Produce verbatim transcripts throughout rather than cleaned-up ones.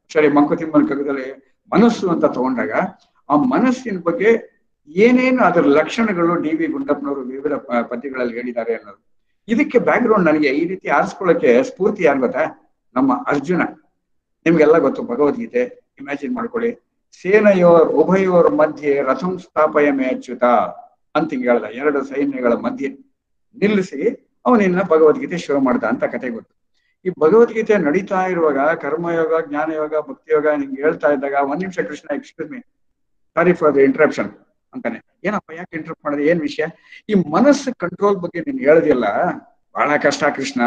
ಸರಿ, ಮಂಕುತಿಮ್ಮನ ಕಗ್ಗದಲ್ಲಿ ಮನಸ್ಸು ಅಂತ ತಗೊಂಡಾಗ ಆ ಮನಸ್ಸಿನ ಬಗ್ಗೆ ಏನೇನು ಅದರ ಲಕ್ಷಣಗಳು ಡಿ ವಿ ಗುಂಡಪ್ಪನವರು ವಿವಿಧ ಪದ್ಯಗಳಲ್ಲಿ ಹೇಳಿದ್ದಾರೆ ಅನ್ನೋದು. ಇದಕ್ಕೆ ಬ್ಯಾಕ್ ಗ್ರೌಂಡ್ ನನಗೆ ಈ ರೀತಿ ಆರಿಸ್ಕೊಳ್ಳೋಕೆ ಸ್ಫೂರ್ತಿ ಯಾರು ಗೊತ್ತಾ? ನಮ್ಮ ಅರ್ಜುನ. ನಿಮ್ಗೆಲ್ಲ ಗೊತ್ತು ಭಗವದ್ಗೀತೆ. ಇಮ್ಯಾಜಿನ್ ಮಾಡ್ಕೊಳ್ಳಿ, ಸೇನೆಯೋರ್ ಉಭಯೋರ್ ಮಧ್ಯೆ ರಥಂ ಸ್ಥಾಪಯಮೆ ಅಚ್ಯುತ ಅಂತ ಹಿಂಗೆ ಹೇಳ್ದ. ಎರಡು ಸೈನ್ಯಗಳ ಮಧ್ಯೆ ನಿಲ್ಲಿಸಿ ಅವನಿನ್ನ ಭಗವದ್ಗೀತೆ ಶುರು ಮಾಡ್ದ ಅಂತ ಕತೆ ಗೊತ್ತು. ಈ ಭಗವದ್ಗೀತೆ ನಡೀತಾ ಇರುವಾಗ ಕರ್ಮಯೋಗ, ಜ್ಞಾನಯೋಗ, ಭಕ್ತಿಯೋಗ ಹಿಂಗೆ ಹೇಳ್ತಾ ಇದ್ದಾಗ ಒಂದ್ ನಿಮಿಷ Krishna, excuse me, sorry for the interruption ಅಂತಾನೆ. ಏನಪ್ಪ ಯಾಕೆ ಇಂಟರಪ್ಟ್ ಮಾಡಿದೆ, ಏನ್ ವಿಷಯ? ಈ ಮನಸ್ಸು ಕಂಟ್ರೋಲ್ ಬಗ್ಗೆ ನೀನ್ ಹೇಳದಿಲ್ಲ, ಬಹಳ ಕಷ್ಟ ಕೃಷ್ಣ.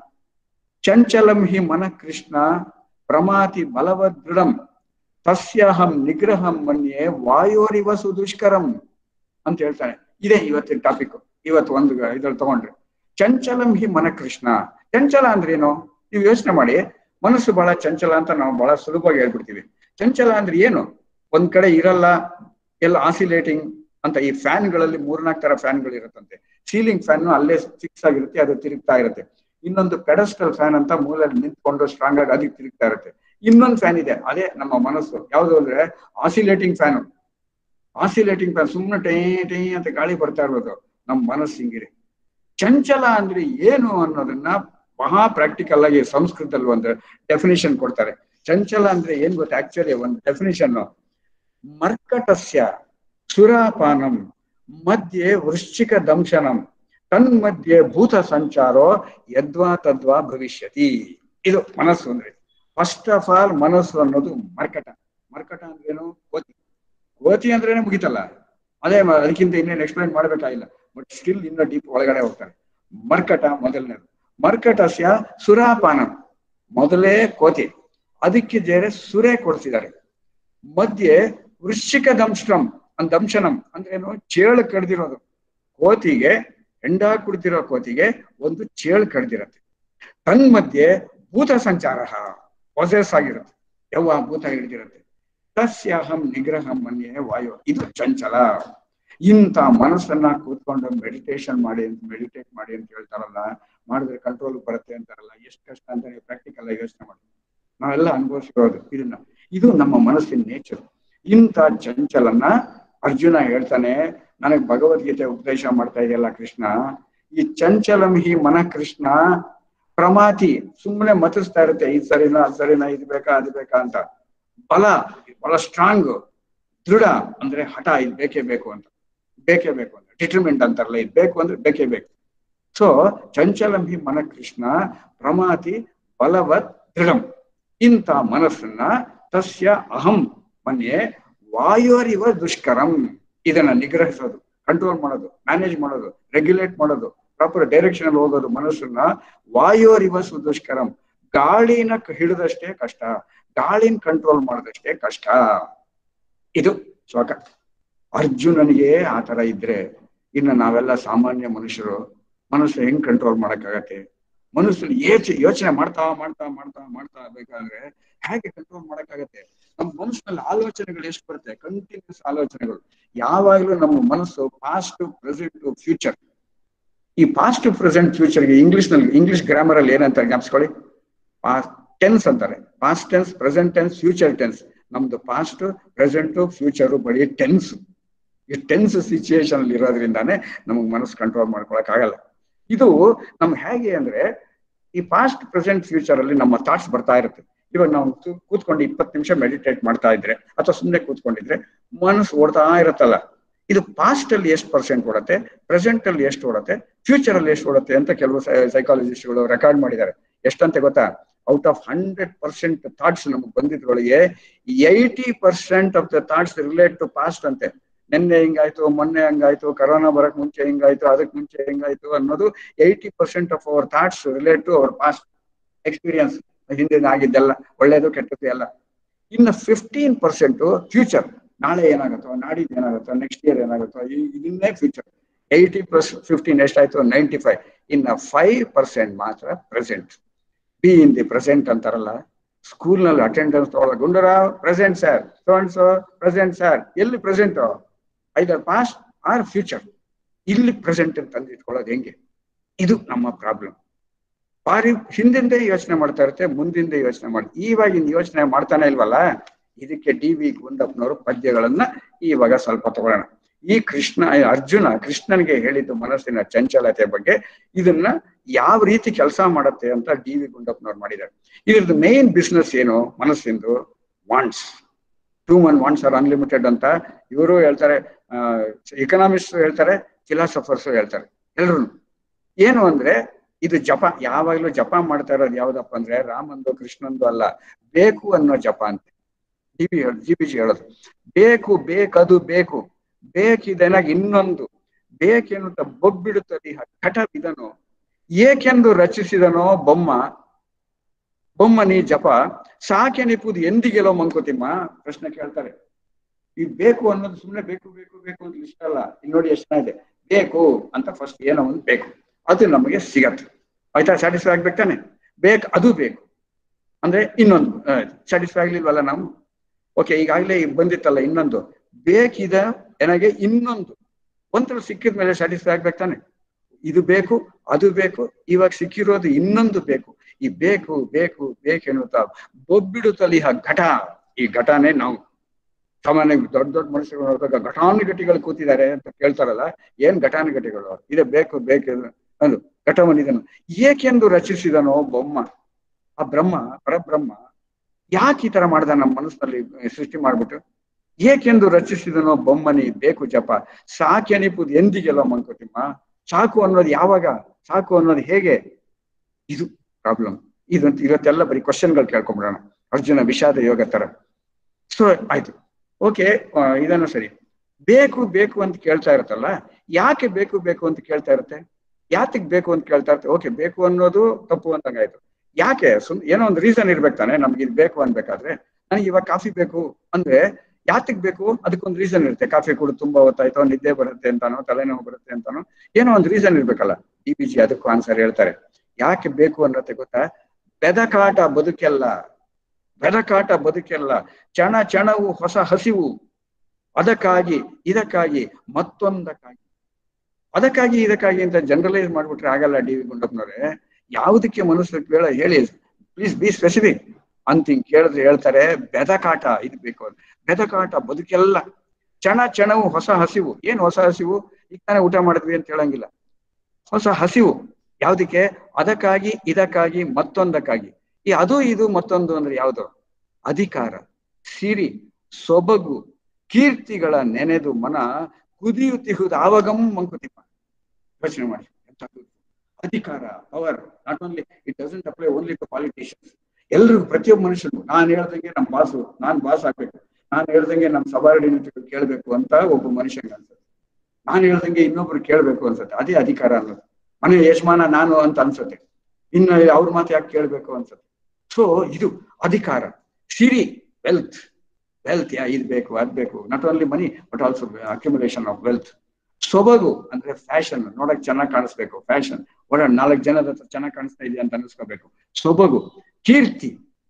ಚಂಚಲಂ ಹಿ ಮನ ಕೃಷ್ಣ ಪ್ರಮಾತಿ ಬಲವದ್ ದೃಢಂ ತಸ್ಯಹಂ ನಿಗ್ರಹಂ ಮನ್ಯೆ ವಾಯೋರಿವ ಸುದುಷ್ಕರಂ ಅಂತ ಹೇಳ್ತಾನೆ. ಇದೇ ಇವತ್ತಿನ ಟಾಪಿಕ್. ಇವತ್ತು ಒಂದು ಇದ್ರಲ್ಲಿ ತಗೊಂಡ್ರೆ ಚಂಚಲಂ ಹಿ ಮನ ಕೃಷ್ಣ. ಚಂಚಲ ಅಂದ್ರೆ ಏನು? ನೀವು ಯೋಚನೆ ಮಾಡಿ. ಮನಸ್ಸು ಬಹಳ ಚಂಚಲ ಅಂತ ನಾವು ಬಹಳ ಸುಲಭವಾಗಿ ಹೇಳ್ಬಿಡ್ತೀವಿ. ಚಂಚಲ ಅಂದ್ರೆ ಏನು? ಒಂದ್ ಕಡೆ ಇರಲ್ಲ, ಎಲ್ಲ ಆಸಿಲೇಟಿಂಗ್ ಅಂತ. ಈ ಫ್ಯಾನ್ಗಳಲ್ಲಿ ಮೂರ್ನಾಲ್ಕು ತರ ಫ್ಯಾನ್ಗಳು ಇರುತ್ತಂತೆ. ಸೀಲಿಂಗ್ ಫ್ಯಾನ್ ಅಲ್ಲೇ ಫಿಕ್ಸ್ ಆಗಿರುತ್ತೆ, ಅದು ತಿರುಗ್ತಾ ಇರುತ್ತೆ. ಇನ್ನೊಂದು ಪೆಡಸ್ಟಲ್ ಫ್ಯಾನ್ ಅಂತ ಮೂಲೆಯಲ್ಲಿ ನಿಂತ್ಕೊಂಡು ಸ್ಟ್ರಾಂಗ್ ಆಗಿ ಅದಕ್ಕೆ ತಿರುಗ್ತಾ ಇರುತ್ತೆ. ಇನ್ನೊಂದು ಫ್ಯಾನ್ ಇದೆ, ಅದೇ ನಮ್ಮ ಮನಸ್ಸು. ಯಾವುದು ಅಂದ್ರೆ ಆಸಿಲೇಟಿಂಗ್ ಫ್ಯಾನ್. ಆಸಿಲೇಟಿಂಗ್ ಫ್ಯಾನ್ ಸುಮ್ಮನೆ ಟೈ ಟೈ ಅಂತ ಗಾಳಿ ಬರ್ತಾ ಇರೋದು. ನಮ್ಮ ಮನಸ್ಸು ಹಿಂಗಿದೆ. ಚಂಚಲ ಅಂದ್ರೆ ಏನು ಅನ್ನೋದನ್ನ ಮಹಾ ಪ್ರಾಕ್ಟಿಕಲ್ ಆಗಿ ಸಂಸ್ಕೃತದಲ್ಲಿ ಒಂದು ಡೆಫಿನಿಷನ್ ಕೊಡ್ತಾರೆ. ಚಂಚಲ ಅಂದ್ರೆ ಏನ್ ಗೊತ್ತಾ? ಆಕ್ಚುಲಿ ಒಂದು ಡೆಫಿನಿಷನ್, ಮರ್ಕಟಸ್ಯ ಸುರಾಪಾನಂ ಮಧ್ಯೆ ವೃಶ್ಚಿಕ ದಂಶನಂ ತನ್ಮಧ್ಯೆ ಭೂತ ಸಂಚಾರೋ ಯದ್ವಾ ತದ್ವಾ ಭವಿಷ್ಯತಿ. ಇದು ಮನಸ್ಸು ಅಂದ್ರೆ. ಫಸ್ಟ್ ಆಫ್ ಆಲ್ ಮನಸ್ಸು ಅನ್ನೋದು ಮರ್ಕಟ. ಮರ್ಕಟ ಅಂದ್ರೆ ಏನು? ಕೋತಿ. ಕೋತಿ ಅಂದ್ರೇನೆ ಮುಗಿತಲ್ಲ, ಅದೇ ಅದಕ್ಕಿಂತ ಇನ್ನೇನು ಎಕ್ಸ್ಪ್ಲೈನ್ ಮಾಡ್ಬೇಕಾಗಿಲ್ಲ. ಬಟ್ ಸ್ಟಿಲ್ ಇನ್ನ ಡೀಪ್ ಒಳಗಡೆ ಹೋಗ್ತಾರೆ. ಮರ್ಕಟ ಮೊದಲನೇದು. ಮರ್ಕಟಸ್ಯ ಸುರಾಪಾನಂ, ಮೊದಲೇ ಕೋತಿ, ಅದಕ್ಕೆ ಬೇರೆ ಸುರೆ ಕೊಡ್ತಿದ್ದಾರೆ. ಮಧ್ಯೆ ವೃಶ್ಚಿಕ ದಂಶನಂ ಅಂತ. ದಂಶನಂ ಅಂದ್ರೆ ಏನು? ಚೇಳು ಕಡ್ದಿರೋದು. ಕೋತಿಗೆ, ಹೆಂಡ ಕುಡ್ತಿರೋ ಕೋತಿಗೆ ಒಂದು ಚೇಳು ಕಡ್ದಿರತ್ತೆ. ತನ್ಮಧ್ಯೆ ಭೂತ ಸಂಚಾರ, ಪೊಸೆಸ್ ಆಗಿರುತ್ತೆ, ಯವ್ವ ಭೂತ ಹಿಡಿದಿರುತ್ತೆ. ತಸ್ಯಾಹಂ ನಿಗ್ರಹಂ ಮನ್ಯೆ ವಾಯು. ಇದು ಚಂಚಲ. ಇಂಥ ಮನಸ್ಸನ್ನ ಕೂತ್ಕೊಂಡು ಮೆಡಿಟೇಷನ್ ಮಾಡಿ ಅಂತ ಮೆಡಿಟೇಟ್ ಮಾಡಿ ಅಂತ ಹೇಳ್ತಾರಲ್ಲ, ಮಾಡಿದ್ರೆ ಕಂಟ್ರೋಲ್ ಬರುತ್ತೆ ಅಂತಾರಲ್ಲ, ಎಷ್ಟು ಕಷ್ಟ ಅಂತ ನೀವು ಪ್ರಾಕ್ಟಿಕಲ್ ಆಗಿ ಯೋಚನೆ ಮಾಡಿ. ನಾವೆಲ್ಲ ಅನುಭವಿಸಿರೋದು ಇದನ್ನ. ಇದು ನಮ್ಮ ಮನಸ್ಸಿನ ನೇಚರ್. ಇಂಥ ಚಂಚಲನ್ನ ಅರ್ಜುನ ಹೇಳ್ತಾನೆ, ನನಗ್ ಭಗವದ್ಗೀತೆ ಉಪದೇಶ ಮಾಡ್ತಾ ಇದೆಯಲ್ಲ ಕೃಷ್ಣ, ಈ ಚಂಚಲಂ ಹಿ ಮನ ಕೃಷ್ಣ ಪ್ರಮಾತಿ, ಸುಮ್ಮನೆ ಮತಿಸ್ತಾ ಇರುತ್ತೆ, ಇದು ಸರಿನಾ ಅದು ಸರಿನಾ, ಇದು ಬೇಕಾ ಅದು ಬೇಕಾ ಅಂತ. ಬಲ, ಬಹಳ ಸ್ಟ್ರಾಂಗ್. ದೃಢ ಅಂದ್ರೆ ಹಠ, ಇದು ಬೇಕೇ ಬೇಕು ಅಂತ, ಬೇಕೇ ಬೇಕು ಅಂತ ಡಿಟರ್ಮೆಂಟ್ ಅಂತಾರಲ್ಲ, ಇದು ಬೇಕು ಅಂದ್ರೆ ಬೇಕೇ ಬೇಕು. ಸೊ ಚಂಚಲಂ ಹಿ ಮನ ಕೃಷ್ಣ ಪ್ರಮಾತಿ ಬಲವತ್ ದೃಢಂ. ಇಂಥ ಮನಸ್ಸನ್ನ ತಸ್ಯ ಅಹಂ ಮನ್ಯೆ ವಾಯೋರಿವ ದುಷ್ಕರಂ. ಇದನ್ನ ನಿಗ್ರಹಿಸೋದು, ಕಂಟ್ರೋಲ್ ಮಾಡೋದು, ಮ್ಯಾನೇಜ್ ಮಾಡೋದು, ರೆಗ್ಯುಲೇಟ್ ಮಾಡೋದು, ಪ್ರಾಪರ್ ಡೈರೆಕ್ಷನ್ ಅಲ್ಲಿ ಹೋಗೋದು ಮನಸ್ಸನ್ನ ವಾಯೋರಿವ ಸುದುಷ್ಕರಂ. ಗಾಳಿನ ಹಿಡಿದಷ್ಟೇ ಕಷ್ಟ, ಗಾಳಿನ ಕಂಟ್ರೋಲ್ ಮಾಡೋದಷ್ಟೇ ಕಷ್ಟ. ಇದು ಶ್ಲೋಕ. ಅರ್ಜುನನಿಗೆ ಆ ತರ ಇದ್ರೆ ಇನ್ನು ನಾವೆಲ್ಲ ಸಾಮಾನ್ಯ ಮನುಷ್ಯರು ಮನಸ್ಸು ಹೆಂಗ್ ಕಂಟ್ರೋಲ್ ಮಾಡಕ್ಕಾಗತ್ತೆ? ಮನಸ್ಸಲ್ಲಿ ಏಚ್ ಯೋಚನೆ ಮಾಡ್ತಾ ಮಾಡ್ತಾ ಮಾಡ್ತಾ ಮಾಡ್ತಾ ಬೇಕಾದ್ರೆ ಹೇಗೆ ಕಂಟ್ರೋಲ್ ಮಾಡಕ್ಕಾಗತ್ತೆ? ನಮ್ಮ ಮನಸ್ಸಿನಲ್ಲಿ ಆಲೋಚನೆಗಳು ಎಷ್ಟು ಬರುತ್ತೆ? ಕಂಟಿನ್ಯೂಸ್ ಆಲೋಚನೆಗಳು. ಯಾವಾಗ್ಲೂ ನಮ್ಮ ಮನಸ್ಸು ಪಾಸ್ಟ್, ಪ್ರೆಸೆಂಟ್, ಫ್ಯೂಚರ್. ಈ ಪಾಸ್ಟ್, ಪ್ರೆಸೆಂಟ್, ಫ್ಯೂಚರ್ಗೆ ಇಂಗ್ಲಿಷ್ ನಲ್ಲಿ, ಇಂಗ್ಲಿಷ್ ಗ್ರಾಮರ್ ಅಲ್ಲಿ ಏನಂತಾರೆ ಜ್ಞಾಪಿಸ್ಕೊಳ್ಳಿ? ಪಾಸ್ಟ್ ಟೆನ್ಸ್ ಅಂತಾರೆ. Past tense, present tense, future tense. ನಮ್ದು ಪಾಸ್ಟ್, ಪ್ರೆಸೆಂಟ್, ಫ್ಯೂಚರ್ ಬರೀ ಟೆನ್ಸ್. ಈ ಟೆನ್ಸ್ ಸಿಚುಯೇಷನ್ ಅಲ್ಲಿ ಇರೋದ್ರಿಂದಾನೇ ನಮಗ್ ಮನಸ್ಸು ಕಂಟ್ರೋಲ್ ಮಾಡ್ಕೊಳಕ್ ಆಗಲ್ಲ. ಇದು ನಮ್ಗೆ ಹೇಗೆ ಅಂದ್ರೆ, ಈ ಪಾಸ್ಟ್, ಪ್ರೆಸೆಂಟ್, ಫ್ಯೂಚರ್ ಅಲ್ಲಿ ನಮ್ಮ ಥಾಟ್ಸ್ ಬರ್ತಾ ಇರುತ್ತೆ. ಇವಾಗ ನಾವು ಕೂತ್ಕೊಂಡು ಇಪ್ಪತ್ತು ನಿಮಿಷ ಮೆಡಿಟೇಟ್ ಮಾಡ್ತಾ ಇದ್ರೆ ಅಥವಾ ಸುಮ್ಮನೆ ಕೂತ್ಕೊಂಡಿದ್ರೆ ಮನಸ್ಸು ಓಡ್ತಾ ಇರುತ್ತಲ್ಲ, ಇದು ಪಾಸ್ಟ್ ಅಲ್ಲಿ ಎಷ್ಟು ಪರ್ಸೆಂಟ್ ಓಡುತ್ತೆ, ಪ್ರೆಸೆಂಟ್ ಅಲ್ಲಿ ಎಷ್ಟು ಓಡುತ್ತೆ, ಫ್ಯೂಚರ್ ಅಲ್ಲಿ ಎಷ್ಟು ಓಡುತ್ತೆ ಅಂತ ಕೆಲವು ಸೈಕಾಲಜಿಸ್ಟ್ಗಳು ರೆಕಾರ್ಡ್ ಮಾಡಿದ್ದಾರೆ. ಎಷ್ಟಂತೆ ಗೊತ್ತಾ? Out of hundred percent thoughts ನಮ್ಗೆ ಬಂದಿದ್ರೊಳಗೆ eighty percent of the thoughts relate to past ಅಂತೆ. ನಿನ್ನೆ ಹಿಂಗಾಯ್ತು, ಮೊನ್ನೆ ಹಂಗಾಯ್ತು, ಕರೋನಾ ಬರಕ್ ಮುಂಚೆ ಹಿಂಗಾಯ್ತು, ಅದಕ್ ಮುಂಚೆ ಹಿಂಗಾಯ್ತು ಅನ್ನೋದು eighty percent of our thoughts relate to our past experience. ಹಿಂದಿನ ಆಗಿದ್ದೆಲ್ಲ, ಒಳ್ಳೇದು ಕೆಟ್ಟದ್ದು ಎಲ್ಲ. ಇನ್ನು ಫಿಫ್ಟೀನ್ ಪರ್ಸೆಂಟ್ ಫ್ಯೂಚರ್, ನಾಳೆ ಏನಾಗುತ್ತೋ, ನಾಡಿದ್ದು ಏನಾಗುತ್ತೋ, ನೆಕ್ಸ್ಟ್ ಇಯರ್ ಏನಾಗುತ್ತೋ, ಇನ್ನೇ ಫ್ಯೂಚರ್. ಏಯ್ಟಿ ಪ್ಲಸ್ ಫಿಫ್ಟೀನ್ ಎಷ್ಟಾಯ್ತು? Ninety five. ಇನ್ನು ಫೈವ್ ಪರ್ಸೆಂಟ್ ಮಾತ್ರ present. Be in the present ಅಂತಾರಲ್ಲ, ಸ್ಕೂಲ್ ನಲ್ಲಿ ಅಟೆಂಡೆನ್ಸ್ ತಗೊಳ್ಳೋ Gundarao present sir, so and so present sir. ಎಲ್ಲಿ present? Either past or future. ಇಲ್ಲಿ ಪ್ರೆಸೆಂಟ್ ಅಂತ ತಂದಿಟ್ಕೊಳ್ಳೋದು ಹೆಂಗೆ? ಇದು ನಮ್ಮ ಪ್ರಾಬ್ಲಮ್. ಬಾರಿ ಹಿಂದಿಂದೆ ಯೋಚನೆ ಮಾಡ್ತಾ ಇರುತ್ತೆ, ಮುಂದಿಂದೆ ಯೋಚನೆ ಮಾಡಿ ಇವಾಗಿನ ಯೋಚನೆ ಮಾಡ್ತಾನೆ ಇಲ್ವಲ್ಲ. ಇದಕ್ಕೆ ಡಿ ವಿ ಗುಂಡಪ್ಪನವರು ಪದ್ಯಗಳನ್ನ ಇವಾಗ ಸ್ವಲ್ಪ ತಗೊಳ್ಳೋಣ. ಈ ಕೃಷ್ಣ ಅರ್ಜುನ ಕೃಷ್ಣನಿಗೆ ಹೇಳಿದ್ದು ಮನಸ್ಸಿನ ಚಂಚಲತೆ ಬಗ್ಗೆ, ಇದನ್ನ ಯಾವ ರೀತಿ ಕೆಲಸ ಮಾಡುತ್ತೆ ಅಂತ ಡಿ ವಿ ಗುಂಡಪ್ಪನವ್ರು ಮಾಡಿದ್ದಾರೆ. ಇದ್ರದ್ದು ಮೇನ್ ಬಿಸ್ನೆಸ್ ಏನು? ಮನಸ್ಸಿಂದು wants. Human wants are unlimited ಅಂತ ಇವರು ಹೇಳ್ತಾರೆ, ಎಕನಾಮಿಸ್ಟ್ ಹೇಳ್ತಾರೆ, ಫಿಲಾಸಫರ್ಸ್ ಹೇಳ್ತಾರೆ, ಎಲ್ರು. ಏನು ಅಂದ್ರೆ ಇದು ಜಪ, ಯಾವಾಗ್ಲೂ ಜಪ ಮಾಡ್ತಾ ಇರೋದು ಯಾವ್ದಪ್ಪ ಅಂದ್ರೆ ರಾಮಂದು ಕೃಷ್ಣಂದು ಅಲ್ಲ, ಬೇಕು ಅನ್ನೋ ಜಪ ಅಂತ ಜಿ ಬಿ ಜಿ ಬಿ ಜಿ ಹೇಳೋದು. ಬೇಕು ಬೇಕದು ಬೇಕು, ಬೇಕಿದೆನಾಗ ಇನ್ನೊಂದು ಬೇಕೆನ್ನುತ್ತ ಬೊಬ್ಬಿಡುತ್ತದೆ ಘಟವಿದನು, ಏಕೆಂದು ರಚಿಸಿದನೋ ಬೊಮ್ಮ ಬೊಮ್ಮನಿ ಜಪ, ಸಾಕೆನಿಪುದು ಎಂದಿಗೆಲೋ ಮಂಕುತಿಮ್ಮ. ಪ್ರಶ್ನೆ ಕೇಳ್ತಾರೆ. ಈ ಬೇಕು ಅನ್ನೋದು ಸುಮ್ಮನೆ ಬೇಕು ಬೇಕು ಬೇಕು ಅಂತ ಇಷ್ಟ ಅಲ್ಲ. ಇಲ್ಲಿ ನೋಡಿ ಎಷ್ಟು ಇದೆ ಬೇಕು ಅಂತ. ಫಸ್ಟ್ ಏನೋ ಒಂದು ಬೇಕು, ಅದು ನಮಗೆ ಸಿಗತ್ತೆ, ಆಯ್ತಾ? ಸ್ಯಾಟಿಸ್ಫೈ ಆಗ್ಬೇಕು ತಾನೆ? ಬೇಕು ಅದು ಬೇಕು ಅಂದ್ರೆ ಇನ್ನೊಂದು ಸ್ಯಾಟಿಸ್ಫೈ ಆಗ್ಲಿಲ್ವಲ್ಲ ನಾವು? ಓಕೆ, ಈಗಾಗ್ಲೇ ಬಂದಿತ್ತಲ್ಲ ಇನ್ನೊಂದು ಬೇಕಿದೆ ನನಗೆ ಇನ್ನೊಂದು, ಒಂಥರ ಸಿಕ್ಕಿದ ಮೇಲೆ ಸ್ಯಾಟಿಸ್ಫೈ ಆಗ್ಬೇಕು ತಾನೆ? ಇದು ಬೇಕು ಅದು ಬೇಕು, ಇವಾಗ ಸಿಕ್ಕಿರೋದು ಇನ್ನೊಂದು ಬೇಕು. ಈ ಬೇಕು ಬೇಕು ಬೇಕೆನ್ನುತ್ತಾ ಬೊಬ್ಬಿಡುತ್ತಲ್ಲಿ ಆ ಘಟ, ಈ ಘಟನೆ ನಾವು ಸಾಮಾನ್ಯ ದೊಡ್ಡ ದೊಡ್ಡ ಮನುಷ್ಯರು ನೋಡ್ಬೇಕು, ಘಟಾನುಘಟಿಗಳು ಕೂತಿದ್ದಾರೆ ಅಂತ ಕೇಳ್ತಾರಲ್ಲ, ಏನ್ ಘಟಾನುಘಟಿಗಳು? ಇದೆ ಬೇಕು ಬೇಕು ಅಂದು ಘಟವನಿದನು, ಏಕೆಂದು ರಚಿಸಿದನೋ ಬೊಮ್ಮ. ಆ ಬ್ರಹ್ಮ ಪರಬ್ರಹ್ಮ ಯಾಕೆ ಈ ತರ ಮಾಡ್ದ ನಮ್ಮ ಮನಸ್ಸಿನಲ್ಲಿ ಸೃಷ್ಟಿ ಮಾಡ್ಬಿಟ್ಟು? ಏಕೆಂದು ರಚಿಸಿದನೋ ಬೊಮ್ಮನಿ ಬೇಕು ಜಪ, ಸಾಕೆನಿಪುದು ಎಂದಿಗೆಲ್ಲೋ ಮಂಕುತಿಮ್ಮ. ಸಾಕು ಅನ್ನೋದು ಯಾವಾಗ, ಸಾಕು ಅನ್ನೋದು ಹೇಗೆ? ಇದು ಪ್ರಾಬ್ಲಮ್. ಇದಂತ ಇವತ್ತೆಲ್ಲ ಬರೀ ಕ್ವಶನ್ಗಳು ಕೇಳ್ಕೊಂಡ್ಬಿಡೋಣ, ಅರ್ಜುನ ವಿಷಾದ ಯೋಗ ತರ. ಸೊ ಆಯ್ತು, ಓಕೆ, ಇದನ್ನು ಸರಿ. ಬೇಕು ಬೇಕು ಅಂತ ಕೇಳ್ತಾ ಇರುತ್ತಲ್ಲ, ಯಾಕೆ ಬೇಕು ಬೇಕು ಅಂತ ಕೇಳ್ತಾ ಇರುತ್ತೆ? ಯಾತಿಗ್ ಬೇಕು ಅಂತ ಕೇಳ್ತಾ ಇರುತ್ತೆ? ಓಕೆ, ಬೇಕು ಅನ್ನೋದು ತಪ್ಪು ಅಂತಂಗಾಯ್ತು. ಯಾಕೆ? ಸುಮ್ ಏನೋ ಒಂದು ರೀಸನ್ ಇರ್ಬೇಕು ತಾನೆ ನಮ್ಗೆ ಇದು ಬೇಕು ಅನ್ಬೇಕಾದ್ರೆ. ನನಗೆ ಇವಾಗ ಕಾಫಿ ಬೇಕು ಅಂದ್ರೆ ಯಾತಿಗ್ ಬೇಕು? ಅದಕ್ಕೊಂದು ರೀಸನ್ ಇರುತ್ತೆ. ಕಾಫಿ ಕುಡಿದು ತುಂಬಾ ಹೊತ್ತಾಯ್ತೋ, ನಿದ್ದೆ ಬರುತ್ತೆ ಅಂತಾನೋ, ತಲೆನೋವು ಬರುತ್ತೆ ಅಂತಾನೋ, ಏನೋ ಒಂದು ರೀಸನ್ ಇರ್ಬೇಕಲ್ಲ. ಡಿ ಬಿ ಜಿ ಅದಕ್ಕೂ ಆನ್ಸರ್ ಹೇಳ್ತಾರೆ. ಯಾಕೆ ಬೇಕು ಅನ್ನತ್ತೆ ಗೊತ್ತಾ? ಬೆದಕಾಟ ಬದುಕೆಲ್ಲ, ಬೆದಕಾಟ ಬದುಕೆಲ್ಲ, ಚಣ ಚಣವು ಹೊಸ ಹಸಿವು, ಅದಕ್ಕಾಗಿ ಇದಕ್ಕಾಗಿ ಮತ್ತೊಂದಕ್ಕಾಗಿ. ಅದಕ್ಕಾಗಿ ಇದಕ್ಕಾಗಿ ಅಂತ ಜನರಲೈಸ್ ಮಾಡ್ಬಿಟ್ರೆ ಆಗಲ್ಲ ಡಿ ವಿ ಗುಂಡಪ್ಪನವ್ರೆ. ಯಾವುದಕ್ಕೆ ಮನಸ್ಸು ಕೇಳ ಹೇಳಿ, ಪ್ಲೀಸ್ ಬಿ ಸ್ಪೆಸಿಫಿಕ್ ಅಂತ ಹಿಂಗ್ ಕೇಳಿದ್ರೆ ಹೇಳ್ತಾರೆ ಬೆದಕಾಟ ಇದು ಬೇಕು ಅಂತ. ಬೆದಕಾಟ ಬದುಕೆಲ್ಲ, ಚಣ ಚಣವು ಹೊಸ ಹಸಿವು. ಏನ್ ಹೊಸ ಹಸಿವು? ಈಗ ತಾನೇ ಊಟ ಮಾಡಿದ್ವಿ ಅಂತ ಹೇಳಂಗಿಲ್ಲ. ಹೊಸ ಹಸಿವು ಯಾವ್ದಕ್ಕೆ? ಅದಕ್ಕಾಗಿ ಇದಕ್ಕಾಗಿ ಮತ್ತೊಂದಕ್ಕಾಗಿ. ಈ ಅದು ಇದು ಮತ್ತೊಂದು ಅಂದ್ರೆ ಯಾವುದು? ಅಧಿಕಾರ, ಸಿರಿ, ಸೊಬಗು, ಕೀರ್ತಿಗಳ ನೆನೆದು ಮನ ಕುದಿಯುತ್ತಿಹುದು ಆವಗಂ ಮಂಕುತಿಮ್ಮ. ಯೋಚನೆ ಮಾಡಿ, ಅಧಿಕಾರ, power, not only it doesn't apply only to politicians. ಎಲ್ರಿಗೂ, ಪ್ರತಿಯೊಬ್ಬ ಮನುಷ್ಯನು ನಾನು ಹೇಳ್ದಂಗೆ ನಮ್ಮ ಬಾಸು, ನಾನ್ ಬಾಸ್ ಆಗ್ಬೇಕು, ನಾನು ಹೇಳ್ದಂಗೆ ನಮ್ಮ ಸಬಾರ್ಡಿನೇಟ್ ಕೇಳ್ಬೇಕು ಅಂತ ಒಬ್ಬ ಮನುಷ್ಯಂಗೆ ಅನ್ಸುತ್ತೆ. ನಾನು ಹೇಳ್ದಂಗೆ ಇನ್ನೊಬ್ರು ಕೇಳ್ಬೇಕು ಅನ್ಸುತ್ತೆ. ಅದೇ ಅಧಿಕಾರ ಅನ್ನೋದು. ಮನೆ ಯಜಮಾನ ನಾನು ಅಂತ ಅನ್ಸುತ್ತೆ, ಇನ್ನು ಅವ್ರ ಮಾತು ಯಾಕೆ ಕೇಳ್ಬೇಕು ಅನ್ಸುತ್ತೆ. ಸೊ ಇದು ಅಧಿಕಾರ. ಸಿರಿ, ವೆಲ್ತ್, ವೆಲ್ತ್ ಯಾ ಇದು ಬೇಕು ಅದ್ ಬೇಕು, not only money but also accumulation of wealth. ಸೊಬಗು ಅಂದ್ರೆ ಫ್ಯಾಷನ್, ನೋಡಕ್ ಚೆನ್ನಾಗಿ ಕಾಣಿಸ್ಬೇಕು, ಫ್ಯಾಷನ್, ಒಳ್ಳೆ ನಾಲ್ಕು ಜನದ ಹತ್ರ ಚೆನ್ನಾಗಿ ಕಾಣಿಸ್ತಾ ಇದೆ ಅಂತ ಅನಿಸ್ಕೋಬೇಕು, ಸೊಬಗು. ಕೀರ್ತಿ,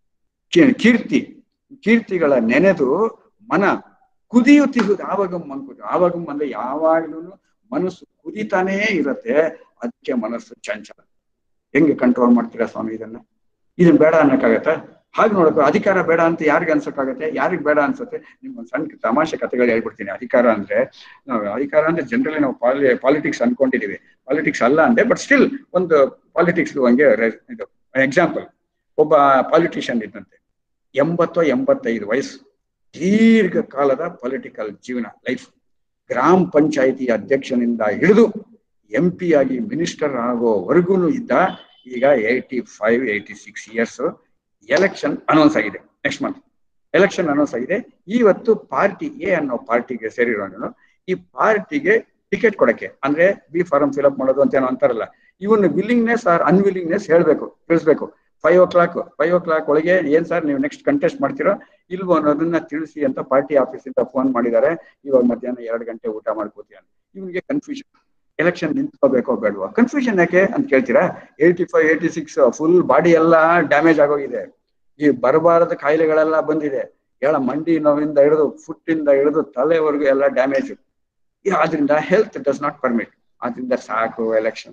ಕೀರ್ತಿ ಕೀರ್ತಿಗಳ ನೆನೆದು ಮನ ಕುದಿಯುತ್ತಿರುವುದು ಆವಾಗಂ ಮಂಕುತ. ಆವಾಗಂ ಅಂದ್ರೆ ಯಾವಾಗ್ಲೂ ಮನಸ್ಸು ಕುದಿತಾನೇ ಇರತ್ತೆ, ಅದಕ್ಕೆ ಮನಸ್ಸು ಚಂಚಲ. ಹೆಂಗೆ ಕಂಟ್ರೋಲ್ ಮಾಡ್ತೀರಾ ಸ್ವಾಮಿ ಇದನ್ನ? ಇದನ್ನ ಬೇಡ ಅನ್ನಕ್ಕಾಗತ್ತ? ಹಾಗೆ ನೋಡಬೇಕು. ಅಧಿಕಾರ ಬೇಡ ಅಂತ ಯಾರಿಗೆ ಅನ್ಸಕ್ಕಾಗತ್ತೆ? ಯಾರಿಗ್ ಬೇಡ ಅನ್ಸುತ್ತೆ? ನಿಮ್ಗೊಂದು ಸಣ್ಣ ತಮಾಷೆ ಕಥೆಗಳು ಹೇಳ್ಬಿಡ್ತೀನಿ. ಅಧಿಕಾರ ಅಂದ್ರೆ ನಾವು ಅಧಿಕಾರ ಅಂದ್ರೆ ಜನರಲಿ ನಾವು ಪಾಲಿ ಪಾಲಿಟಿಕ್ಸ್ ಅನ್ಕೊಂಡಿದೀವಿ. ಪಾಲಿಟಿಕ್ಸ್ ಅಲ್ಲ ಅಂದ್ರೆ, ಬಟ್ ಸ್ಟಿಲ್ ಒಂದು ಪಾಲಿಟಿಕ್ಸ್ ಹಂಗೆ ಇದು ಎಕ್ಸಾಂಪಲ್. ಒಬ್ಬ ಪಾಲಿಟಿಷಿಯನ್ ಇದ್ದಂತೆ, ಎಂಬತ್ತೋ ಎಂಬತ್ತೈದು ವಯಸ್ಸು, ದೀರ್ಘ ಕಾಲದ ಪೊಲಿಟಿಕಲ್ ಜೀವನ ಲೈಫ್. ಗ್ರಾಮ ಪಂಚಾಯಿತಿ ಅಧ್ಯಕ್ಷನಿಂದ ಹಿಡಿದು ಎಂ ಪಿ ಆಗಿ ಮಿನಿಸ್ಟರ್ ಆಗೋವರೆಗೂ ಇದ್ದ. ಈಗ eighty five eighty six years. Election announce ಆಗಿದೆ, ನೆಕ್ಸ್ಟ್ ಮಂತ್ ಎಲೆಕ್ಷನ್ ಅನೌನ್ಸ್ ಆಗಿದೆ. ಇವತ್ತು ಪಾರ್ಟಿ ಎ ಅನ್ನೋ ಪಾರ್ಟಿಗೆ ಸೇರಿರೋನು. ಈ ಪಾರ್ಟಿಗೆ ಟಿಕೆಟ್ ಕೊಡಕ್ಕೆ ಅಂದ್ರೆ ಬಿ ಫಾರಂ ಫಿಲ್ಅಪ್ ಮಾಡೋದು ಅಂತ ಏನೋ ಅಂತಾರಲ್ಲ, ಇವನ್ ವಿಲ್ಲಿಂಗ್ನೆಸ್ ಆರ್ ಅನ್ವಿಲ್ಲಿಂಗ್ನೆಸ್ ಹೇಳ್ಬೇಕು, ತಿಳಿಸ್ಬೇಕು. Five o'clock five o'clock ಒಳಗೆ ಏನ್ ಸರ್ ನೀವು ನೆಕ್ಸ್ಟ್ ಕಂಟೆಸ್ಟ್ ಮಾಡ್ತಿರೋ ಇಲ್ವೋ ಅನ್ನೋದನ್ನ ತಿಳಿಸಿ ಅಂತ ಪಾರ್ಟಿ ಆಫೀಸಿಂದ ಫೋನ್ ಮಾಡಿದ್ದಾರೆ. ಇವಾಗ ಮಧ್ಯಾಹ್ನ ಎರಡು ಗಂಟೆ ಊಟ ಮಾಡ್ಕೋತೀಯಾನೆ. ಇವನಿಗೆ ಕನ್ಫ್ಯೂಷನ್, ಎಲೆಕ್ಷನ್ ನಿಂತ್ಕೋಬೇಕೋ ಬೇಡವಾ? ಕನ್ಫ್ಯೂಷನ್ ಯಾಕೆ ಅಂತ ಕೇಳ್ತೀರಾ? Eighty five eighty six full body ಎಲ್ಲ ಡ್ಯಾಮೇಜ್ ಆಗೋಗಿದೆ. ಈ ಬರಬಾರದ ಕಾಯಿಲೆಗಳೆಲ್ಲ ಬಂದಿದೆ. ಹೇಳ ಮಂಡಿ ನೋವಿಂದ ಹಿಡಿದು ಫುಟ್ ಇಂದ ಹಿಡಿದು ತಲೆವರೆಗೂ ಎಲ್ಲ ಡ್ಯಾಮೇಜ್. ಆದ್ರಿಂದ ಹೆಲ್ತ್ ಡಸ್ ನಾಟ್ ಪರ್ಮಿಟ್. ಆದ್ರಿಂದ ಸಾಕು ಎಲೆಕ್ಷನ್.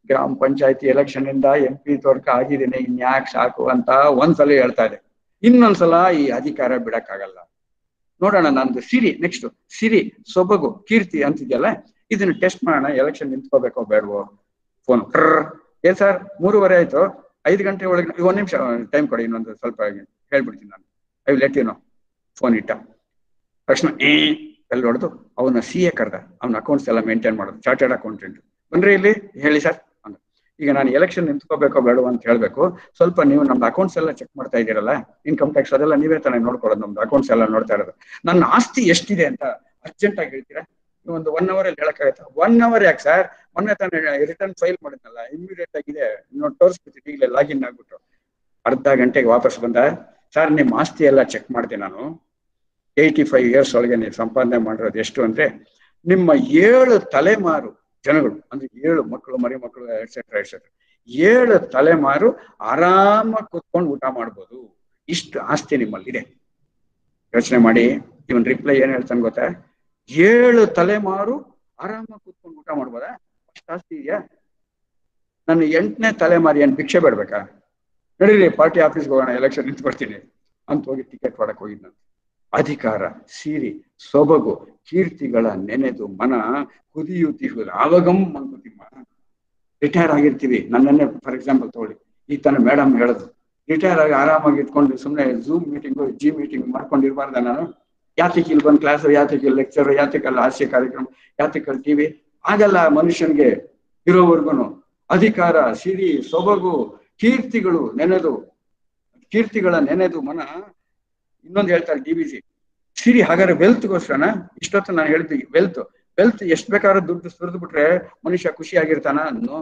ಗ್ರಾಮ ಪಂಚಾಯತಿ ಎಲೆಕ್ಷನ್ ಇಂದ ಎಂ ಪಿ ತೋರ್ಕ ಆಗಿದ್ದೀನಿ ಇನ್ಯಾಕ್ ಸಾಕು ಅಂತ ಒಂದ್ಸಲ ಹೇಳ್ತಾ ಇದೆ. ಇನ್ನೊಂದ್ಸಲ ಈ ಅಧಿಕಾರ ಬಿಡಕ್ಕಾಗಲ್ಲ. ನೋಡೋಣ ನಂದು ಸಿರಿ ನೆಕ್ಸ್ಟ್ ಸಿರಿ ಸೊಬಗು ಕೀರ್ತಿ ಅಂತಿದ್ಯಲ್ಲ, ಇದನ್ನ ಟೆಸ್ಟ್ ಮಾಡೋಣ. ಎಲೆಕ್ಷನ್ ನಿಂತ್ಕೋಬೇಕೋ ಬೇಡವೋ? ಫೋನ್ ಏನ್ ಸರ್ ಮೂರುವರೆ ಆಯ್ತು, ಐದು ಗಂಟೆ ಒಳಗೆ ಒಂದ್ ನಿಮಿಷ ಟೈಮ್ ಕೊಡಿ, ಇನ್ನೊಂದು ಸ್ವಲ್ಪ ಹೇಳ್ಬಿಡ್ತೀನಿ ನಾನು, I will let you know. Phone ಇಟ್ಟ ತಕ್ಷಣ ಏ ಎಲ್ಲಿ ಹೊಡೆದು ಅವನ ಸಿ ಎ ಕರೆದ, ಅವ್ನ ಅಕೌಂಟ್ಸ್ ಎಲ್ಲ ಮೇಂಟೈನ್ ಮಾಡೋದು, ಚಾರ್ಟರ್ಡ್ ಅಕೌಂಟೆಂಟ್. ಬನ್ರಿ ಇಲ್ಲಿ ಹೇಳಿ ಸರ್ ಅಂದ. ಈಗ ನಾನು ಎಲೆಕ್ಷನ್ ನಿಂತ್ಕೋಬೇಕೋ ಬೇಡವೋ ಅಂತ ಹೇಳ್ಬೇಕು, ಸ್ವಲ್ಪ ನೀವು ನಮ್ದು ಅಕೌಂಟ್ಸ್ ಎಲ್ಲ ಚೆಕ್ ಮಾಡ್ತಾ ಇದ್ದೀರಲ್ಲ, ಇನ್ಕಮ್ ಟ್ಯಾಕ್ಸ್ ಅದೆಲ್ಲ ನೀವೇ ತಾನೇ ನೋಡ್ಕೊಳ್ಳೋದು, ನಮ್ದು ಅಕೌಂಟ್ಸ್ ಎಲ್ಲ ನೋಡ್ತಾ ಇರೋದು, ನನ್ನ ಆಸ್ತಿ ಎಷ್ಟಿದೆ ಅಂತ ಅರ್ಜೆಂಟ್ ಆಗಿ ಹೇಳ್ತೀರಾ? ಒಂದು ಒನ್ ಅವರ್ ಅಲ್ಲಿ ಹೇಳಕ್ಕಾಗತ್ತಾ? ಒನ್ ಅವರ್ ಯಾಕೆ ಸರ್, ಮೊನ್ನೆ ತಾನೇ ರಿಟರ್ನ್ ಫೈಲ್ ಮಾಡಿದ್ನಲ್ಲ, ಇಮಿಡಿಯೇಟ್ ಆಗಿದೆ ನೋಡಿ ತೋರಿಸ್ಬಿಡ್ತೀನಿ ಈಗಲೇ ಲಾಗಿನ್ ಆಗ್ಬಿಟ್ಟು. ಅರ್ಧ ಗಂಟೆಗೆ ವಾಪಸ್ ಬಂದ, ಸರ್ ನಿಮ್ಮ ಆಸ್ತಿ ಎಲ್ಲ ಚೆಕ್ ಮಾಡ್ತೀನಿ ನಾನು, ಏಯ್ಟಿ ಫೈವ್ ಇಯರ್ಸ್ ಒಳಗೆ ನೀವು ಸಂಪಾದನೆ ಮಾಡಿರೋದು ಎಷ್ಟು ಅಂದ್ರೆ ನಿಮ್ಮ ಏಳು ತಲೆಮಾರು ಜನಗಳು ಅಂದ್ರೆ ಏಳು ಮಕ್ಕಳು ಮರಿ ಮಕ್ಕಳು ಎಟ್ಸೆಟ್ರಾ ಎಟ್ಸೆಟ್ರಾ ಏಳು ತಲೆಮಾರು ಆರಾಮಾಗಿ ಕೂತ್ಕೊಂಡು ಊಟ ಮಾಡ್ಬೋದು, ಇಷ್ಟು ಆಸ್ತಿ ನಿಮ್ಮಲ್ಲಿದೆ. ಯೋಚನೆ ಮಾಡಿ. ಇವನ್ ರಿಪ್ಲೈ ಏನ್ ಹೇಳ್ತಾನೆ ಗೊತ್ತಾ? ಏಳು ತಲೆಮಾರು ಆರಾಮಾಗಿ ಕೂತ್ಕೊಂಡು ಊಟ ಮಾಡ್ಬೋದಾ? ಅಷ್ಟು ಆಸ್ತಿ ಇದೆಯಾ? ನನ್ನ ಎಂಟನೇ ತಲೆಮಾರಿ ಏನ್ ಭಿಕ್ಷೆ ಬೇಡ್ಬೇಕಾ? ನಡೀರಿ ಪಾರ್ಟಿ ಆಫೀಸ್ಗೆ ಹೋಗೋಣ, ಎಲೆಕ್ಷನ್ ನಿಂತ್ಕೊಡ್ತೀನಿ ಅಂತ ಹೋಗಿ ಟಿಕೆಟ್ ಮಾಡಕ್ ಹೋಗಿದ್ನಂತೆ. ಅಧಿಕಾರ, ಸಿರಿ, ಸೊಬಗು, ಕೀರ್ತಿಗಳ ನೆನೆದು ಮನ ಕುದಿಯುತ್ತಿರುವುದು ಆವಗಂ ಮಂಕುತಿಮ್ಮ. ರಿಟೈರ್ ಆಗಿರ್ತೀವಿ, ನನ್ನನ್ನೇ ಫಾರ್ ಎಕ್ಸಾಂಪಲ್ ತಗೊಳ್ಳಿ. ಈಗ ತಾನೆ ಮೇಡಮ್ ಹೇಳಿದ್ರು ರಿಟೈರ್ ಆಗಿ ಆರಾಮಾಗಿ ಇಟ್ಕೊಂಡು ಸುಮ್ಮನೆ ಝೂಮ್ ಮೀಟಿಂಗು ಜಿ ಮೀಟಿಂಗ್ ಮಾಡ್ಕೊಂಡಿರ್ಬಾರ್ದ ನಾನು? ಯಾತಿಕ್ ಇಲ್ಲಿ ಬಂದ್ ಕ್ಲಾಸ್, ಯಾತಿಕ್ ಇಲ್ಲಿ ಲೆಕ್ಚರ್, ಯಾತಿಕಲ್ಲ ಹಾಸ್ಯ ಕಾರ್ಯಕ್ರಮ, ಯಾತಿಕಲ್ ಟಿವಿ? ಆಗಲ್ಲ. ಮನುಷ್ಯನ್ಗೆ ಇರೋವರ್ಗುನು ಅಧಿಕಾರ, ಸಿರಿ, ಸೊಬಗು, ಕೀರ್ತಿಗಳು ನೆನೆದು ಕೀರ್ತಿಗಳ ನೆನೆದು ಮನ. ಇನ್ನೊಂದು ಹೇಳ್ತಾರೆ ಡಿ ವಿ ಜಿ, ಸಿರಿ ಹಾಗಾದ್ರೆ ವೆಲ್ತ್ಗೋಸ್ಕರನ? ಇಷ್ಟೊತ್ತು ನಾನು ಹೇಳ್ತೀವಿ ವೆಲ್ತ್ ವೆಲ್ತ್ ಎಷ್ಟ್ ಬೇಕಾದ್ರೂ ದುಡ್ಡು ಸುರಿದು ಬಿಟ್ರೆ ಮನುಷ್ಯ ಖುಷಿಯಾಗಿರ್ತಾನ? ನೋ.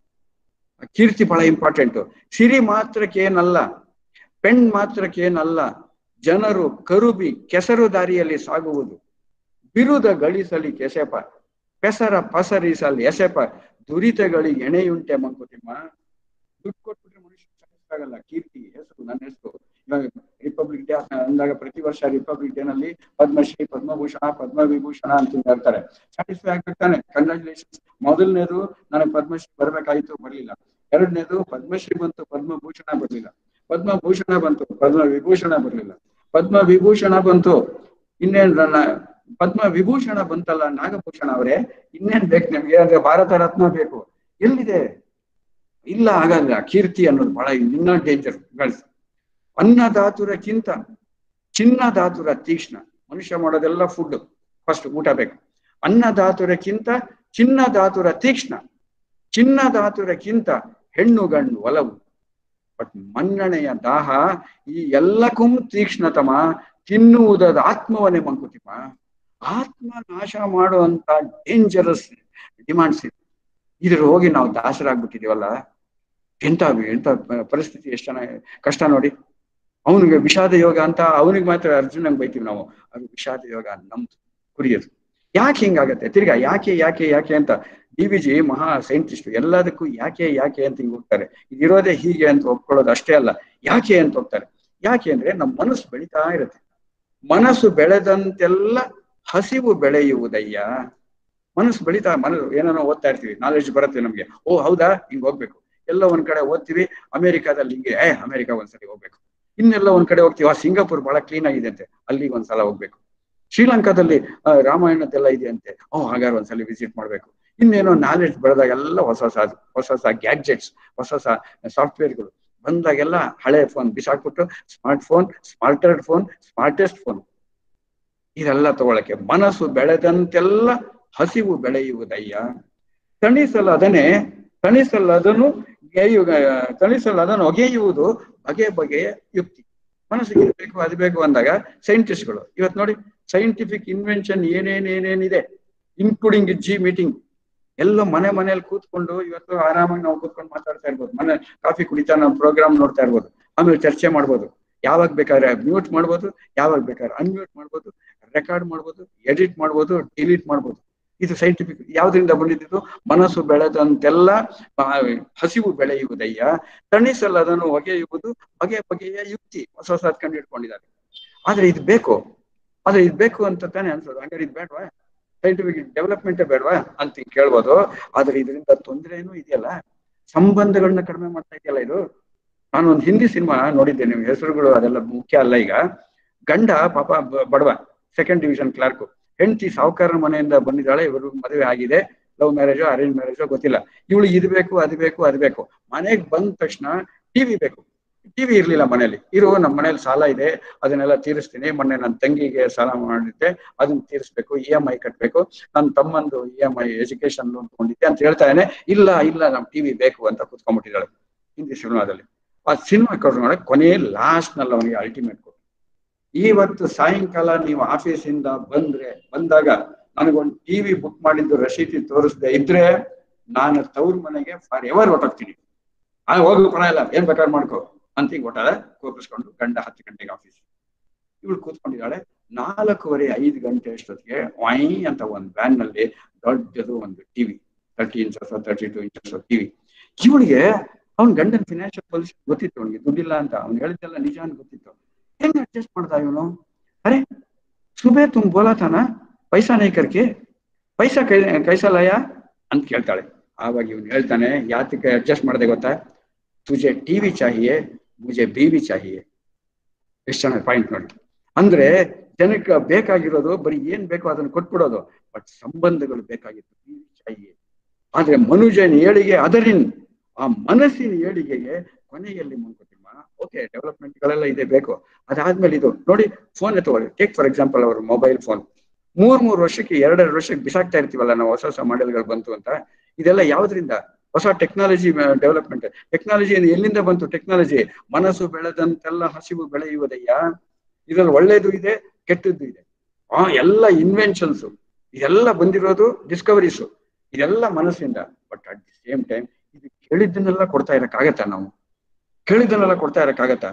ಕೀರ್ತಿ ಬಹಳ ಇಂಪಾರ್ಟೆಂಟ್. ಸಿರಿ ಮಾತ್ರಕ್ಕೇನಲ್ಲ, ಪೆಣ್ ಮಾತ್ರಕ್ಕೇನಲ್ಲ, ಜನರು ಕರುಬಿ ಕೆಸರು ದಾರಿಯಲ್ಲಿ ಸಾಗುವುದು, ಬಿರುದ ಗಳಿಸಲಿ ಕೆಸೆಪ, ಪೆಸರ ಪಸರಿಸಲಿ ಎಸೆಪ, ದುರಿತಗಳಿಗೆ ಎಣೆಯುಂಟೆ ಮಂಕುತಿಮ್ಮ. ದುಡ್ಡು ಕೊಟ್ಬಿಟ್ರೆ ಮನುಷ್ಯ ಸಾಕಾಗಲ್ಲ. ಕೀರ್ತಿ, ಹೆಸರು, ನನ್ನ ಹೆಸರು. ಇವಾಗ ರಿಪಬ್ಲಿಕ್ ಡೇ ಅಂದಾಗ ಪ್ರತಿ ವರ್ಷ ರಿಪಬ್ಲಿಕ್ ಡೇ ನಲ್ಲಿ ಪದ್ಮಶ್ರೀ, ಪದ್ಮಭೂಷಣ, ಪದ್ಮ ವಿಭೂಷಣ ಅಂತ ಹೇಳ್ತಾರೆ. ಸ್ಯಾಟಿಸ್ಫೈ ಆಗ್ಬೇಕಾನೆ, ಕಂಗ್ರಾಚುಲೇಷನ್ಸ್. ಮೊದಲನೇದು ನನಗೆ ಪದ್ಮಶ್ರೀ ಬರ್ಬೇಕಾಯ್ತು, ಬರ್ಲಿಲ್ಲ. ಎರಡನೇದು ಪದ್ಮಶ್ರೀ ಬಂತು, ಪದ್ಮಭೂಷಣ ಬರ್ಲಿಲ್ಲ. ಪದ್ಮಭೂಷಣ ಬಂತು, ಪದ್ಮ ವಿಭೂಷಣ ಬರ್ಲಿಲ್ಲ. ಪದ್ಮ ವಿಭೂಷಣ ಬಂತು, ಇನ್ನೇನ್ ನನ್ನ ಪದ್ಮ ವಿಭೂಷಣ ಬಂತಲ್ಲ ನಾಗಭೂಷಣ ಅವರೇ, ಇನ್ನೇನ್ ಬೇಕು ನಿಮ್ಗೆ? ಅಂದ್ರೆ ಭಾರತ ರತ್ನ ಬೇಕು. ಎಲ್ಲಿದೆ? ಇಲ್ಲ. ಹಾಗಾದ್ರೆ ಕೀರ್ತಿ ಅನ್ನೋದು ಬಹಳ ಇನ್ನ ಡೇಂಜರ್ ಗರ್ಲ್ಸ್. ಅನ್ನದಾತುರಕ್ಕಿಂತ ಚಿನ್ನದಾತುರ ತೀಕ್ಷ್ಣ. ಮನುಷ್ಯ ಮಾಡೋದೆಲ್ಲ ಫುಡ್, ಫಸ್ಟ್ ಊಟ ಬೇಕು. ಅನ್ನದಾತುರಕ್ಕಿಂತ ಚಿನ್ನದಾತುರ ತೀಕ್ಷ್ಣ, ಚಿನ್ನದಾತುರಕ್ಕಿಂತ ಹೆಣ್ಣು ಗಂಡು ಒಲವು. ಬಟ್ ಮನ್ನಣೆಯ ದಾಹ ಈ ಎಲ್ಲಕ್ಕೂ ತೀಕ್ಷ್ಣತಮ, ತಿನ್ನುವುದಾದ ಆತ್ಮವನ್ನೇ ಮಂಕುತಿಮ್ಮ. ಆತ್ಮ ನಾಶ ಮಾಡುವಂತ ಡೇಂಜರಸ್ ಡಿಮಾಂಡ್ಸ್ ಇದೆ. ಇದ್ರ ಹೋಗಿ ನಾವು ದಾಸರಾಗ್ಬಿಟ್ಟಿದೀವಲ್ಲ. ಎಂತ ಎಂತ ಪರಿಸ್ಥಿತಿ, ಎಷ್ಟು ಜನ ಕಷ್ಟ ನೋಡಿ. ಅವನಿಗೆ ವಿಷಾದ ಯೋಗ ಅಂತ ಅವನಿಗೆ ಮಾತ್ರ ಅರ್ಜುನಂಗೆ ಬೈತೀವಿ ನಾವು, ಅದು ವಿಷಾದ ಯೋಗ ನಮ್ದು ಕುರಿಯೋದು. ಯಾಕೆ ಹಿಂಗಾಗತ್ತೆ? ತಿರ್ಗಾ ಯಾಕೆ ಯಾಕೆ ಯಾಕೆ ಅಂತ ಡಿ ವಿ ಜಿ ಮಹಾ ಸೈಂಟಿಸ್ಟ್, ಎಲ್ಲದಕ್ಕೂ ಯಾಕೆ ಯಾಕೆ ಅಂತ ಹಿಂಗ್ ಹೋಗ್ತಾರೆ. ಇದಿರೋದೇ ಹೀಗೆ ಅಂತ ಒಪ್ಕೊಳ್ಳೋದು ಅಷ್ಟೇ ಅಲ್ಲ, ಯಾಕೆ ಅಂತ ಹೋಗ್ತಾರೆ. ಯಾಕೆ ಅಂದ್ರೆ ನಮ್ಮ ಮನಸ್ಸು ಬೆಳೀತಾ ಇರುತ್ತೆ. ಮನಸ್ಸು ಬೆಳೆದಂತೆಲ್ಲ ಹಸಿವು ಬೆಳೆಯುವುದಯ್ಯ. ಮನಸ್ಸು ಬೆಳೀತಾ, ಮನಸ್ಸು ಏನೇನೋ ಓದ್ತಾ ಇರ್ತೀವಿ, ನಾಲೆಡ್ಜ್ ಬರುತ್ತೆ ನಮ್ಗೆ. ಓ ಹೌದಾ, ಹಿಂಗ್ ಹೋಗ್ಬೇಕು. ಎಲ್ಲ ಒಂದ್ ಕಡೆ ಓದ್ತೀವಿ, ಅಮೆರಿಕಾದಲ್ಲಿ ಹಿಂಗೆ, ಏ ಅಮೆರಿಕಾ ಒಂದ್ಸಲಿ ಹೋಗ್ಬೇಕು. ಇನ್ನೆಲ್ಲ ಒಂದ್ ಕಡೆ ಹೋಗ್ತೀವಿ, ಆ ಸಿಂಗಾಪುರ್ ಬಹಳ ಕ್ಲೀನ್ ಆಗಿದೆ ಅಂತೆ, ಅಲ್ಲಿಗೆ ಒಂದ್ಸಲ ಹೋಗ್ಬೇಕು. ಶ್ರೀಲಂಕಾದಲ್ಲಿ ರಾಮಾಯಣದ್ದೆಲ್ಲ ಇದೆ ಅಂತೆ, ಓ ಹಾಗಾದ್ರೆ ಒಂದ್ಸಲಿ ವಿಸಿಟ್ ಮಾಡ್ಬೇಕು. ಇನ್ನೇನೋ ನಾಲೆಡ್ಜ್ ಬೆಳೆದಾಗೆಲ್ಲ ಹೊಸ ಹೊಸ ಹೊಸ ಹೊಸ ಗ್ಯಾಡ್ಜೆಟ್ಸ್, ಹೊಸ ಹೊಸ ಸಾಫ್ಟ್ವೇರ್ಗಳು ಬಂದಾಗೆಲ್ಲ ಹಳೆ ಫೋನ್ ಬಿಸಾಕ್ಬಿಟ್ಟು smart phone, smarter phone, smartest phone ಇದೆಲ್ಲ ತಗೊಳಕ್ಕೆ. ಮನಸ್ಸು ಬೆಳೆದಂತೆಲ್ಲ ಹಸಿವು ಬೆಳೆಯುವುದಯ್ಯ. ತಣಿಸಲದನೆ ತಣಿಸಲದನು ತಣಿಸಲದನ್ನು ಒಗೆಯುವುದು ಬಗೆ ಬಗೆಯ ಯುಕ್ತಿ. ಮನಸ್ಸಿಗೆ ಬೇಕು ಅದು ಬೇಕು ಅಂದಾಗ ಸೈಂಟಿಸ್ಟ್ಗಳು ಇವತ್ತು ನೋಡಿ, ಸೈಂಟಿಫಿಕ್ ಇನ್ವೆನ್ಷನ್ ಏನೇನೇನೇನಿದೆ, ಇನ್ಕ್ಲೂಡಿಂಗ್ ಜಿ ಮೀಟಿಂಗ್, ಎಲ್ಲ ಮನೆ ಮನೇಲಿ ಕೂತ್ಕೊಂಡು ಇವತ್ತು ಆರಾಮಾಗಿ ನಾವು ಕೂತ್ಕೊಂಡು ಮಾತಾಡ್ತಾ ಇರ್ಬೋದು. ಮನೆ ಕಾಫಿ ಕುಡಿತಾ ನಾವು ಪ್ರೋಗ್ರಾಮ್ ನೋಡ್ತಾ ಇರ್ಬೋದು, ಆಮೇಲೆ ಚರ್ಚೆ ಮಾಡ್ಬೋದು. ಯಾವಾಗ ಬೇಕಾದ್ರೆ ಮ್ಯೂಟ್ ಮಾಡ್ಬೋದು, ಯಾವಾಗ ಬೇಕಾದ್ರೆ ಅನ್ಮ್ಯೂಟ್ ಮಾಡ್ಬೋದು, ರೆಕಾರ್ಡ್ ಮಾಡ್ಬೋದು, ಎಡಿಟ್ ಮಾಡ್ಬೋದು, ಡಿಲೀಟ್ ಮಾಡ್ಬೋದು. ಇದು ಸೈಂಟಿಫಿಕ್. ಯಾವ್ದ್ರಿಂದ ಬಂದಿದ್ದು? ಮನಸ್ಸು ಬೆಳೆದಂತೆಲ್ಲ ಹಸಿವು ಬೆಳೆಯುವುದಯ್ಯ, ತಣಿಸಲು ಅದನ್ನು ಒಗೆಯುವುದು ಬಗೆ ಬಗೆಯ ಯುಕ್ತಿ. ಹೊಸ ಹೊಸ ಕಂಡು ಇಟ್ಕೊಂಡಿದ್ದಾರೆ. ಆದ್ರೆ ಇದು ಬೇಕು, ಆದ್ರೆ ಇದು ಬೇಕು ಅಂತ ತಾನೇ ಅನ್ಸೋದು. ಹಂಗಾರೆ ಇದು ಬೇಡವಾ? ಸೈಂಟಿಫಿಕ್ ಡೆವಲಪ್ಮೆಂಟೇ ಬೇಡವಾ ಅಂತ ಕೇಳ್ಬೋದು. ಆದ್ರೆ ಇದರಿಂದ ತೊಂದರೆ ಏನೂ ಇದೆಯಲ್ಲ. ಸಂಬಂಧಗಳನ್ನ ಕಡಿಮೆ ಮಾಡ್ತಾ ಇದೆಯಲ್ಲ ಇದು. ನಾನು ಒಂದು ಹಿಂದಿ ಸಿನಿಮಾ ನೋಡಿದ್ದೆ, ನಿಮ್ಗೆ ಹೆಸರುಗಳು ಅದೆಲ್ಲ ಮುಖ್ಯ ಅಲ್ಲ ಈಗ. ಗಂಡ ಪಾಪ ಬಡವ, ಸೆಕೆಂಡ್ ಡಿವಿಷನ್ ಕ್ಲಾರ್ಕ್, ಹೆಂಡತಿ ಸಾಹುಕಾರನ ಮನೆಯಿಂದ ಬಂದಿದ್ದಾಳೆ, ಇವರು ಮದುವೆ ಆಗಿದೆ, ಲವ್ ಮ್ಯಾರೇಜೋ ಅರೇಂಜ್ ಮ್ಯಾರೇಜೋ ಗೊತ್ತಿಲ್ಲ. ಇವಳು ಇದು ಬೇಕು ಅದು ಬೇಕು ಅದು ಬೇಕು. ಮನೆಗೆ ಬಂದ ತಕ್ಷಣ ಟಿವಿ ಬೇಕು. ಟಿವಿ ಇರ್ಲಿಲ್ಲ ಮನೇಲಿ. ಇರು, ನಮ್ಮ ಮನೇಲಿ ಸಾಲ ಇದೆ, ಅದನ್ನೆಲ್ಲ ತೀರಿಸ್ತೀನಿ, ಮೊನ್ನೆ ನನ್ನ ತಂಗಿಗೆ ಸಾಲ ಮಾಡಿದ್ದೆ, ಅದನ್ನ ತೀರಿಸ್ಬೇಕು, ಇ ಎಂ ಐ ಕಟ್ಬೇಕು, ನನ್ನ ತಮ್ಮಂದು E M I education loan ತಗೊಂಡಿದ್ದೆ ಅಂತ ಹೇಳ್ತಾನೆ. ಇಲ್ಲ ಇಲ್ಲ ನಮ್ ಟಿವಿ ಬೇಕು ಅಂತ ಕೂತ್ಕೊಂಡ್ಬಿಟ್ಟಿದ್ದಾಳೆ ಹಿಂದಿ ಸಿನಿಮಾದಲ್ಲಿ. ಆ ಸಿನಿಮಾ ಕೊಟ್ಟು ಕೊನೆ ಲಾಸ್ಟ್ ನಲ್ಲಿ ಅವನಿಗೆ ಅಲ್ಟಿಮೇಟ್ ಕೊಟ್ಟು, ಇವತ್ತು ಸಾಯಂಕಾಲ ನೀವು ಆಫೀಸಿಂದ ಬಂದ್ರೆ ಬಂದಾಗ ನನಗೊಂದು ಟಿವಿ ಬುಕ್ ಮಾಡಿದ್ದು ರಸೀದಿ ತೋರಿಸದೆ ಇದ್ರೆ ನಾನು ತವ್ರ ಮನೆಗೆ ಫಾರ್ ಎವರ್ ಹೊಟ್ಟೋಗ್ತೀನಿ. ಆ ಹೋಗು ಪಣ ಇಲ್ಲ, ಏನ್ ಬೇಕಾದ್ರೆ ಮಾಡ್ಕೋ ಅಂತ ಹಿಂಗ್ ಒಟ್ಟಾರೆ ಕೋಪಿಸ್ಕೊಂಡು ಗಂಡ ಹತ್ತು ಗಂಟೆಗೆ ಆಫೀಸ್, ಇವಳು ಕೂತ್ಕೊಂಡಿದ್ದಾಳೆ. ನಾಲ್ಕೂವರೆ ಐದು ಗಂಟೆ ಅಷ್ಟೊತ್ತಿಗೆ ವಾಯಿ ಅಂತ ಒಂದು ವ್ಯಾನ್ ನಲ್ಲಿ ದೊಡ್ಡದು ಒಂದು TV, thirty inches thirty two inches TV. ಇವಳಿಗೆ ಅವ್ನ ಗಂಡನ ಫಿನಾನ್ಷಿಯಲ್ ಪೊಸಿಷನ್ ಗೊತ್ತಿತ್ತು, ಅವನಿಗೆ ದುಡ್ಡಿಲ್ಲ ಅಂತ, ಅವ್ನು ಹೇಳಿದ್ದೆಲ್ಲ ನಿಜ ಅಂತ ಗೊತ್ತಿತ್ತು. ಹೆಂಗ್ ಅಡ್ಜಸ್ಟ್ ಮಾಡ್ತಾ ಇವನು? ಅರೆ ಸುಬೇ ತುಮ್ ಬೋಲಾ ತಾನ ಪೈಸಾ ನೈ ಕರ್ಕೆ ಪೈಸಾ ಕೈ ಕೈಸಾ ಲಾಯಾ ಅಂತ ಕೇಳ್ತಾಳೆ. ಆವಾಗ ಇವನು ಹೇಳ್ತಾನೆ, ಯಾತಕ್ಕೆ ಅಡ್ಜಸ್ಟ್ ಮಾಡದೆ ಗೊತ್ತಾ, ತುಜೆ ಟಿವಿ ಚಾಹಿಯೇ ಮುಜೆ ಬೀವಿ ಚಾಹಿಯೇ. ಎಷ್ಟು ಚೆನ್ನಾಗಿ ಪಾಯಿಂಟ್ ನೋಡಿ. ಅಂದ್ರೆ ಜನಕ್ಕೆ ಬೇಕಾಗಿರೋದು ಬರೀ ಏನ್ ಬೇಕೋ ಅದನ್ನ ಕೊಟ್ಬಿಡೋದು, ಬಟ್ ಸಂಬಂಧಗಳು ಬೇಕಾಗಿತ್ತು ಬೀವಿ ಚಾಹಿಯೇ. ಆದ್ರೆ ಮನುಜನ ಏಳಿಗೆ ಅದರಿನ್, ಆ ಮನಸ್ಸಿನ ಏಳಿಗೆಗೆ ಕೊನೆಯಲ್ಲಿ ಮುಂಕೋತಿಮ್ಮ. ಓಕೆ, ಡೆವಲಪ್ಮೆಂಟ್ ಗಳೆಲ್ಲ ಇದೆ ಬೇಕು, ಅದಾದ್ಮೇಲೆ ಇದು ನೋಡಿ, ಫೋನ್ ತಗೊಳ್ಳಿ. ಟೇಕ್ ಫಾರ್ ಎಕ್ಸಾಂಪಲ್ ಅವರು ಮೊಬೈಲ್ ಫೋನ್, ಮೂರ್ ಮೂರು ವರ್ಷಕ್ಕೆ ಎರಡೆರಡು ವರ್ಷಕ್ಕೆ ಬಿಸಾಕ್ತಾ ಇರ್ತೀವಲ್ಲ ನಾವು, ಹೊಸ ಹೊಸ ಮಾಡೆಲ್ಗಳು ಬಂತು ಅಂತ. ಇದೆಲ್ಲ ಯಾವ್ದ್ರಿಂದ? ಹೊಸ ಟೆಕ್ನಾಲಜಿ ಡೆವಲಪ್ಮೆಂಟ್. ಟೆಕ್ನಾಲಜಿ ಎಲ್ಲಿಂದ ಬಂತು? ಟೆಕ್ನಾಲಜಿ ಮನಸ್ಸು ಬೆಳೆದಂತೆಲ್ಲ ಹಸಿವು ಬೆಳೆಯುವುದಯ್ಯ. ಇದ್ರಲ್ಲಿ ಒಳ್ಳೇದು ಇದೆ, ಕೆಟ್ಟದ್ದು ಇದೆ. ಆ ಎಲ್ಲ ಇನ್ವೆನ್ಷನ್ಸ್ ಇದೆಲ್ಲ ಬಂದಿರೋದು, ಡಿಸ್ಕವರೀಸು, ಇದೆಲ್ಲ ಮನಸ್ಸಿಂದ. But at the same time ಇದು ಕೇಳಿದ್ದನ್ನೆಲ್ಲ ಕೊಡ್ತಾ ಇರಕ್ಕಾಗತ್ತಾ? ನಾವು ಕೇಳಿದ್ದನ್ನೆಲ್ಲ ಕೊಡ್ತಾ ಇರಕ್ಕಾಗತ್ತಾ?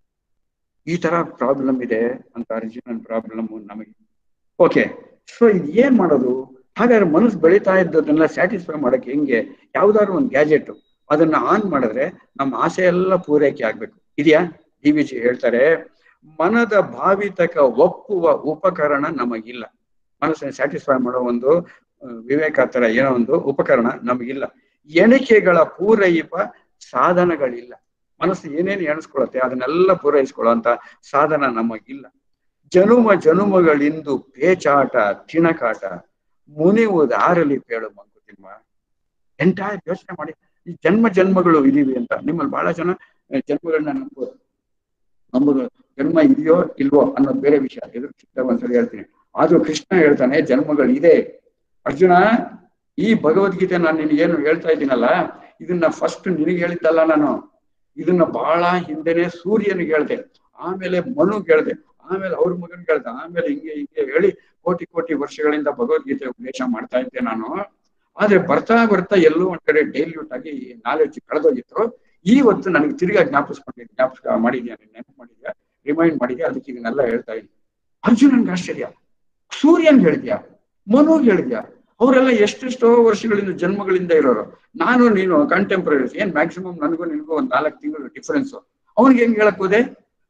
ಈ ತರ ಪ್ರಾಬ್ಲಮ್ ಇದೆ ಅಂತ ಅರ್ಜುನನ್ ಪ್ರಾಬ್ಲಮ್ ನಮಗೆ. ಓಕೆ, ಸೊ ಇದು ಏನ್ ಮಾಡೋದು? ಹಾಗಾದ್ರೆ ಮನಸ್ಸು ಬೆಳೀತಾ ಇದ್ದದನ್ನೆಲ್ಲ ಸ್ಯಾಟಿಸ್ಫೈ ಮಾಡಕ್ಕೆ ಹೆಂಗೆ? ಯಾವ್ದಾದ್ರು ಒಂದು ಗ್ಯಾಜೆಟ್ ಅದನ್ನ ಆನ್ ಮಾಡಿದ್ರೆ ನಮ್ಮ ಆಸೆ ಎಲ್ಲ ಪೂರೈಕೆ ಆಗ್ಬೇಕು. ಇದೆಯಾ? ಡಿ ವಿ ಜಿ ಹೇಳ್ತಾರೆ, ಮನದ ಭಾವಿತಕ ಒಪ್ಪುವ ಉಪಕರಣ ನಮಗಿಲ್ಲ. ಮನಸ್ಸನ್ನು ಸ್ಯಾಟಿಸ್ಫೈ ಮಾಡೋ ಒಂದು ವಿವೇಕ ತರ ಏನೋ ಒಂದು ಉಪಕರಣ ನಮಗಿಲ್ಲ. ಎಣಿಕೆಗಳ ಪೂರೈಪ ಸಾಧನಗಳಿಲ್ಲ. ಮನಸ್ಸು ಏನೇನು ಎಣಿಸ್ಕೊಳತ್ತೆ ಅದನ್ನೆಲ್ಲ ಪೂರೈಸ್ಕೊಳ್ಳೋ ಅಂತ ಸಾಧನ ನಮಗಿಲ್ಲ. ಜನುಮ ಜನುಮಗಳಿಂದು ಪೇಚಾಟ ತಿಣಕಾಟ ಮುನಿವುದಾರಲಿ ಪೇಳು ಮಂಕುತಿಮ್ಮ. ಎಂಟೈರ್ ಯೋಚನೆ ಮಾಡಿ, ಈ ಜನ್ಮ ಜನ್ಮಗಳು ಇದೀವಿ ಅಂತ. ನಿಮ್ಮಲ್ಲಿ ಬಹಳ ಜನ ಜನ್ಮಗಳನ್ನ ನಂಬೋದು, ನಂಬುದು ಜನ್ಮ ಇದೆಯೋ ಇಲ್ವೋ ಅನ್ನೋದು ಬೇರೆ ವಿಷಯ, ಎದುರು ಚಿಕ್ಕ ಒಂದ್ಸರಿ ಹೇಳ್ತೀನಿ. ಆದ್ರೂ ಕೃಷ್ಣ ಹೇಳ್ತಾನೆ ಜನ್ಮಗಳು ಇದೆ. ಅರ್ಜುನ, ಈ ಭಗವದ್ಗೀತೆ ನಾನು ನಿನಗೇನು ಹೇಳ್ತಾ ಇದ್ದೀನಲ್ಲ, ಇದನ್ನ ಫಸ್ಟ್ ನಿನಗೆ ಹೇಳಿದ್ದಲ್ಲ ನಾನು, ಇದನ್ನ ಬಹಳ ಹಿಂದೆನೆ ಸೂರ್ಯನಿಗೆ ಹೇಳ್ದೆ, ಆಮೇಲೆ ಮನುಗೆ ಹೇಳ್ದೆ, ಆಮೇಲೆ ಅವ್ರ ಮಗನ್ ಹೇಳ್ದೆ, ಆಮೇಲೆ ಹಿಂಗೆ ಹಿಂಗೆ ಹೇಳಿ ಕೋಟಿ ಕೋಟಿ ವರ್ಷಗಳಿಂದ ಭಗವದ್ಗೀತೆ ಉಪದೇಶ ಮಾಡ್ತಾ ಇದ್ದೆ ನಾನು. ಆದ್ರೆ ಬರ್ತಾ ಬರ್ತಾ ಎಲ್ಲೋ ಒಂದ್ ಕಡೆ ಡೈಲ್ಯೂಟ್ ಆಗಿ ನಾಲೆಡ್ಜ್ ಕಳೆದೋಗಿತ್ತು. ಇವತ್ತು ನನಗೆ ತಿರ್ಗಾ ಜ್ಞಾಪಿಸ್ಕೊಂಡಿದ್ದೆ, ಜ್ಞಾಪಕ ಮಾಡಿದ್ಯಾ, ನೆನಪು ಮಾಡಿದ್ಯಾ, ರಿಮೈಂಡ್ ಮಾಡಿದ್ಯಾ, ಅದಕ್ಕೆ ಇದನ್ನೆಲ್ಲ ಹೇಳ್ತಾ ಇದ್ದೀನಿ. ಅರ್ಜುನನ್ಗೆ ಆಶ್ಚರ್ಯ, ಸೂರ್ಯನ್ ಹೇಳಿದ್ಯಾ, ಮನುಗ್ ಹೇಳಿದ್ಯಾ? ಅವರೆಲ್ಲ ಎಷ್ಟೆಷ್ಟೋ ವರ್ಷಗಳಿಂದ ಜನ್ಮಗಳಿಂದ ಇರೋರು, ನಾನು ನೀನು ಕಂಟೆಂಪ್ರರೀಸ್, ಏನ್ ಮ್ಯಾಕ್ಸಿಮಮ್ ನನಗೂ ನಿನ್ಗೂ ಒಂದ್ ನಾಲ್ಕು ತಿಂಗಳು ಡಿಫರೆನ್ಸ್. ಅವ್ನಿಗೆ ಹೆಂಗ್ ಹೇಳಕ್ ಹೋದೆ?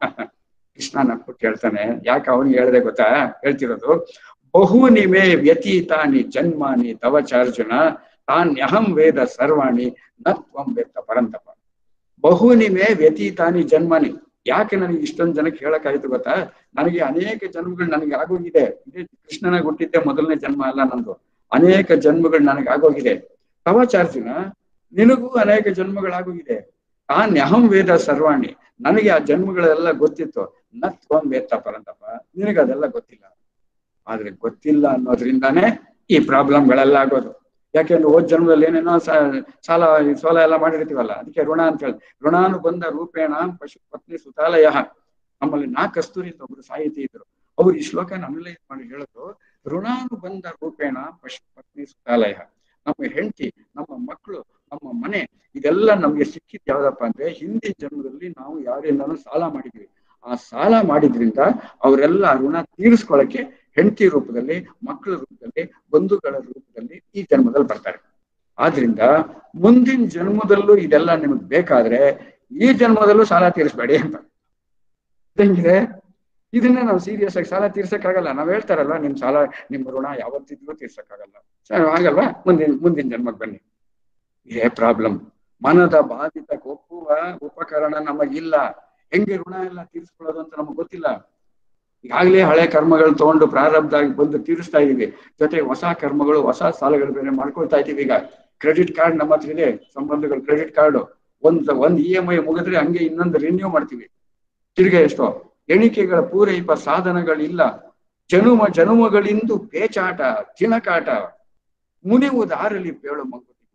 ಕೃಷ್ಣ ನಕ್ಬಿಟ್ಟು ಹೇಳ್ತಾನೆ, ಯಾಕೆ ಅವ್ನಿಗೆ ಹೇಳ್ದೆ ಗೊತ್ತಾ? ಹೇಳ್ತಿರೋದು, ಬಹುನಿಮೆ ವ್ಯತೀತಾನಿ ಜನ್ಮಾನಿ ತವಚಾರ್ಜುನ ತಾನ್ಯಹಂ ವೇದ ಸರ್ವಾಣಿ ನತ್ವಂ ವೇತ್ತ ಪರಂತಪ. ಬಹುನಿಮೆ ವ್ಯತೀತಾನಿ ಜನ್ಮಾನಿ. ಯಾಕೆ ನನಗೆ ಇಷ್ಟೊಂದು ಜನಕ್ಕೆ ಹೇಳಕ್ಕಾಯ್ತು ಗೊತ್ತಾ? ನನಗೆ ಅನೇಕ ಜನ್ಮಗಳು ನನಗೆ ಆಗೋಗಿದೆ. ಇದೇ ಕೃಷ್ಣನಾಗ ಹುಟ್ಟಿದ್ದೆ ಮೊದಲನೇ ಜನ್ಮ ಅಲ್ಲ ನಂದು, ಅನೇಕ ಜನ್ಮಗಳು ನನಗೆ ಆಗೋಗಿದೆ. ತವಚಾರ್ಜುನ, ನಿನಗೂ ಅನೇಕ ಜನ್ಮಗಳಾಗೋಗಿದೆ. ತಾನ್ಯಹಂ ವೇದ ಸರ್ವಾಣಿ, ನನಗೆ ಆ ಜನ್ಮಗಳೆಲ್ಲ ಗೊತ್ತಿತ್ತು. ನತ್ವಂ ವೇತ್ತ ಪರಂತಪ, ನಿನಗೆ ಅದೆಲ್ಲ ಗೊತ್ತಿಲ್ಲ. ಆದ್ರೆ ಗೊತ್ತಿಲ್ಲ ಅನ್ನೋದ್ರಿಂದಾನೇ ಈ ಪ್ರಾಬ್ಲಮ್ಗಳೆಲ್ಲ ಆಗೋದು. ಯಾಕೆಂದ್ರೆ ಹೋದ್ ಜನ್ಮದಲ್ಲಿ ಏನೇನೋ ಸಾಲ ಸೋಲ ಎಲ್ಲ ಮಾಡಿರ್ತೀವಲ್ಲ, ಅದಕ್ಕೆ ಋಣ ಅಂತ ಹೇಳಿ. ಋಣಾನುಬಂಧ ರೂಪೇಣ ಪಶು ಪತ್ನಿ ಸುತಾಲಯ. ನಮ್ಮಲ್ಲಿ ನಾ ಕಸ್ತೂರಿ ಅಂತ ಒಬ್ರು ಸಾಹಿತಿ ಇದ್ರು, ಅವ್ರು ಈ ಶ್ಲೋಕ ನಮ್ಮಲ್ಲೇ ಮಾಡಿ ಹೇಳೋದು, ಋಣಾನುಬಂಧ ರೂಪೇಣ ಪಶು ಪತ್ನಿ ಸುತಾಲಯ. ನಮ್ಮ ಹೆಂಡತಿ, ನಮ್ಮ ಮಕ್ಕಳು, ನಮ್ಮ ಮನೆ, ಇದೆಲ್ಲ ನಮ್ಗೆ ಸಿಕ್ಕಿದ್ ಯಾವ್ದಪ್ಪ ಅಂದ್ರೆ ಹಿಂದಿನ ಜನ್ಮದಲ್ಲಿ ನಾವು ಯಾರಿಂದಾನು ಸಾಲ ಮಾಡಿದ್ವಿ. ಆ ಸಾಲ ಮಾಡಿದ್ರಿಂದ ಅವರೆಲ್ಲ ಋಣ ತೀರಿಸ್ಕೊಳಕ್ಕೆ ಹೆಂಡತಿ ರೂಪದಲ್ಲಿ, ಮಕ್ಕಳ ರೂಪದಲ್ಲಿ, ಬಂಧುಗಳ ರೂಪದಲ್ಲಿ ಈ ಜನ್ಮದಲ್ಲಿ ಬರ್ತಾರೆ. ಆದ್ರಿಂದ ಮುಂದಿನ ಜನ್ಮದಲ್ಲೂ ಇದೆಲ್ಲ ನಿಮಗ್ ಬೇಕಾದ್ರೆ ಈ ಜನ್ಮದಲ್ಲೂ ಸಾಲ ತೀರಿಸ್ಬೇಡಿ ಅಂತ. ಹೆಂಗಿದೆ? ಇದನ್ನ ನಾವು ಸೀರಿಯಸ್ ಆಗಿ ಸಾಲ ತೀರ್ಸಕ್ಕಾಗಲ್ಲ. ನಾವ್ ಹೇಳ್ತಾರಲ್ವಾ, ನಿಮ್ ಸಾಲ ನಿಮ್ ಋಣ ಯಾವತ್ತಿದ್ರೂ ತೀರ್ಸಕ್ಕಾಗಲ್ಲ, ಆಗಲ್ವಾ? ಮುಂದಿನ ಮುಂದಿನ ಜನ್ಮಕ್ಕೆ ಬನ್ನಿ. ಇದೇ ಪ್ರಾಬ್ಲಮ್. ಮನದ ಬಾಧಿತಕ್ಕೆ ಒಪ್ಪುವ ಉಪಕರಣ ನಮಗಿಲ್ಲ. ಹೆಂಗೆ ಋಣ ಎಲ್ಲ ತೀರಿಸ್ಕೊಳ್ಳೋದು ಅಂತ ನಮಗ್ ಗೊತ್ತಿಲ್ಲ. ಈಗಾಗಲೇ ಹಳೆ ಕರ್ಮಗಳು ತಗೊಂಡು ಪ್ರಾರಬ್ಧ ಬಂದು ತೀರಿಸ್ತಾ ಇದೀವಿ. ಜೊತೆಗೆ ಹೊಸ ಕರ್ಮಗಳು ಹೊಸ ಸಾಲಗಳು ಬೇರೆ ಮಾಡ್ಕೊಳ್ತಾ ಇದೀವಿ. ಈಗ ಕ್ರೆಡಿಟ್ ಕಾರ್ಡ್ ನಮ್ಮ ಹತ್ರ ಇದೆ, ಸಂಬಂಧಗಳು ಕ್ರೆಡಿಟ್ ಕಾರ್ಡ್ ಒಂದ್ ಒಂದ್ ಇ ಎಂ ಐ ಮುಗಿದ್ರೆ ಹಂಗೆ ಇನ್ನೊಂದು ರಿನ್ಯೂ ಮಾಡ್ತೀವಿ. ತಿರ್ಗೆ ಎಷ್ಟೋ ಎಣಿಕೆಗಳ ಪೂರೈಪ ಸಾಧನಗಳಿಲ್ಲ. ಜನುಮ ಜನುಮಗಳಿಂದು ಪೇಚಾಟ ತಿಣಕಾಟ ಮುನಿವುದಾರಲಿ ಪೇಳು ಮಂಕುತಿಮ್ಮ.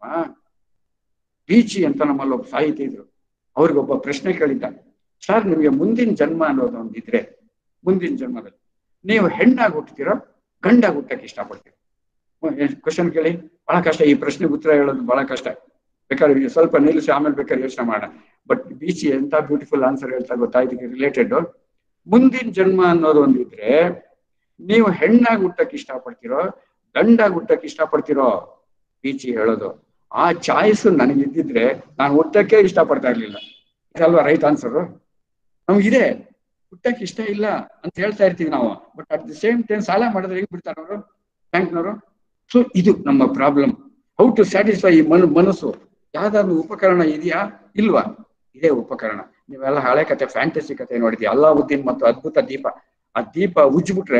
ಬೀಚಿ ಅಂತ ನಮ್ಮಲ್ಲಿ ಒಬ್ಬ ಸಾಹಿತಿ ಇದ್ರು. ಅವ್ರಿಗೊಬ್ಬ ಪ್ರಶ್ನೆ ಕೇಳಿದ್ದ, ಸರ್ ನಿಮ್ಗೆ ಮುಂದಿನ ಜನ್ಮ ಅನ್ನೋದು ಒಂದಿದ್ರೆ ಮುಂದಿನ ಜನ್ಮದಲ್ಲಿ ನೀವು ಹೆಣ್ಣಾಗಿ ಹುಟ್ಟುತ್ತೀರೋ ಗಂಡಾಗಿ ಹುಟ್ಟಕ್ಕೆ ಇಷ್ಟಪಡ್ತೀರೋ? ಕ್ವಶನ್ ಕೇಳಿ, ಬಹಳ ಕಷ್ಟ. ಈ ಪ್ರಶ್ನೆಗೆ ಉತ್ತರ ಹೇಳೋದು ಬಹಳ ಕಷ್ಟ. ಬೇಕಾದ್ರೆ ಸ್ವಲ್ಪ ನಿಲ್ಲಿಸಿ ಆಮೇಲೆ ಬೇಕಾದ್ರೆ ಯೋಚನೆ ಮಾಡೋಣ. ಬಟ್ ಬೀಚಿ ಎಂತ ಬ್ಯೂಟಿಫುಲ್ ಆನ್ಸರ್ ಹೇಳ್ತಾ ಗೊತ್ತಾ ಇದಕ್ಕೆ ರಿಲೇಟೆಡ್. ಮುಂದಿನ ಜನ್ಮ ಅನ್ನೋದು ಒಂದಿದ್ರೆ ನೀವು ಹೆಣ್ಣಾಗಿ ಹುಟ್ಟಕ್ಕೆ ಇಷ್ಟಪಡ್ತೀರೋ ಗಂಡಾಗಿ ಹುಟ್ಟಕ್ಕೆ ಇಷ್ಟಪಡ್ತೀರೋ? ಬೀಚಿ ಹೇಳೋದು, ಆ ಚಾಯ್ಸ್ ನನಗಿದ್ದಿದ್ರೆ ನಾನು ಹುಟ್ಟಕ್ಕೆ ಇಷ್ಟಪಡ್ತಾ ಇರ್ಲಿಲ್ಲ. ಇದಲ್ವಾ ರೈಟ್ ಆನ್ಸರ್? ನಮ್ಗಿದೆ, ಹುಟ್ಟಕ್ಕೆ ಇಷ್ಟ ಇಲ್ಲ ಅಂತ ಹೇಳ್ತಾ ಇರ್ತೀವಿ ನಾವು. But at the same time ಸಾಲ ಮಾಡಿದ್ರೆ ಹೆಂಗ್ ಬಿಡ್ತಾರ ಅವರು ಬ್ಯಾಂಕ್ನವರು? ಸೊ ಇದು ನಮ್ಮ ಪ್ರಾಬ್ಲಮ್. ಹೌ ಟು ಸ್ಯಾಟಿಸ್ಫೈ ಈ ಮನ ಮನಸ್ಸು. ಯಾವ್ದಾದ್ರು ಉಪಕರಣ ಇದೆಯಾ? ಇಲ್ವಾ? ಇದೇ ಉಪಕರಣ. ನೀವೆಲ್ಲ ಹಳೆ ಕತೆ ಫ್ಯಾಂಟಸಿ ಕತೆ ನೋಡಿದ್ವಿ, ಅಲ್ಲಾವುದ್ದೀನ್ ಮತ್ತು ಅದ್ಭುತ ದೀಪ. ಆ ದೀಪ ಉಜ್ಬಿಟ್ರೆ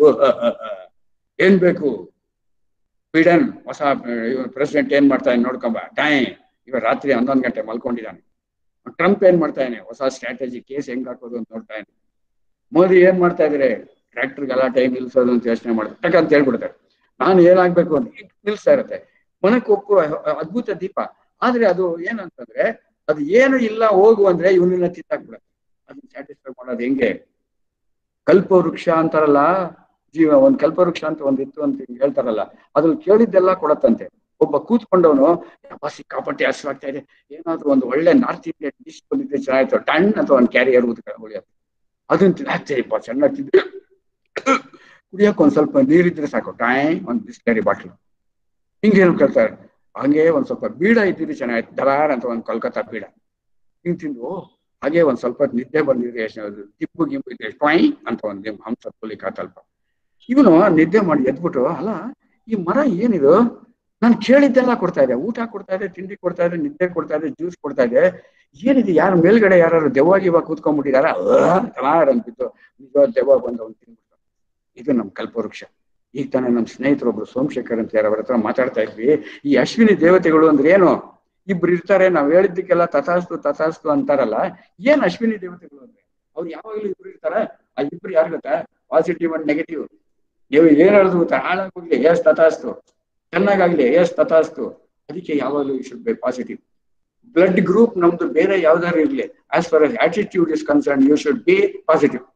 ಏನ್ ಬೇಕು, ಬಿಡನ್ ಹೊಸ ಪ್ರೆಸಿಡೆಂಟ್ ಏನ್ ಮಾಡ್ತಾನೆ ನೋಡ್ಕೊಂಬ ಟೈಮ್. ಇವ ರಾತ್ರಿ ಹನ್ನೊಂದು ಗಂಟೆ ಮಲ್ಕೊಂಡಿದ್ದಾನೆ. ಟ್ರಂಪ್ ಏನ್ ಮಾಡ್ತಾ ಇದ್ದಾನೆ, ಹೊಸ ಸ್ಟ್ರಾಟಜಿ ಕೇಸ್ ಹೆಂಗ್ ಹಾಕೋದು ಅಂತ ನೋಡ್ತಾ ಇದ್ದಾನೆ. ಮೋದಿ ಏನ್ ಮಾಡ್ತಾ ಇದ್ರೆ ಟ್ರ್ಯಾಕ್ಟರ್ಗೆಲ್ಲ ಟೈಮ್ ನಿಲ್ಸೋದು ಅಂತ ಯೋಚನೆ ಮಾಡ್ತಾರೆ, ಟಕ್ ಅಂತ ಹೇಳ್ಬಿಡ್ತಾರೆ. ನಾನು ಏನಾಗ್ಬೇಕು ಅಂತ ನಿಲ್ಸ್ತಾ ಇರತ್ತೆ. ಮನಕ್ಕೆ ಒಪ್ಪುವ ಅದ್ಭುತ ದೀಪ. ಆದ್ರೆ ಅದು ಏನಂತಂದ್ರೆ ಅದು ಏನು ಇಲ್ಲ ಹೋಗು ಅಂದ್ರೆ ಇವನನ್ನ ತಿತ್ತಾಕ್ಬಿಡತ್ತೆ. ಅದನ್ನ ಸ್ಯಾಟಿಸ್ಫೈ ಮಾಡೋದು ಹೆಂಗೆ? ಕಲ್ಪವೃಕ್ಷ ಅಂತಾರಲ್ಲ, ಜೀವ ಒಂದ್ ಕಲ್ಪವೃಕ್ಷ ಅಂತ ಒಂದಿತ್ತು ಅಂತ ಹೇಳ್ತಾರಲ್ಲ, ಅದ್ರಲ್ಲಿ ಕೇಳಿದ್ದೆಲ್ಲ ಕೊಡತ್ತಂತೆ. ಒಬ್ಬ ಕೂತ್ಕೊಂಡವನು ಸಿಕ್ಕಾಪಟ್ಟೆ ಹಸಿವಾಗ್ತಾ ಇದೆ, ಏನಾದ್ರು ಒಂದು ಒಳ್ಳೆ ನಾರ್ತ್ ಇಂಡಿಯನ್ ಡಿಶ್ ಬಂದಿದ್ರೆ ಚೆನ್ನಾಗಿತ್ತು, ಟಣ್ ಅಥವಾ ಒಂದು ಕ್ಯಾರಿಯರ್ ಉಳಿಯೋದು. ಅದನ್ನ ಹಾಕ್ತೇಪ್ಪ ಚೆನ್ನಾಗಿ ತಿಂದ್ರೆ ಕುಡಿಯಕ್ಕೆ ಒಂದ್ ಸ್ವಲ್ಪ ನೀರಿದ್ರೆ ಸಾಕು, ಟೈಮ್ ಒಂದ್ ಬಿಸ್ಲರಿ ಬಾಟ್ಲು. ಹಿಂಗೇನು ಕೇಳ್ತಾರೆ. ಹಂಗೆ ಒಂದ್ ಸ್ವಲ್ಪ ಬೀಡ ಇದ್ದಿದ್ರೆ ಚೆನ್ನಾಗಿತ್ತು, ದರಾರ್ ಅಂತ ಒಂದ್ ಕೋಲ್ಕತ್ತಾ ಬೀಡ ಹಿಂಗ್ ತಿಂದು. ಹಾಗೆ ಒಂದ್ ಸ್ವಲ್ಪ ನಿದ್ದೆ ಬಂದಿದ್ರೆ ತಿಪ್ಪು ಗಿಂಪು ಇದ್ರೆ ಟ್ವಾಯ್ ಅಂತ ಒಂದ್ ಹಂಸ ಪುಲಿಕ ತಲ್ಪ. ಇವನು ನಿದ್ದೆ ಮಾಡಿ ಎದ್ಬಿಟ್ಟು, ಅಲ್ಲ ಈ ಮರ ಏನಿದು, ನಾನು ಕೇಳಿದ್ದೆಲ್ಲ ಕೊಡ್ತಾ ಇದೆ, ಊಟ ಕೊಡ್ತಾ ಇದೆ, ತಿಂಡಿ ಕೊಡ್ತಾ ಇದೆ, ನಿದ್ದೆ ಕೊಡ್ತಾ ಇದೆ, ಜ್ಯೂಸ್ ಕೊಡ್ತಾ ಇದೆ, ಏನಿದೆ? ಯಾರ ಮೇಲ್ಗಡೆ ಯಾರು ದೆವ್ವಾಗಿ ಇವಾಗ ಕೂತ್ಕೊಂಡ್ಬಿಟ್ಟಿದಾರ ಅಂತಿತ್ತು. ನಿಜವಾದ ದೆವ್ವ ಬಂದವನು ತಿನ್ಬಿಟ್ಟು. ಇದು ನಮ್ ಕಲ್ಪವೃಕ್ಷ. ಈಗ ತಾನೇ ನಮ್ ಸ್ನೇಹಿತರೊಬ್ರು ಸೋಮಶೇಖರ್ ಅಂತ ಯಾರ ಅವ್ರ ಹತ್ರ ಮಾತಾಡ್ತಾ ಇದ್ವಿ. ಈ ಅಶ್ವಿನಿ ದೇವತೆಗಳು ಅಂದ್ರೆ ಏನು? ಇಬ್ರು ಇರ್ತಾರೆ, ನಾವ್ ಹೇಳಿದ್ದಕ್ಕೆಲ್ಲ ತಥಾಸ್ತು ತಥಾಸ್ತು ಅಂತಾರಲ್ಲ. ಏನ್ ಅಶ್ವಿನಿ ದೇವತೆಗಳು ಅಂದ್ರೆ? ಅವ್ರು ಯಾವಾಗ್ಲೂ ಇಬ್ರು ಇರ್ತಾರೆ. ಆ ಇಬ್ರು ಯಾರು ಗೊತ್ತಾ? Positive and negative. ನೀವು ಏನ್ ಹೇಳಿದ್ರು ಗೊತ್ತಾ? ಹಾಳಾಗೋಗ್ಲಿ ಎಸ್ ತಥಾಸ್ತು, ಚೆನ್ನಾಗಾಗ್ಲಿ ಎಸ್ ತಥಾಸ್ತು. ಅದಕ್ಕೆ ಯಾವಾಗಲೂ you should be positive. Blood group ನಮ್ದು ಬೇರೆ ಯಾವ್ದಾರು ಇರ್ಲಿ, as far as attitude is concerned you should be positive.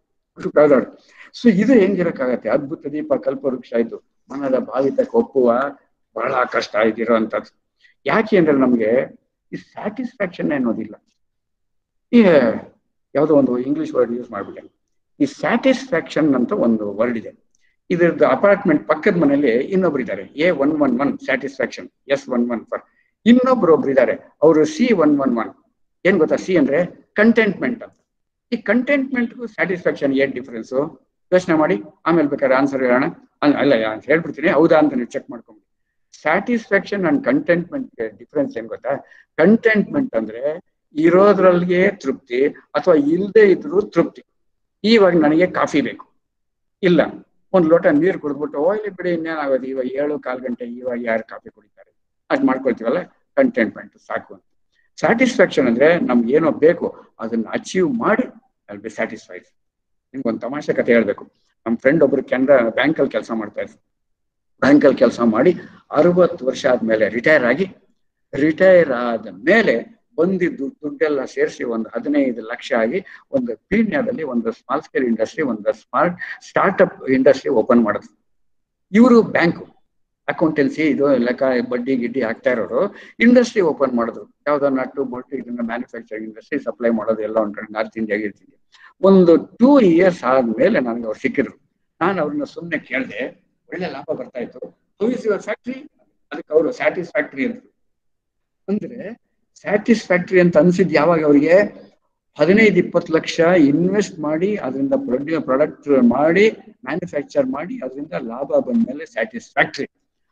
So ಇದು ಹೆಂಗಿರಕ್ಕಾಗತ್ತೆ? ಅದ್ಭುತ ದೀಪ ಕಲ್ಪವೃಕ್ಷ ಆಯ್ತು, ಮನದ ಭಾವಿತಕ್ಕೆ ಒಪ್ಪುವ ಬಹಳ ಕಷ್ಟ ಇದಿರುವಂತದ್ದು. ಯಾಕೆ ಅಂದ್ರೆ ನಮ್ಗೆ ಈ ಸ್ಯಾಟಿಸ್ಫ್ಯಾಕ್ಷನ್ ಅನ್ನೋದಿಲ್ಲ. ಈ ಯಾವ್ದೋ ಒಂದು ಇಂಗ್ಲಿಷ್ ವರ್ಡ್ ಯೂಸ್ ಮಾಡ್ಬಿಟ್ಟೆ. ಈ ಸ್ಯಾಟಿಸ್ಫ್ಯಾಕ್ಷನ್ ಅಂತ ಒಂದು ವರ್ಡ್ ಇದೆ. ಇದ್ರದ್ದು ಅಪಾರ್ಟ್ಮೆಂಟ್ ಪಕ್ಕದ ಮನೆಯಲ್ಲಿ ಇನ್ನೊಬ್ರು ಇದ್ದಾರೆ, a one one one satisfaction, yes one one for. ಇನ್ನೊಬ್ರು ಒಬ್ರು ಇದ್ದಾರೆ, ಅವರು ಸಿ ಒನ್ ಒನ್ ಒನ್. ಏನ್ ಗೊತ್ತಾ? ಸಿ ಅಂದ್ರೆ ಕಂಟೆಂಟ್ಮೆಂಟ್ ಅಂತ. ಈ ಕಂಟೆಂಟ್ಮೆಂಟ್ಗೂ ಸ್ಯಾಟಿಸ್ಫ್ಯಾಕ್ಷನ್ ಏನ್ ಡಿಫ್ರೆನ್ಸು? ಯೋಚನೆ ಮಾಡಿ, ಆಮೇಲೆ ಬೇಕಾದ್ರೆ ಆನ್ಸರ್ ಹೇಳೋಣ. ಅಲ್ಲ ಅಂತ ಹೇಳ್ಬಿಡ್ತೀನಿ, ಹೌದಾ ಅಂತ ನೀವು ಚೆಕ್ ಮಾಡ್ಕೊಂಬಿಡಿ. ಸ್ಯಾಟಿಸ್ಫ್ಯಾಕ್ಷನ್ ಅಂಡ್ ಕಂಟೆಂಟ್ಮೆಂಟ್ ಡಿಫ್ರೆನ್ಸ್ ಏನ್ ಗೊತ್ತಾ? ಕಂಟೆಂಟ್ಮೆಂಟ್ ಅಂದ್ರೆ ಇರೋದ್ರಲ್ಲಿಗೆ ತೃಪ್ತಿ, ಅಥವಾ ಇಲ್ಲದೆ ಇದ್ರು ತೃಪ್ತಿ. ಇವಾಗ ನನಗೆ ಕಾಫಿ ಬೇಕು, ಇಲ್ಲ ಒಂದ್ ಲೋಟ ನೀರು ಕುಡಿದ್ಬಿಟ್ಟು ಹೋಗ್ಲಿ ಬಿಡಿ ಇನ್ನೇನಾಗೋದು, ಇವಾಗ ಏಳು ಕಾಲ್ ಗಂಟೆ, ಇವಾಗ ಯಾರು ಕಾಫಿ ಕುಡಿತಾರೆ, ಅದ್ ಮಾಡ್ಕೊಳ್ತೀವಲ್ಲ, ಕಂಟೆಂಟ್ಮೆಂಟ್ ಸಾಕು ಅಂತ. ಸ್ಯಾಟಿಸ್ಫ್ಯಾಕ್ಷನ್ ಅಂದ್ರೆ ನಮ್ಗೆ ಏನೋ ಬೇಕು ಅದನ್ನ ಅಚೀವ್ ಮಾಡಿ ಅಲ್ಲಿ ಬಿ ಸ್ಯಾಟಿಸ್ಫೈಡ್. ನಿಮ್ಗೊಂದು ತಮಾಷೆ ಕತೆ ಹೇಳ್ಬೇಕು. ನಮ್ಮ ಫ್ರೆಂಡ್ ಒಬ್ರು ಕೆನರಾ ಬ್ಯಾಂಕಲ್ಲಿ ಕೆಲಸ ಮಾಡ್ತಾ ಇದ್ರು. ಬ್ಯಾಂಕಲ್ಲಿ ಕೆಲಸ ಮಾಡಿ ಅರವತ್ತು ವರ್ಷ ಆದ್ಮೇಲೆ ರಿಟೈರ್ ಆಗಿ, ರಿಟೈರ್ ಆದ ಮೇಲೆ ಬಂದಿದ್ದು ದುಡ್ಡೆಲ್ಲ ಸೇರಿಸಿ ಒಂದು ಹದಿನೈದು ಲಕ್ಷ ಆಗಿ ಒಂದು ಪೀಣ್ಯದಲ್ಲಿ ಒಂದು ಸ್ಮಾಲ್ ಸ್ಕೇಲ್ ಇಂಡಸ್ಟ್ರಿ, ಒಂದು ಸ್ಮಾರ್ಟ್ ಸ್ಟಾರ್ಟ್ಅಪ್ ಇಂಡಸ್ಟ್ರಿ ಓಪನ್ ಮಾಡಿದ್ರು. ಇವರು ಬ್ಯಾಂಕು ಅಕೌಂಟೆನ್ಸಿ ಇದು ಲೆಕ್ಕ ಬಡ್ಡಿ ಗಿಡ್ಡಿ ಹಾಕ್ತಾ ಇರೋರು ಇಂಡಸ್ಟ್ರಿ ಓಪನ್ ಮಾಡಿದ್ರು. ಯಾವ್ದೋ ನಟ್ಟು ಬೊಟ್ಟು ಇದನ್ನ ಮ್ಯಾನುಫ್ಯಾಕ್ಚರಿಂಗ್ ಇಂಡಸ್ಟ್ರಿ ಸಪ್ಲೈ ಮಾಡೋದು ಎಲ್ಲ ಒಂದು ಕಡೆ ನಾರ್ತ್ ಇಂಡಿಯಾಗೆ ಇರ್ತೀನಿ. ಒಂದು ಟೂ ಇಯರ್ಸ್ ಆದ್ಮೇಲೆ ನನಗೆ ಅವ್ರು ಸಿಕ್ಕಿದ್ರು. ನಾನು ಅವ್ರನ್ನ ಸುಮ್ಮನೆ ಕೇಳಿದೆ, ಒಳ್ಳೆ ಲಾಭ ಬರ್ತಾ ಇತ್ತು, ಹೌ ಇಸ್ ಯುವರ್ ಫ್ಯಾಕ್ಟ್ರಿ? ಅದಕ್ಕೆ ಅವರು ಸ್ಯಾಟಿಸ್ಫ್ಯಾಕ್ಟ್ರಿ ಅಂತ. ಅಂದ್ರೆ ಸ್ಯಾಟಿಸ್ಫ್ಯಾಕ್ಟ್ರಿ ಅಂತ ಅನ್ಸಿದ್ ಯಾವಾಗ ಅವ್ರಿಗೆ? ಹದಿನೈದು ಇಪ್ಪತ್ತು ಲಕ್ಷ ಇನ್ವೆಸ್ಟ್ ಮಾಡಿ ಅದರಿಂದ ಪ್ರೊಡ್ಯೂ ಪ್ರಾಡಕ್ಟ್ ಮಾಡಿ ಮ್ಯಾನುಫ್ಯಾಕ್ಚರ್ ಮಾಡಿ ಅದರಿಂದ ಲಾಭ ಬಂದ್ಮೇಲೆ ಸ್ಯಾಟಿಸ್ಫ್ಯಾಕ್ಟ್ರಿ.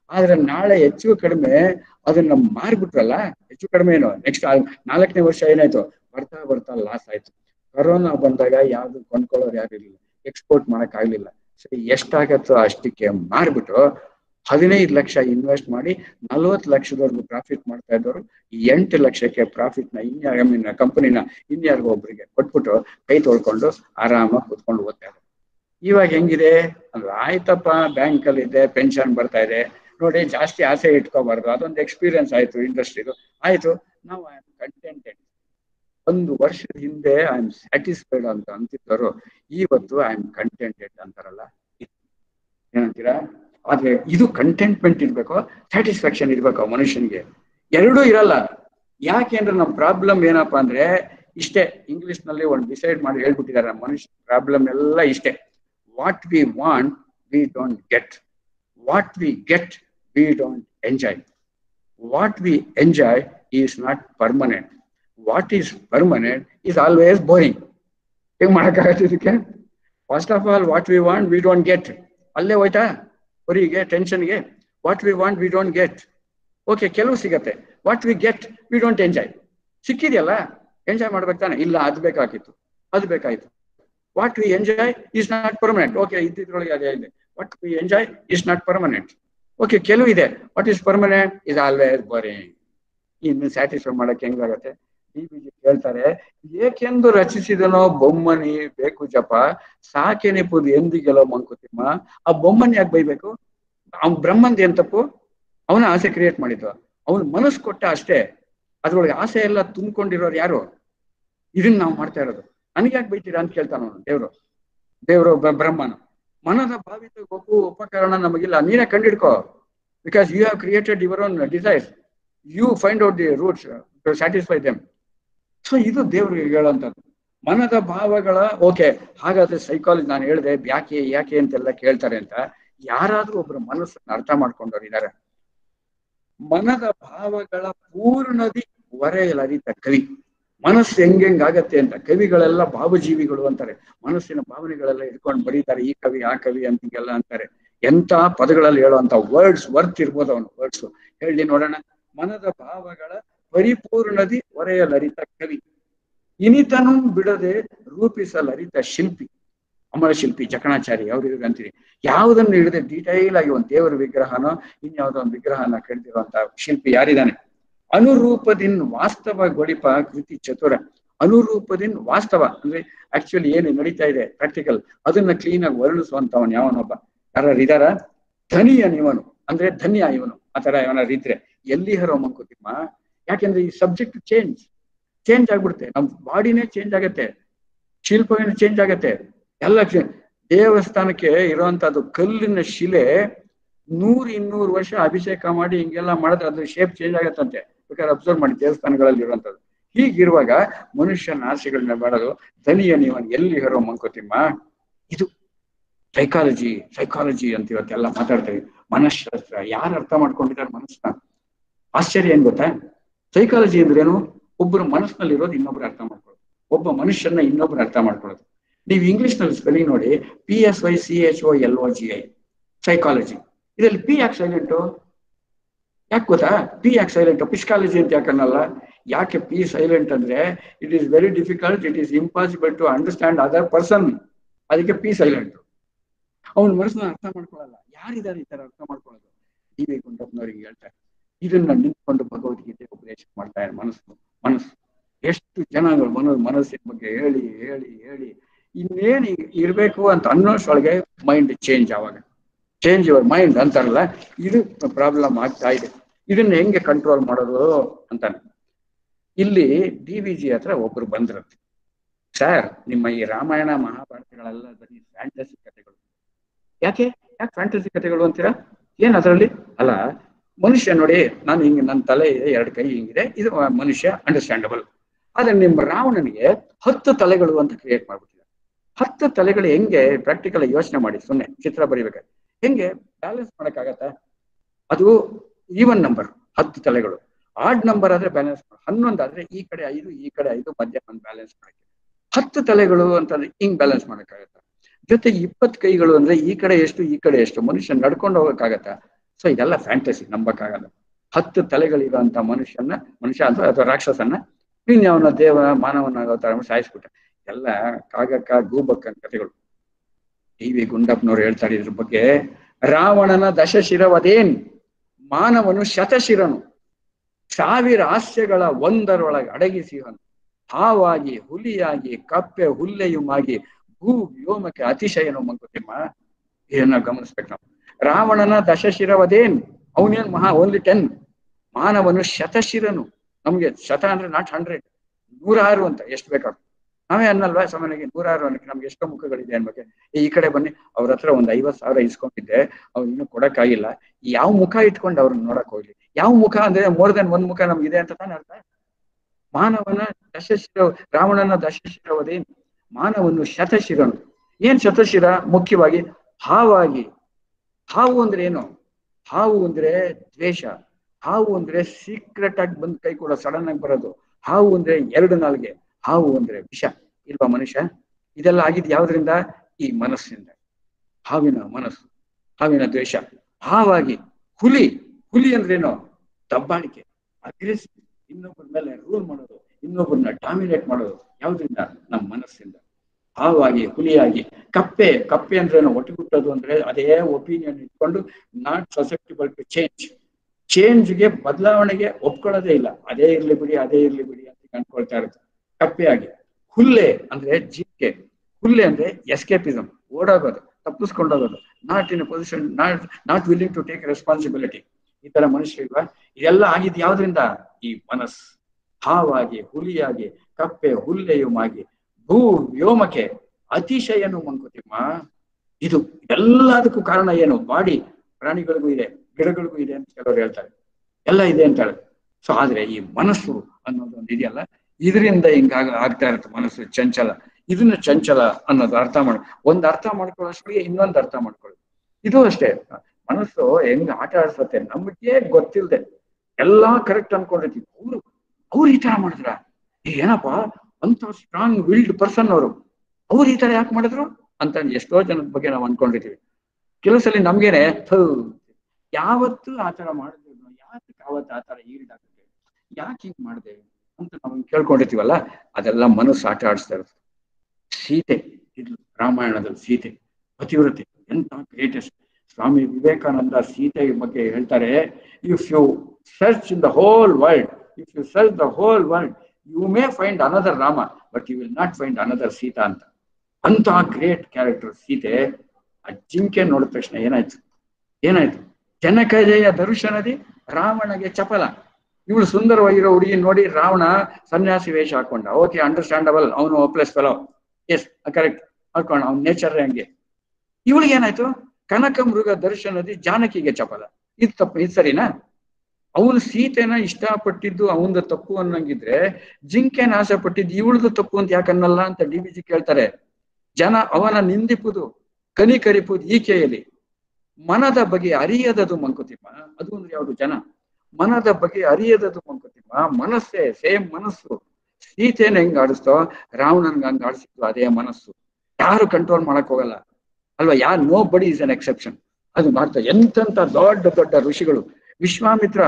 ಆದ್ರೆ ನಾಳೆ ಹೆಚ್ಚು ಕಡಿಮೆ ಅದನ್ನ ಮಾರ್ಬಿಟ್ರಲ್ಲ, ಹೆಚ್ಚು ಕಡಿಮೆ ಏನು ನೆಕ್ಸ್ಟ್ ನಾಲ್ಕನೇ ವರ್ಷ ಏನಾಯ್ತು, ಬರ್ತಾ ಬರ್ತಾ ಲಾಸ್ ಆಯ್ತು. ಕೊರೋನಾ ಬಂದಾಗ ಯಾವ್ದು ಕೊಂಡ್ಕೊಳ್ಳೋರು ಯಾರು ಇರಲಿಲ್ಲ, ಎಕ್ಸ್ಪೋರ್ಟ್ ಮಾಡಕ್ ಆಗ್ಲಿಲ್ಲ. ಸರಿ, ಎಷ್ಟಾಗತ್ತೋ ಅಷ್ಟಕ್ಕೆ ಮಾರ್ಬಿಟ್ಟು ಹದಿನೈದು ಲಕ್ಷ ಇನ್ವೆಸ್ಟ್ ಮಾಡಿ ನಲ್ವತ್ತು ಲಕ್ಷದವರೆಗೂ ಪ್ರಾಫಿಟ್ ಮಾಡ್ತಾ ಇದ್ದವರು ಎಂಟು ಲಕ್ಷಕ್ಕೆ ಪ್ರಾಫಿಟ್ ನ ಇನ್ಯಾ ಐ ಮೀನ್ ಕಂಪನಿನ ಇನ್ಯಾರಿಗೋ ಒಬ್ರಿಗೆ ಕೊಟ್ಬಿಟ್ಟು ಕೈ ತೊಳ್ಕೊಂಡು ಆರಾಮಾಗಿ ಕುತ್ಕೊಂಡು ಓದ್ತಾ ಇದ್ದಾರೆ. ಇವಾಗ ಹೆಂಗಿದೆ ಅಂದ್ರೆ, ಆಯ್ತಪ್ಪ ಬ್ಯಾಂಕ್ ಅಲ್ಲಿ ಇದೆ, ಪೆನ್ಷನ್ ಬರ್ತಾ ಇದೆ ನೋಡಿ, ಜಾಸ್ತಿ ಆಸೆ ಇಟ್ಕೋಬಾರ್ದು, ಅದೊಂದು ಎಕ್ಸ್ಪೀರಿಯನ್ಸ್ ಆಯ್ತು ಇಂಡಸ್ಟ್ರಿದು ಆಯ್ತು, ನಾವು ಐ ಆಮ್ ಕಂಟೆಂಟೆಡ್. ಒಂದು ವರ್ಷದ ಹಿಂದೆ ಐ ಆಮ್ ಸ್ಯಾಟಿಸ್ಫೈಡ್ ಅಂತ ಅಂತಿದ್ದರು, ಇವತ್ತು ಐ ಆಮ್ ಕಂಟೆಂಟೆಡ್ ಅಂತಾರಲ್ಲ, ಏನಂತೀರಾ? ಆದ್ರೆ ಇದು ಕಂಟೆಂಟ್ಮೆಂಟ್ ಇರ್ಬೇಕು, ಸ್ಯಾಟಿಸ್ಫ್ಯಾಕ್ಷನ್ ಇರ್ಬೇಕು ಮನುಷ್ಯನಿಗೆ, ಎರಡೂ ಇರಲ್ಲ. ಯಾಕೆಂದ್ರೆ ನಮ್ಮ ಪ್ರಾಬ್ಲಮ್ ಏನಪ್ಪಾ ಅಂದ್ರೆ ಇಷ್ಟೇ, ಇಂಗ್ಲಿಷ್ ನಲ್ಲಿ ಒಂದು ಡಿಸೈಡ್ ಮಾಡಿ ಹೇಳ್ಬಿಟ್ಟಿದ್ದಾರೆ, ನಮ್ಮ ಮನುಷ್ಯ ಪ್ರಾಬ್ಲಮ್ ಎಲ್ಲ ಇಷ್ಟೇ, what we want we don't get, what we get we don't enjoy, what we enjoy is not permanent, what is permanent is always boring. ಹೆಂಗ್ ಮಾಡಕ್ಕಾಗತ್ತೆ ಇದಕ್ಕೆ? First of all what we want we don't get, ಅಲ್ಲೇ ಹೋಯ್ತಾ ಹೊರಿಗೆ ಟೆನ್ಷನ್ಗೆ. What we want we don't get, okay ಕೆಲವು ಸಿಗತ್ತೆ. What we get we don't enjoy, ಸಿಕ್ಕಿದೆಯಲ್ಲ ಎಂಜಾಯ್ ಮಾಡ್ಬೇಕು ತಾನೆ, ಇಲ್ಲ ಅದು ಬೇಕಾಗಿತ್ತು ಅದು ಬೇಕಾಯ್ತು. What we enjoy is not permanent, okay ಇದ್ದಿದ್ರೊಳಗೆ ಅದೇ ಇದೆ. What we enjoy is not permanent, okay ಕೆಲವು ಇದೆ. What is permanent is always boring. ಇನ್ನು ಸ್ಯಾಟಿಸ್ಫೈ ಮಾಡಕ್ಕೆ ಹೆಂಗಾಗತ್ತೆ? ಡಿ ಬಿ ಜಿ ಕೇಳ್ತಾರೆ, ಏಕೆಂದು ರಚಿಸಿದನೋ ಬೊಮ್ಮನಿ ಬೇಕು ಜಪ, ಸಾಕೆ ನೆಪುದು ಎಂದಿಗೆಲ್ಲ ಮಂಕುತಿಮ್ಮ. ಆ ಬೊಮ್ಮನ್ ಯಾಕೆ ಬೈಬೇಕು? ಅವ್ನ್ ಬ್ರಹ್ಮಂದ್ ಏನ್ ತಪ್ಪು? ಅವನ ಆಸೆ ಕ್ರಿಯೇಟ್ ಮಾಡಿದ್ದು, ಅವನ ಮನಸ್ಸು ಕೊಟ್ಟ ಅಷ್ಟೇ. ಅದ್ರೊಳಗೆ ಆಸೆ ಎಲ್ಲ ತುಂಬಿಕೊಂಡಿರೋರು ಯಾರು? ಇದನ್ನ ನಾವು ಮಾಡ್ತಾ ಇರೋದು. ನನಗೆ ಯಾಕೆ ಬೈತೀರಾ ಅಂತ ಕೇಳ್ತಾನ ಅವನು, ದೇವ್ರು ದೇವ್ರು ಬ್ರಹ್ಮನ. ಮನದ ಭಾವಿತ ಗೊಪ್ಪು ಉಪಕರಣ ನಮಗಿಲ್ಲ, ನೀನೇ ಕಂಡಿಡ್ಕೋ. Because you have created your own desires, you find out the routes to satisfy them. So ಇದು ದೇವ್ರಿಗೆ ಹೇಳೋಂಥದ್ದು. ಮನದ ಭಾವಗಳ ಓಕೆ, ಹಾಗಾದ್ರೆ ಸೈಕಾಲಜಿ ನಾನು ಹೇಳಿದೆ ಯಾಕೆ ಯಾಕೆ ಅಂತೆಲ್ಲ ಕೇಳ್ತಾರೆ ಅಂತ, ಯಾರಾದ್ರೂ ಒಬ್ರು ಮನಸ್ಸನ್ನು ಅರ್ಥ ಮಾಡ್ಕೊಂಡವ್ರು ಇದ್ದಾರೆ? ಮನದ ಭಾವಗಳ ಪೂರ್ಣದಿ ಹೊರೆಯಲರಿತ ಕವಿ. ಮನಸ್ಸು ಹೆಂಗೆಂಗಾಗತ್ತೆ ಅಂತ ಕವಿಗಳೆಲ್ಲ ಭಾವಜೀವಿಗಳು ಅಂತಾರೆ. ಮನಸ್ಸಿನ ಭಾವನೆಗಳೆಲ್ಲ ಇಟ್ಕೊಂಡು ಬರೀತಾರೆ, ಈ ಕವಿ ಆ ಕವಿ ಅಂತಿಗೆಲ್ಲ ಅಂತಾರೆ. ಎಂತ ಪದಗಳಲ್ಲಿ ಹೇಳುವಂತ ವರ್ಡ್ಸ್ ವರ್ತ್ ಇರ್ಬೋದು ಅವನು ವರ್ಡ್ಸ್. ಹೇಳಿ ನೋಡೋಣ. ಮನದ ಭಾವಗಳ ಪರಿಪೂರ್ಣದಿ ಹೊರೆಯಲರಿತ ಕವಿ, ಇನಿತನು ಬಿಡದೆ ರೂಪಿಸಲರಿತ ಶಿಲ್ಪಿ. ಅಮರ ಶಿಲ್ಪಿ ಜಕಣಾಚಾರಿ ಅವ್ರು ಇವ್ರು ಅಂತೀರಿ. ಯಾವುದನ್ನು ಹಿಡಿದ್ರೆ ಡೀಟೈಲ್ ಆಗಿ ಒಂದು ದೇವರ ವಿಗ್ರಹನೋ ಇನ್ಯಾವುದೋ ಒಂದು ವಿಗ್ರಹನ ಕೆಡ್ತಿರುವಂತ ಶಿಲ್ಪಿ ಯಾರಿದ್ದಾನೆ? ಅನುರೂಪದಿನ್ ವಾಸ್ತವ ಗೊಳಿಪ ಕೃತಿ ಚತುರ. ಅನುರೂಪದಿನ್ ವಾಸ್ತವ ಅಂದ್ರೆ ಆಕ್ಚುಲಿ ಏನು ನಡೀತಾ ಇದೆ ಪ್ರಾಕ್ಟಿಕಲ್, ಅದನ್ನ ಕ್ಲೀನ್ ಆಗಿ ವರ್ಣಿಸುವಂತವನ್ ಯಾವನೊಬ್ಬ ಯಾರು ಇದಾರ? ಧನಿಯ ಇವನು ಅಂದ್ರೆ ಧನ್ಯ ಇವನು. ಆತರ ಇವನಾರು ಇದ್ರೆ ಎಲ್ಲಿ ಹರೋ ಮಂಕುತಿಮ್ಮ. ಯಾಕೆಂದ್ರೆ ಈ ಸಬ್ಜೆಕ್ಟ್ ಚೇಂಜ್ ಚೇಂಜ್ ಆಗ್ಬಿಡುತ್ತೆ, ನಮ್ ಬಾಡಿನೇ ಚೇಂಜ್ ಆಗತ್ತೆ, ಶಿಲ್ಪವೇನು ಚೇಂಜ್ ಆಗತ್ತೆ, ಎಲ್ಲ ದೇವಸ್ಥಾನಕ್ಕೆ ಇರುವಂತದ್ದು ಕಲ್ಲಿನ ಶಿಲೆ ನೂರ್ ಇನ್ನೂರು ವರ್ಷ ಅಭಿಷೇಕ ಮಾಡಿ ಹಿಂಗೆಲ್ಲ ಮಾಡಿದ್ರೆ ಅದ್ರ ಶೇಪ್ ಚೇಂಜ್ ಆಗತ್ತಂತೆ. ಬೇಕಾದ್ರೆ ಅಬ್ಸರ್ವ್ ಮಾಡಿ ದೇವಸ್ಥಾನಗಳಲ್ಲಿ ಇರುವಂತದ್ದು. ಹೀಗಿರುವಾಗ ಮನುಷ್ಯನ ಆಸೆಗಳನ್ನ ಬೇಡದು ಧನಿಯ ನೀವನ್ ಎಲ್ಲಿ ಹರೋ ಮಂಕುತಿಮ್ಮ. ಇದು ಸೈಕಾಲಜಿ ಸೈಕಾಲಜಿ ಅಂತ ಇವತ್ತೆಲ್ಲ ಮಾತಾಡ್ತೇವೆ. ಮನಃಶಾಸ್ತ್ರ ಯಾರು ಅರ್ಥ ಮಾಡ್ಕೊಂಡಿದ್ದಾರೆ ಮನಸ್ಸನ್ನ? ಆಶ್ಚರ್ಯ ಏನ್ ಗೊತ್ತಾ? ಸೈಕಾಲಜಿ ಅಂದ್ರೇನು? ಒಬ್ಬರು ಮನಸ್ಸಿನಲ್ಲಿ ಇರೋದು ಇನ್ನೊಬ್ರು ಅರ್ಥ ಮಾಡ್ಕೊಳ್ಳೋದು, ಒಬ್ಬ ಮನುಷ್ಯನ ಇನ್ನೊಬ್ರು ಅರ್ಥ ಮಾಡ್ಕೊಳ್ಳೋದು. ನೀವು ಇಂಗ್ಲಿಷ್ ನಲ್ಲಿ ಸ್ಪೆಲ್ಲಿಂಗ್ ನೋಡಿ, P S Y C H O L O G I psychology. ಇದರಲ್ಲಿ ಪಿ ಯಾಕೆ ಸೈಲೆಂಟು? ಯಾಕೆ ಗೊತ್ತಾ? ಪಿ ಯಾಕೆ ಸೈಲೆಂಟು? ಪಿಸ್ಕಾಲಜಿ ಅಂತ ಯಾಕನ್ನಲ್ಲ. ಯಾಕೆ ಪಿ ಸೈಲೆಂಟ್ ಅಂದ್ರೆ it is very difficult, it is impossible to understand other person. ಅದಕ್ಕೆ ಪಿ ಸೈಲೆಂಟ್. ಅವನ ಮನಸ್ಸನ್ನ ಅರ್ಥ ಮಾಡ್ಕೊಳ್ಳಲ್ಲ. ಯಾರಿದ್ದಾರೆ ಈ ತರ ಅರ್ಥ ಮಾಡ್ಕೊಳ್ಳೋದು? ಡಿ ವಿ ಗುಂಡಪ್ಪನವ್ರಿಗೆ ಹೇಳ್ತಾರೆ, ಇದನ್ನ ನಿಂತ್ಕೊಂಡು ಭಗವದ್ಗೀತೆ ಉಪದೇಶ ಮಾಡ್ತಾರೆ. ಮನಸ್ಸು ಮನಸ್ಸು ಎಷ್ಟು ಜನಗಳು ಮನೋ ಮನಸ್ಸಿನ ಬಗ್ಗೆ ಹೇಳಿ ಹೇಳಿ ಹೇಳಿ ಇನ್ನೇನು ಇರ್ಬೇಕು ಅಂತ ಅನ್ನೋಷ್ಟೊಳಗೆ ಮೈಂಡ್ ಚೇಂಜ್. ಆವಾಗ ಚೇಂಜ್ ಯುವರ್ ಮೈಂಡ್ ಅಂತಾರಲ್ಲ, ಇದು ಪ್ರಾಬ್ಲಮ್ ಆಗ್ತಾ ಇದೆ. ಇದನ್ನ ಹೆಂಗೆ ಕಂಟ್ರೋಲ್ ಮಾಡೋದು ಅಂತಾನೆ. ಇಲ್ಲಿ ಡಿ ವಿ ಜಿ ಹತ್ರ ಒಬ್ರು ಬಂದ್ರಂತೆ, ಸರ್ ನಿಮ್ಮ ಈ ರಾಮಾಯಣ ಮಹಾಭಾರತಗಳೆಲ್ಲ ಬರೀ ಫ್ಯಾಂಟಸಿ ಕಥೆಗಳು. ಯಾಕೆ ಯಾಕೆ ಫ್ಯಾಂಟಸಿ ಕಥೆಗಳು ಅಂತೀರಾ? ಏನ್ ಅದರಲ್ಲಿ? ಅಲ್ಲ ಮನುಷ್ಯ ನೋಡಿ, ನಾನು ಹಿಂಗೆ ನನ್ನ ತಲೆ ಇದೆ, ಎರಡು ಕೈ ಹಿಂಗಿದೆ, ಇದು ಮನುಷ್ಯ ಅಂಡರ್ಸ್ಟ್ಯಾಂಡಬಲ್. ಆದ್ರೆ ನಿಮ್ಮ ರಾವಣನಿಗೆ ಹತ್ತು ತಲೆಗಳು ಅಂತ ಕ್ರಿಯೇಟ್ ಮಾಡ್ಬಿಟ್ಟಿದ್ದಾರೆ. ಹತ್ತು ತಲೆಗಳು ಹೆಂಗೆ ಪ್ರಾಕ್ಟಿಕಲ್ ಯೋಚನೆ ಮಾಡಿ, ಸುಮ್ಮನೆ ಚಿತ್ರ ಬರಿಬೇಕಾದ್ರೆ ಹೆಂಗೆ ಬ್ಯಾಲೆನ್ಸ್ ಮಾಡಕ್ಕಾಗತ್ತ? ಅದು ಈವನ್ ನಂಬರ್ ಹತ್ತು ತಲೆಗಳು. ಆಡ್ ನಂಬರ್ ಆದ್ರೆ ಬ್ಯಾಲೆನ್ಸ್ ಮಾಡ, ಹನ್ನೊಂದು ಆದ್ರೆ ಈ ಕಡೆ ಐದು ಈ ಕಡೆ ಐದು ಮಧ್ಯ ಒಂದು ಬ್ಯಾಲೆನ್ಸ್ ಮಾಡಕ್ಕೆ. ಹತ್ತು ತಲೆಗಳು ಅಂತಂದ್ರೆ ಹಿಂಗ್ ಬ್ಯಾಲೆನ್ಸ್ ಮಾಡಕ್ಕಾಗತ್ತ? ಜೊತೆಗೆ ಇಪ್ಪತ್ತು ಕೈಗಳು ಅಂದ್ರೆ ಈ ಕಡೆ ಎಷ್ಟು ಈ ಕಡೆ ಎಷ್ಟು, ಮನುಷ್ಯ ನಡ್ಕೊಂಡು ಹೋಗಕ್ಕಾಗತ್ತ? ಸೊ ಇದೆಲ್ಲ ಫ್ಯಾಂಟಸಿ, ನಂಬಕ್ಕಾಗಲ್ಲ. ಹತ್ತು ತಲೆಗಳಿರುವಂತ ಮನುಷ್ಯನ ಮನುಷ್ಯ ಅಂತ ಅಥವಾ ರಾಕ್ಷಸನ್ನ ಇನ್ನು ಅವನ ದೇವ ಮಾನವನ ಅವತಾರ ಸಾಯಿಸ್ಬಿಟ್ಟ. ಎಲ್ಲ ಕಾಗಕ್ಕ ಗೂಬಕ್ಕನ ಕಥೆಗಳು. ಟಿ ವಿ ಗುಂಡಪ್ಪನವ್ರು ಹೇಳ್ತಾರೆ ಇದ್ರ ಬಗ್ಗೆ. ರಾವಣನ ದಶಶಿರವದೇನ್, ಮಾನವನು ಶತಶಿರನು, ಸಾವಿರ ಹಾಸ್ಯಗಳ ಒಂದರೊಳಗೆ ಅಡಗಿಸಿಹನು, ಹಾವಾಗಿ ಹುಲಿಯಾಗಿ ಕಪ್ಪೆ ಹುಲ್ಲೆಯುಮಾಗಿ ಭೂ ವ್ಯೋಮಕ್ಕೆ ಅತಿಶಯನು ಮಂಕುತಿಮ್ಮ. ಇದನ್ನ ಗಮನಿಸ್ಬೇಕು ನಾವು. ರಾವಣನ ದಶಶಿರವದೇನ್, ಅವನೇನ್ ಮಹಾ ಓನ್ಲಿ ಟೆನ್. ಮಾನವನು ಶತಶಿರನು, ನಮ್ಗೆ ಶತ ಅಂದ್ರೆ ನಾಟ್ ಹಂಡ್ರೆಡ್, ನೂರಾರು ಅಂತ ಎಷ್ಟು ಬೇಕಾದ್ರು. ನಾವೇ ಅನ್ನಲ್ವಾ ಸಾಮಾನ್ಯವಾಗಿ ನೂರಾರು ಅನ್ನಕ್ಕೆ ನಮ್ಗೆ ಎಷ್ಟೋ ಮುಖಗಳಿದೆ ಅನ್ಬೇಕು. ಈ ಕಡೆ ಬನ್ನಿ, ಅವ್ರ ಹತ್ರ ಒಂದ್ ಐವತ್ ಸಾವಿರ ಇಸ್ಕೊಂಡಿದ್ದೆ, ಅವ್ರು ಇನ್ನೂ ಕೊಡಕ್ಕಾಗಿಲ್ಲ. ಯಾವ ಮುಖ ಇಟ್ಕೊಂಡು ಅವ್ರನ್ನ ನೋಡಕ್ ಹೋಗ್ಲಿ? ಯಾವ ಮುಖ ಅಂದ್ರೆ ಮೋರ್ ದೆನ್ ಒಂದ್ ಮುಖ ನಮ್ಗಿದೆ ಅಂತ ತಾನೇ ಅರ್ಥ. ಮಾನವನ ದಶಶಿರ ರಾವಣನ ದಶಶಿರವದೇನ್, ಮಾನವನು ಶತಶಿರನು. ಏನ್ ಶತಶಿರ? ಮುಖ್ಯವಾಗಿ ಹಾವಾಗಿ. ಹಾವು ಅಂದ್ರೆ ಏನು? ಹಾವು ಅಂದ್ರೆ ದ್ವೇಷ. ಹಾವು ಅಂದ್ರೆ ಸೀಕ್ರೆಟ್ ಆಗಿ ಬಂದ್ ಕೈ ಕೂಡ ಸಡನ್ ಆಗಿ ಬರೋದು. ಹಾವು ಅಂದ್ರೆ ಎರಡು ನಾಲ್ಗೆ. ಹಾವು ಅಂದ್ರೆ ವಿಷ ಇಲ್ವಾ ಮನುಷ್ಯ? ಇದೆಲ್ಲ ಆಗಿದ್ ಯಾವ್ದ್ರಿಂದ? ಈ ಮನಸ್ಸಿಂದ. ಹಾವಿನ ಮನಸ್ಸು, ಹಾವಿನ ದ್ವೇಷ. ಹಾವಾಗಿ ಹುಲಿ. ಹುಲಿ ಅಂದ್ರೇನು? ದಬ್ಬಾಳಿಕೆ, ಅಗ್ರೆಸಿವ್, ಇನ್ನೊಬ್ಬರ ಮೇಲೆ ರೂಲ್ ಮಾಡೋದು, ಇನ್ನೊಬ್ಬರನ್ನ ಡಾಮಿನೇಟ್ ಮಾಡೋದು. ಯಾವ್ದ್ರಿಂದ? ನಮ್ಮ ಮನಸ್ಸಿಂದ. ಹಾವಾಗಿ ಹುಲಿಯಾಗಿ. ಕಪ್ಪೆ. ಕಪ್ಪೆ ಅಂದ್ರೇನು? ಒಟ್ಟುಗುಟ್ಟೋದು ಅಂದ್ರೆ ಅದೇ ಒಪಿನಿಯನ್ ಇಟ್ಕೊಂಡು ನಾಟ್ ಸಸೆಪ್ಟಿಬಲ್ ಟು ಚೇಂಜ್. ಚೇಂಜ್ಗೆ, ಬದಲಾವಣೆಗೆ ಒಪ್ಕೊಳ್ಳೋದೇ ಇಲ್ಲ. ಅದೇ ಇರ್ಲಿ ಬಿಡಿ, ಅದೇ ಇರ್ಲಿ ಬಿಡಿ ಅಂತ ಕಂಡ್ಕೊಳ್ತಾ ಇರುತ್ತೆ. ಕಪ್ಪೆಯಾಗಿ. ಹುಲ್ಲೆ ಅಂದ್ರೆ ಜಿಂಕೆ. ಹುಲ್ಲೆ ಅಂದ್ರೆ ಎಸ್ಕೇಪಿಸಮ್, ಓಡಾಗೋದು, ತಪ್ಪಿಸ್ಕೊಂಡೋಗೋದು, not in position, not not willing to take responsibility. ಈ ತರ ಮನುಷ್ಯರಿಲ್ವಾ? ಇದೆಲ್ಲ ಆಗಿದ್ ಯಾವ್ದ್ರಿಂದ? ಈ ಮನಸ್ಸು. ಹಾವಾಗಿ ಹುಲಿಯಾಗಿ ಕಪ್ಪೆ ಹುಲ್ಲೆಯುಮಾಗಿ ಭೂ ವ್ಯೋಮಕ್ಕೆ ಅತಿಶಯನು ಮಂಕುತಿಮ್ಮ. ಇದು ಎಲ್ಲದಕ್ಕೂ ಕಾರಣ ಏನು? ಬಾಡಿ. ಪ್ರಾಣಿಗಳಿಗೂ ಇದೆ, ಗಿಡಗಳಿಗೂ ಇದೆ ಅಂತ ಕೆಲವರು ಹೇಳ್ತಾರೆ, ಎಲ್ಲ ಇದೆ ಅಂತ ಹೇಳಿ. ಸೊ ಆದ್ರೆ ಈ ಮನಸ್ಸು ಅನ್ನೋದೊಂದು ಇದೆಯಲ್ಲ, ಇದರಿಂದ ಹಿಂಗಾಗ ಆಗ್ತಾ ಇರುತ್ತೆ ಮನಸ್ಸು ಚಂಚಲ. ಇದನ್ನ ಚಂಚಲ ಅನ್ನೋದು ಅರ್ಥ ಮಾಡ ಒಂದ್ ಅರ್ಥ ಮಾಡ್ಕೊಳ್ಳೋಷ್ಟಿಗೆ ಇನ್ನೊಂದು ಅರ್ಥ ಮಾಡ್ಕೊಳ್ಳಿ. ಇದು ಅಷ್ಟೇ, ಮನಸ್ಸು ಹೆಂಗ್ ಆಟ ಆಡ್ಸತ್ತೆ ನಮ್ಗೆ ಗೊತ್ತಿಲ್ದೆ ಎಲ್ಲಾ ಕರೆಕ್ಟ್ ಅನ್ಕೊಂಡಿರ್ತೀವಿ. ಅವ್ರು ಅವ್ರು ಈ ತರ ಮಾಡಿದ್ರ, ಏನಪ್ಪಾ ಅಂತ ಸ್ಟ್ರಾಂಗ್ ವಿಲ್ಡ್ ಪರ್ಸನ್ ಅವರು, ಅವ್ರು ಈ ತರ ಯಾಕೆ ಮಾಡಿದ್ರು ಅಂತ ಎಷ್ಟೋ ಜನದ ಬಗ್ಗೆ ನಾವು ಅನ್ಕೊಂಡಿರ್ತೀವಿ. ಕೆಲವು ಸಲ ನಮ್ಗೇನೆ ಯಾವತ್ತು ಆತರ ಮಾಡಿದ್ರು, ಯಾಕೆ ಯಾವತ್ತು ಆತರ ಈಲ್ಡಾಗುತ್ತೆ, ಯಾಕೆ ಹಿಂಗ್ ಮಾಡಿದೆ ಅಂತ ನಾವು ಕೇಳ್ಕೊಂಡಿರ್ತೀವಲ್ಲ, ಅದೆಲ್ಲ ಮನಸ್ಸು ಆಟ ಆಡಿಸ್ತಾ ಇರುತ್ತೆ. ಸೀತೆ ಇದು ರಾಮಾಯಣದಲ್ಲಿ ಸೀತೆ ಪತಿವ್ರತೆ, ಎಂತ ಗ್ರೇಟೆಸ್ಟ್. ಸ್ವಾಮಿ ವಿವೇಕಾನಂದ ಸೀತೆ ಬಗ್ಗೆ ಹೇಳ್ತಾರೆ, if you search in the whole world, if you search the whole world you may find another Rama but you will not find another Sita ಅಂತ. ಅಂತ ಗ್ರೇಟ್ ಕ್ಯಾರೆಕ್ಟರ್ ಸೀತೆ. ಆ ಜಿಂಕೆ ನೋಡಿದ ತಕ್ಷಣ ಏನಾಯ್ತು ಏನಾಯ್ತು ಜನಕ ಜಯ ದರ್ಶನದಿ ರಾವಣಗೆ ಚಪಲ. ಇವಳು ಸುಂದರವಾಗಿರೋ ಹುಡುಗಿ ನೋಡಿ ರಾವಣ ಸನ್ಯಾಸಿ ವೇಷ ಹಾಕೊಂಡ. ಓಕೆ, ಅಂಡರ್ಸ್ಟ್ಯಾಂಡಬಲ್, ಅವನು ಪ್ಲಸ್ ಫೆಲೋ, ಎಸ್ ಕರೆಕ್ಟ್ ಹಾಕೊಂಡ, ಅವ್ನ ನೇಚರ್ ಹಂಗೆ. ಇವಳಿಗೆ ಏನಾಯ್ತು? ಕನಕ ಮೃಗ ದರ್ಶನದಿ ಜಾನಕಿಗೆ ಚಪಲ. ಇದು ತಪ್ಪು, ಇದು ಸರಿನಾ? ಅವನು ಸೀತೆನ ಇಷ್ಟಪಟ್ಟಿದ್ದು ಅವನದು ತಪ್ಪು ಅನ್ನಂಗಿದ್ರೆ ಜಿಂಕೆನ ಆಸೆ ಪಟ್ಟಿದ್ದು ಇವಳದು ತಪ್ಪು ಅಂತ ಯಾಕನ್ನಲ್ಲ ಅಂತ ಡಿ ವಿ ಜಿ ಕೇಳ್ತಾರೆ. ಜನ ಅವನ ನಿಂದಿಪುದು ಕನಿಕರಿಪುದು ಈಕೆಯಲ್ಲಿ, ಮನದ ಬಗೆ ಅರಿಯದದು ಮಂಕುತಿಮ್ಮ. ಅದು ಅಂದ್ರೆ ಯಾವುದು? ಜನ. ಮನದ ಬಗ್ಗೆ ಅರಿಯದದು ಮಂಕುತಿಮ್ಮ. ಮನಸ್ಸೇ ಸೇಮ್ ಮನಸ್ಸು. ಸೀತೆನ ಹೆಂಗ್ ಆಡಿಸ್ತೋ ರಾವಣನ್ಗ ಹಂಗ ಆಡಿಸಿದ್ದು ಅದೇ ಮನಸ್ಸು. ಯಾರು ಕಂಟ್ರೋಲ್ ಮಾಡಕ್ ಹೋಗಲ್ಲ ಅಲ್ವಾ? ಯಾರು? ನೋ ಬಡಿ ಇಸ್ ಅನ್ ಎಕ್ಸೆಪ್ಷನ್. ಅದು ಮಾಡ್ತಾ ಎಂತೆಂತ ದೊಡ್ಡ ದೊಡ್ಡ ಋಷಿಗಳು. ವಿಶ್ವಾಮಿತ್ರ